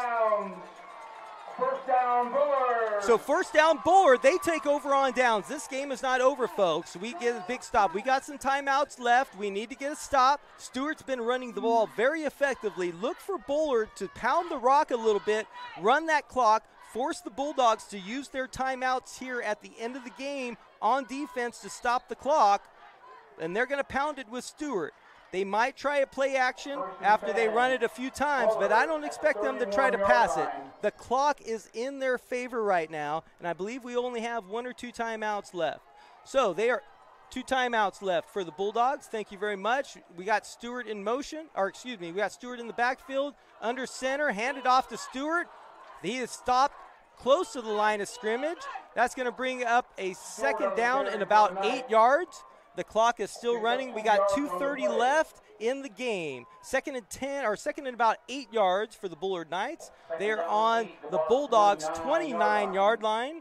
First down, Bullard. So first down, Bullard. They take over on downs. This game is not over, folks. We get a big stop. We got some timeouts left. We need to get a stop. Stewart's been running the ball very effectively. Look for Bullard to pound the rock a little bit, run that clock, force the Bulldogs to use their timeouts here at the end of the game on defense to stop the clock. And they're going to pound it with Stewart. They might try a play action after they run it a few times, but I don't expect them to try to pass it. The clock is in their favor right now, and I believe we only have one or two timeouts left. So they are two timeouts left for the Bulldogs. Thank you very much. We got Stewart in motion, or excuse me, we got Stewart in the backfield, under center, handed off to Stewart. He is stopped close to the line of scrimmage. That's going to bring up a second down and about eight yards. The clock is still running. We got two thirty left in the game. Second and ten, or second and about eight yards for the Bullard Knights. They are on the Bulldogs' twenty-nine-yard line.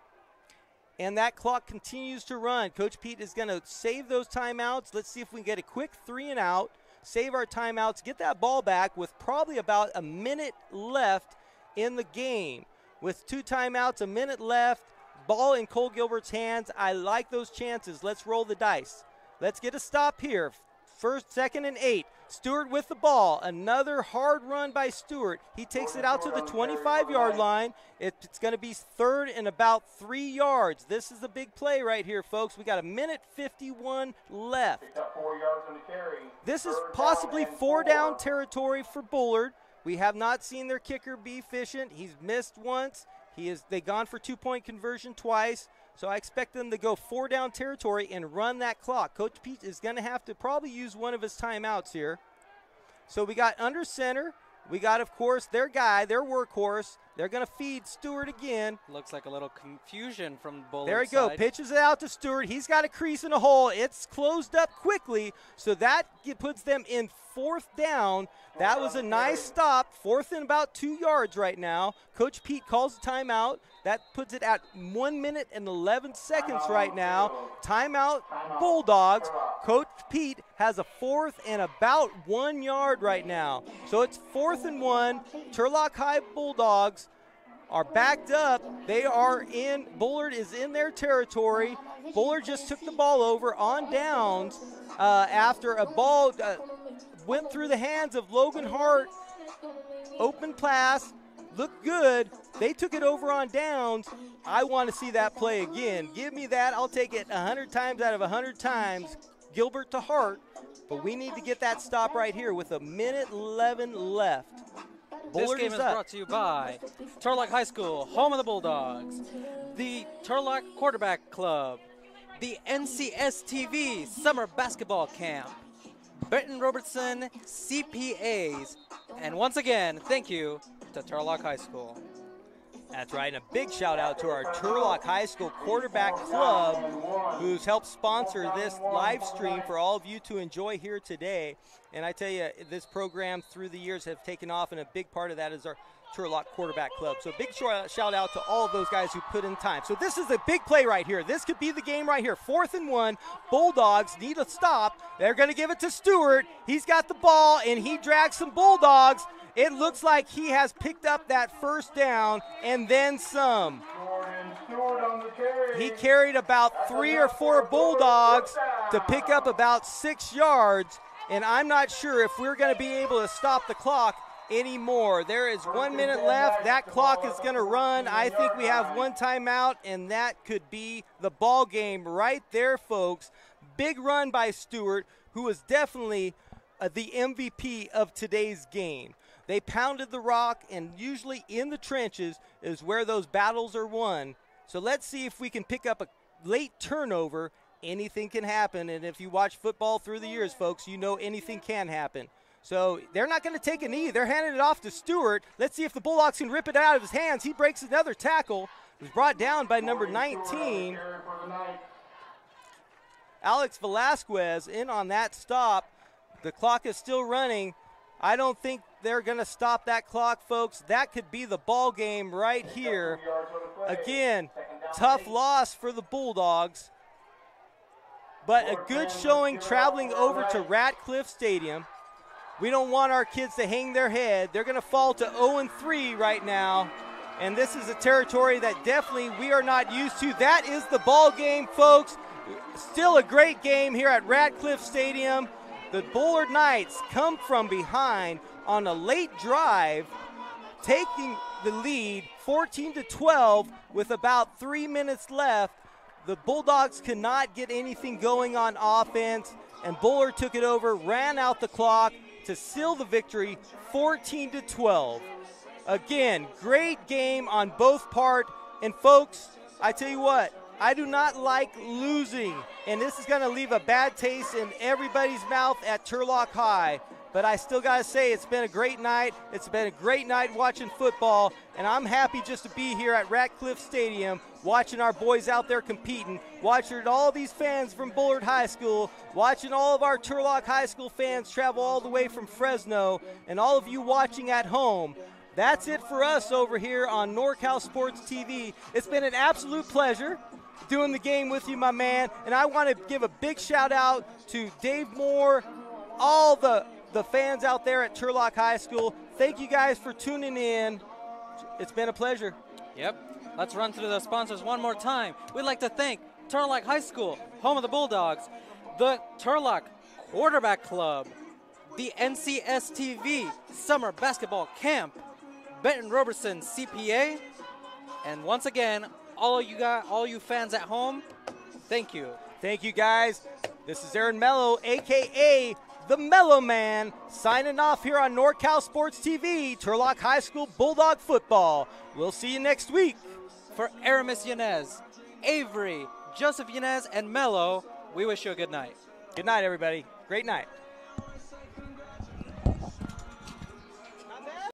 And that clock continues to run. Coach Pete is going to save those timeouts. Let's see if we can get a quick three and out, save our timeouts, get that ball back with probably about a minute left in the game. With two timeouts, a minute left, ball in Cole Gilbert's hands. I like those chances. Let's roll the dice. Let's get a stop here. First, second, and eight. Stewart with the ball. Another hard run by Stewart. He takes it out to the twenty-five-yard line. It's going to be third and about three yards. This is a big play right here, folks. We got a minute fifty-one left. Picked up four yards on the carry. This is Third possibly down and four four. down territory for Bullard. We have not seen their kicker be efficient. He's missed once. He is they gone for two-point conversion twice. So I expect them to go four down territory and run that clock. Coach Pete is going to have to probably use one of his timeouts here. So we got under center. We got, of course, their guy, their workhorse. They're going to feed Stewart again. Looks like a little confusion from Bullard. There we go. Side. Pitches it out to Stewart. He's got a crease in a hole. It's closed up quickly, so that get, puts them in fourth down. That was a nice stop. Fourth and about two yards right now. Coach Pete calls a timeout. That puts it at one minute and eleven seconds right now. Timeout, Bulldogs. Coach Pete has a fourth and about one yard right now. So it's fourth and one. Turlock High Bulldogs are backed up. They are in, Bullard is in their territory. Bullard just took the ball over on downs uh, after a ball, uh, went through the hands of Logan Hart. Open pass, looked good. They took it over on downs. I want to see that play again. Give me that. I'll take it one hundred times out of one hundred times. Gilbert to Hart. But we need to get that stop right here with a minute eleven left. This Bullard game is up. brought to you by Turlock High School, home of the Bulldogs, the Turlock Quarterback Club, the N C S T V Summer Basketball Camp, Benton Robertson C P As, and once again, thank you to Turlock High School. That's right, and a big shout out to our Turlock High School Quarterback Club, who's helped sponsor this live stream for all of you to enjoy here today. And I tell you, this program through the years have taken off, and a big part of that is our Turlock Quarterback Club. So big shout out to all of those guys who put in time. So this is a big play right here. This could be the game right here. Fourth and one. Bulldogs need a stop. They're going to give it to Stewart. He's got the ball, and he drags some Bulldogs. It looks like he has picked up that first down and then some. He carried about three or four Bulldogs to pick up about six yards, and I'm not sure if we're going to be able to stop the clock anymore. There is one minute left. That clock is going to run. I think we have one timeout, and that could be the ball game right there, folks. Big run by Stewart, who is definitely uh, the M V P of today's game. They pounded the rock, and usually in the trenches is where those battles are won. So let's see if we can pick up a late turnover. Anything can happen, and if you watch football through the years, folks, you know anything can happen. So they're not going to take a knee. They're handing it off to Stewart. Let's see if the Bulldogs can rip it out of his hands. He breaks another tackle. He was brought down by number nineteen. Alex Velasquez in on that stop. The clock is still running. I don't think they're going to stop that clock, folks. That could be the ball game right here. Again, tough loss for the Bulldogs, but a good showing traveling over to Ratcliffe Stadium. We don't want our kids to hang their head. They're going to fall to oh and three right now, and this is a territory that definitely we are not used to. That is the ball game, folks. Still a great game here at Ratcliffe Stadium. The Bullard Knights come from behind on a late drive, taking the lead fourteen to twelve with about three minutes left. The Bulldogs cannot get anything going on offense, and Bullard took it over, ran out the clock to seal the victory fourteen to twelve. Again, great game on both part. And folks, I tell you what, I do not like losing, and this is going to leave a bad taste in everybody's mouth at Turlock High. But I still got to say, it's been a great night. It's been a great night watching football, and I'm happy just to be here at Ratcliffe Stadium watching our boys out there competing, watching all these fans from Bullard High School, watching all of our Turlock High School fans travel all the way from Fresno, and all of you watching at home. That's it for us over here on NorCal Sports T V. It's been an absolute pleasure doing the game with you, my man, and I want to give a big shout out to Dave Moore, all the the fans out there at Turlock High School. Thank you guys for tuning in. It's been a pleasure. Yep. Let's run through the sponsors one more time. We'd like to thank Turlock High School, home of the Bulldogs, the Turlock Quarterback Club, the N C S T V Summer Basketball Camp, Benton Robertson C P A, and once again, all you guys, all you fans at home, thank you. Thank you, guys. This is Aaron Mello, a k a the Mellow Man, signing off here on NorCal Sports T V, Turlock High School Bulldog Football. We'll see you next week. For Aramis Yanez, Avery, Joseph Yanez, and Mello, we wish you a good night. Good night, everybody. Great night.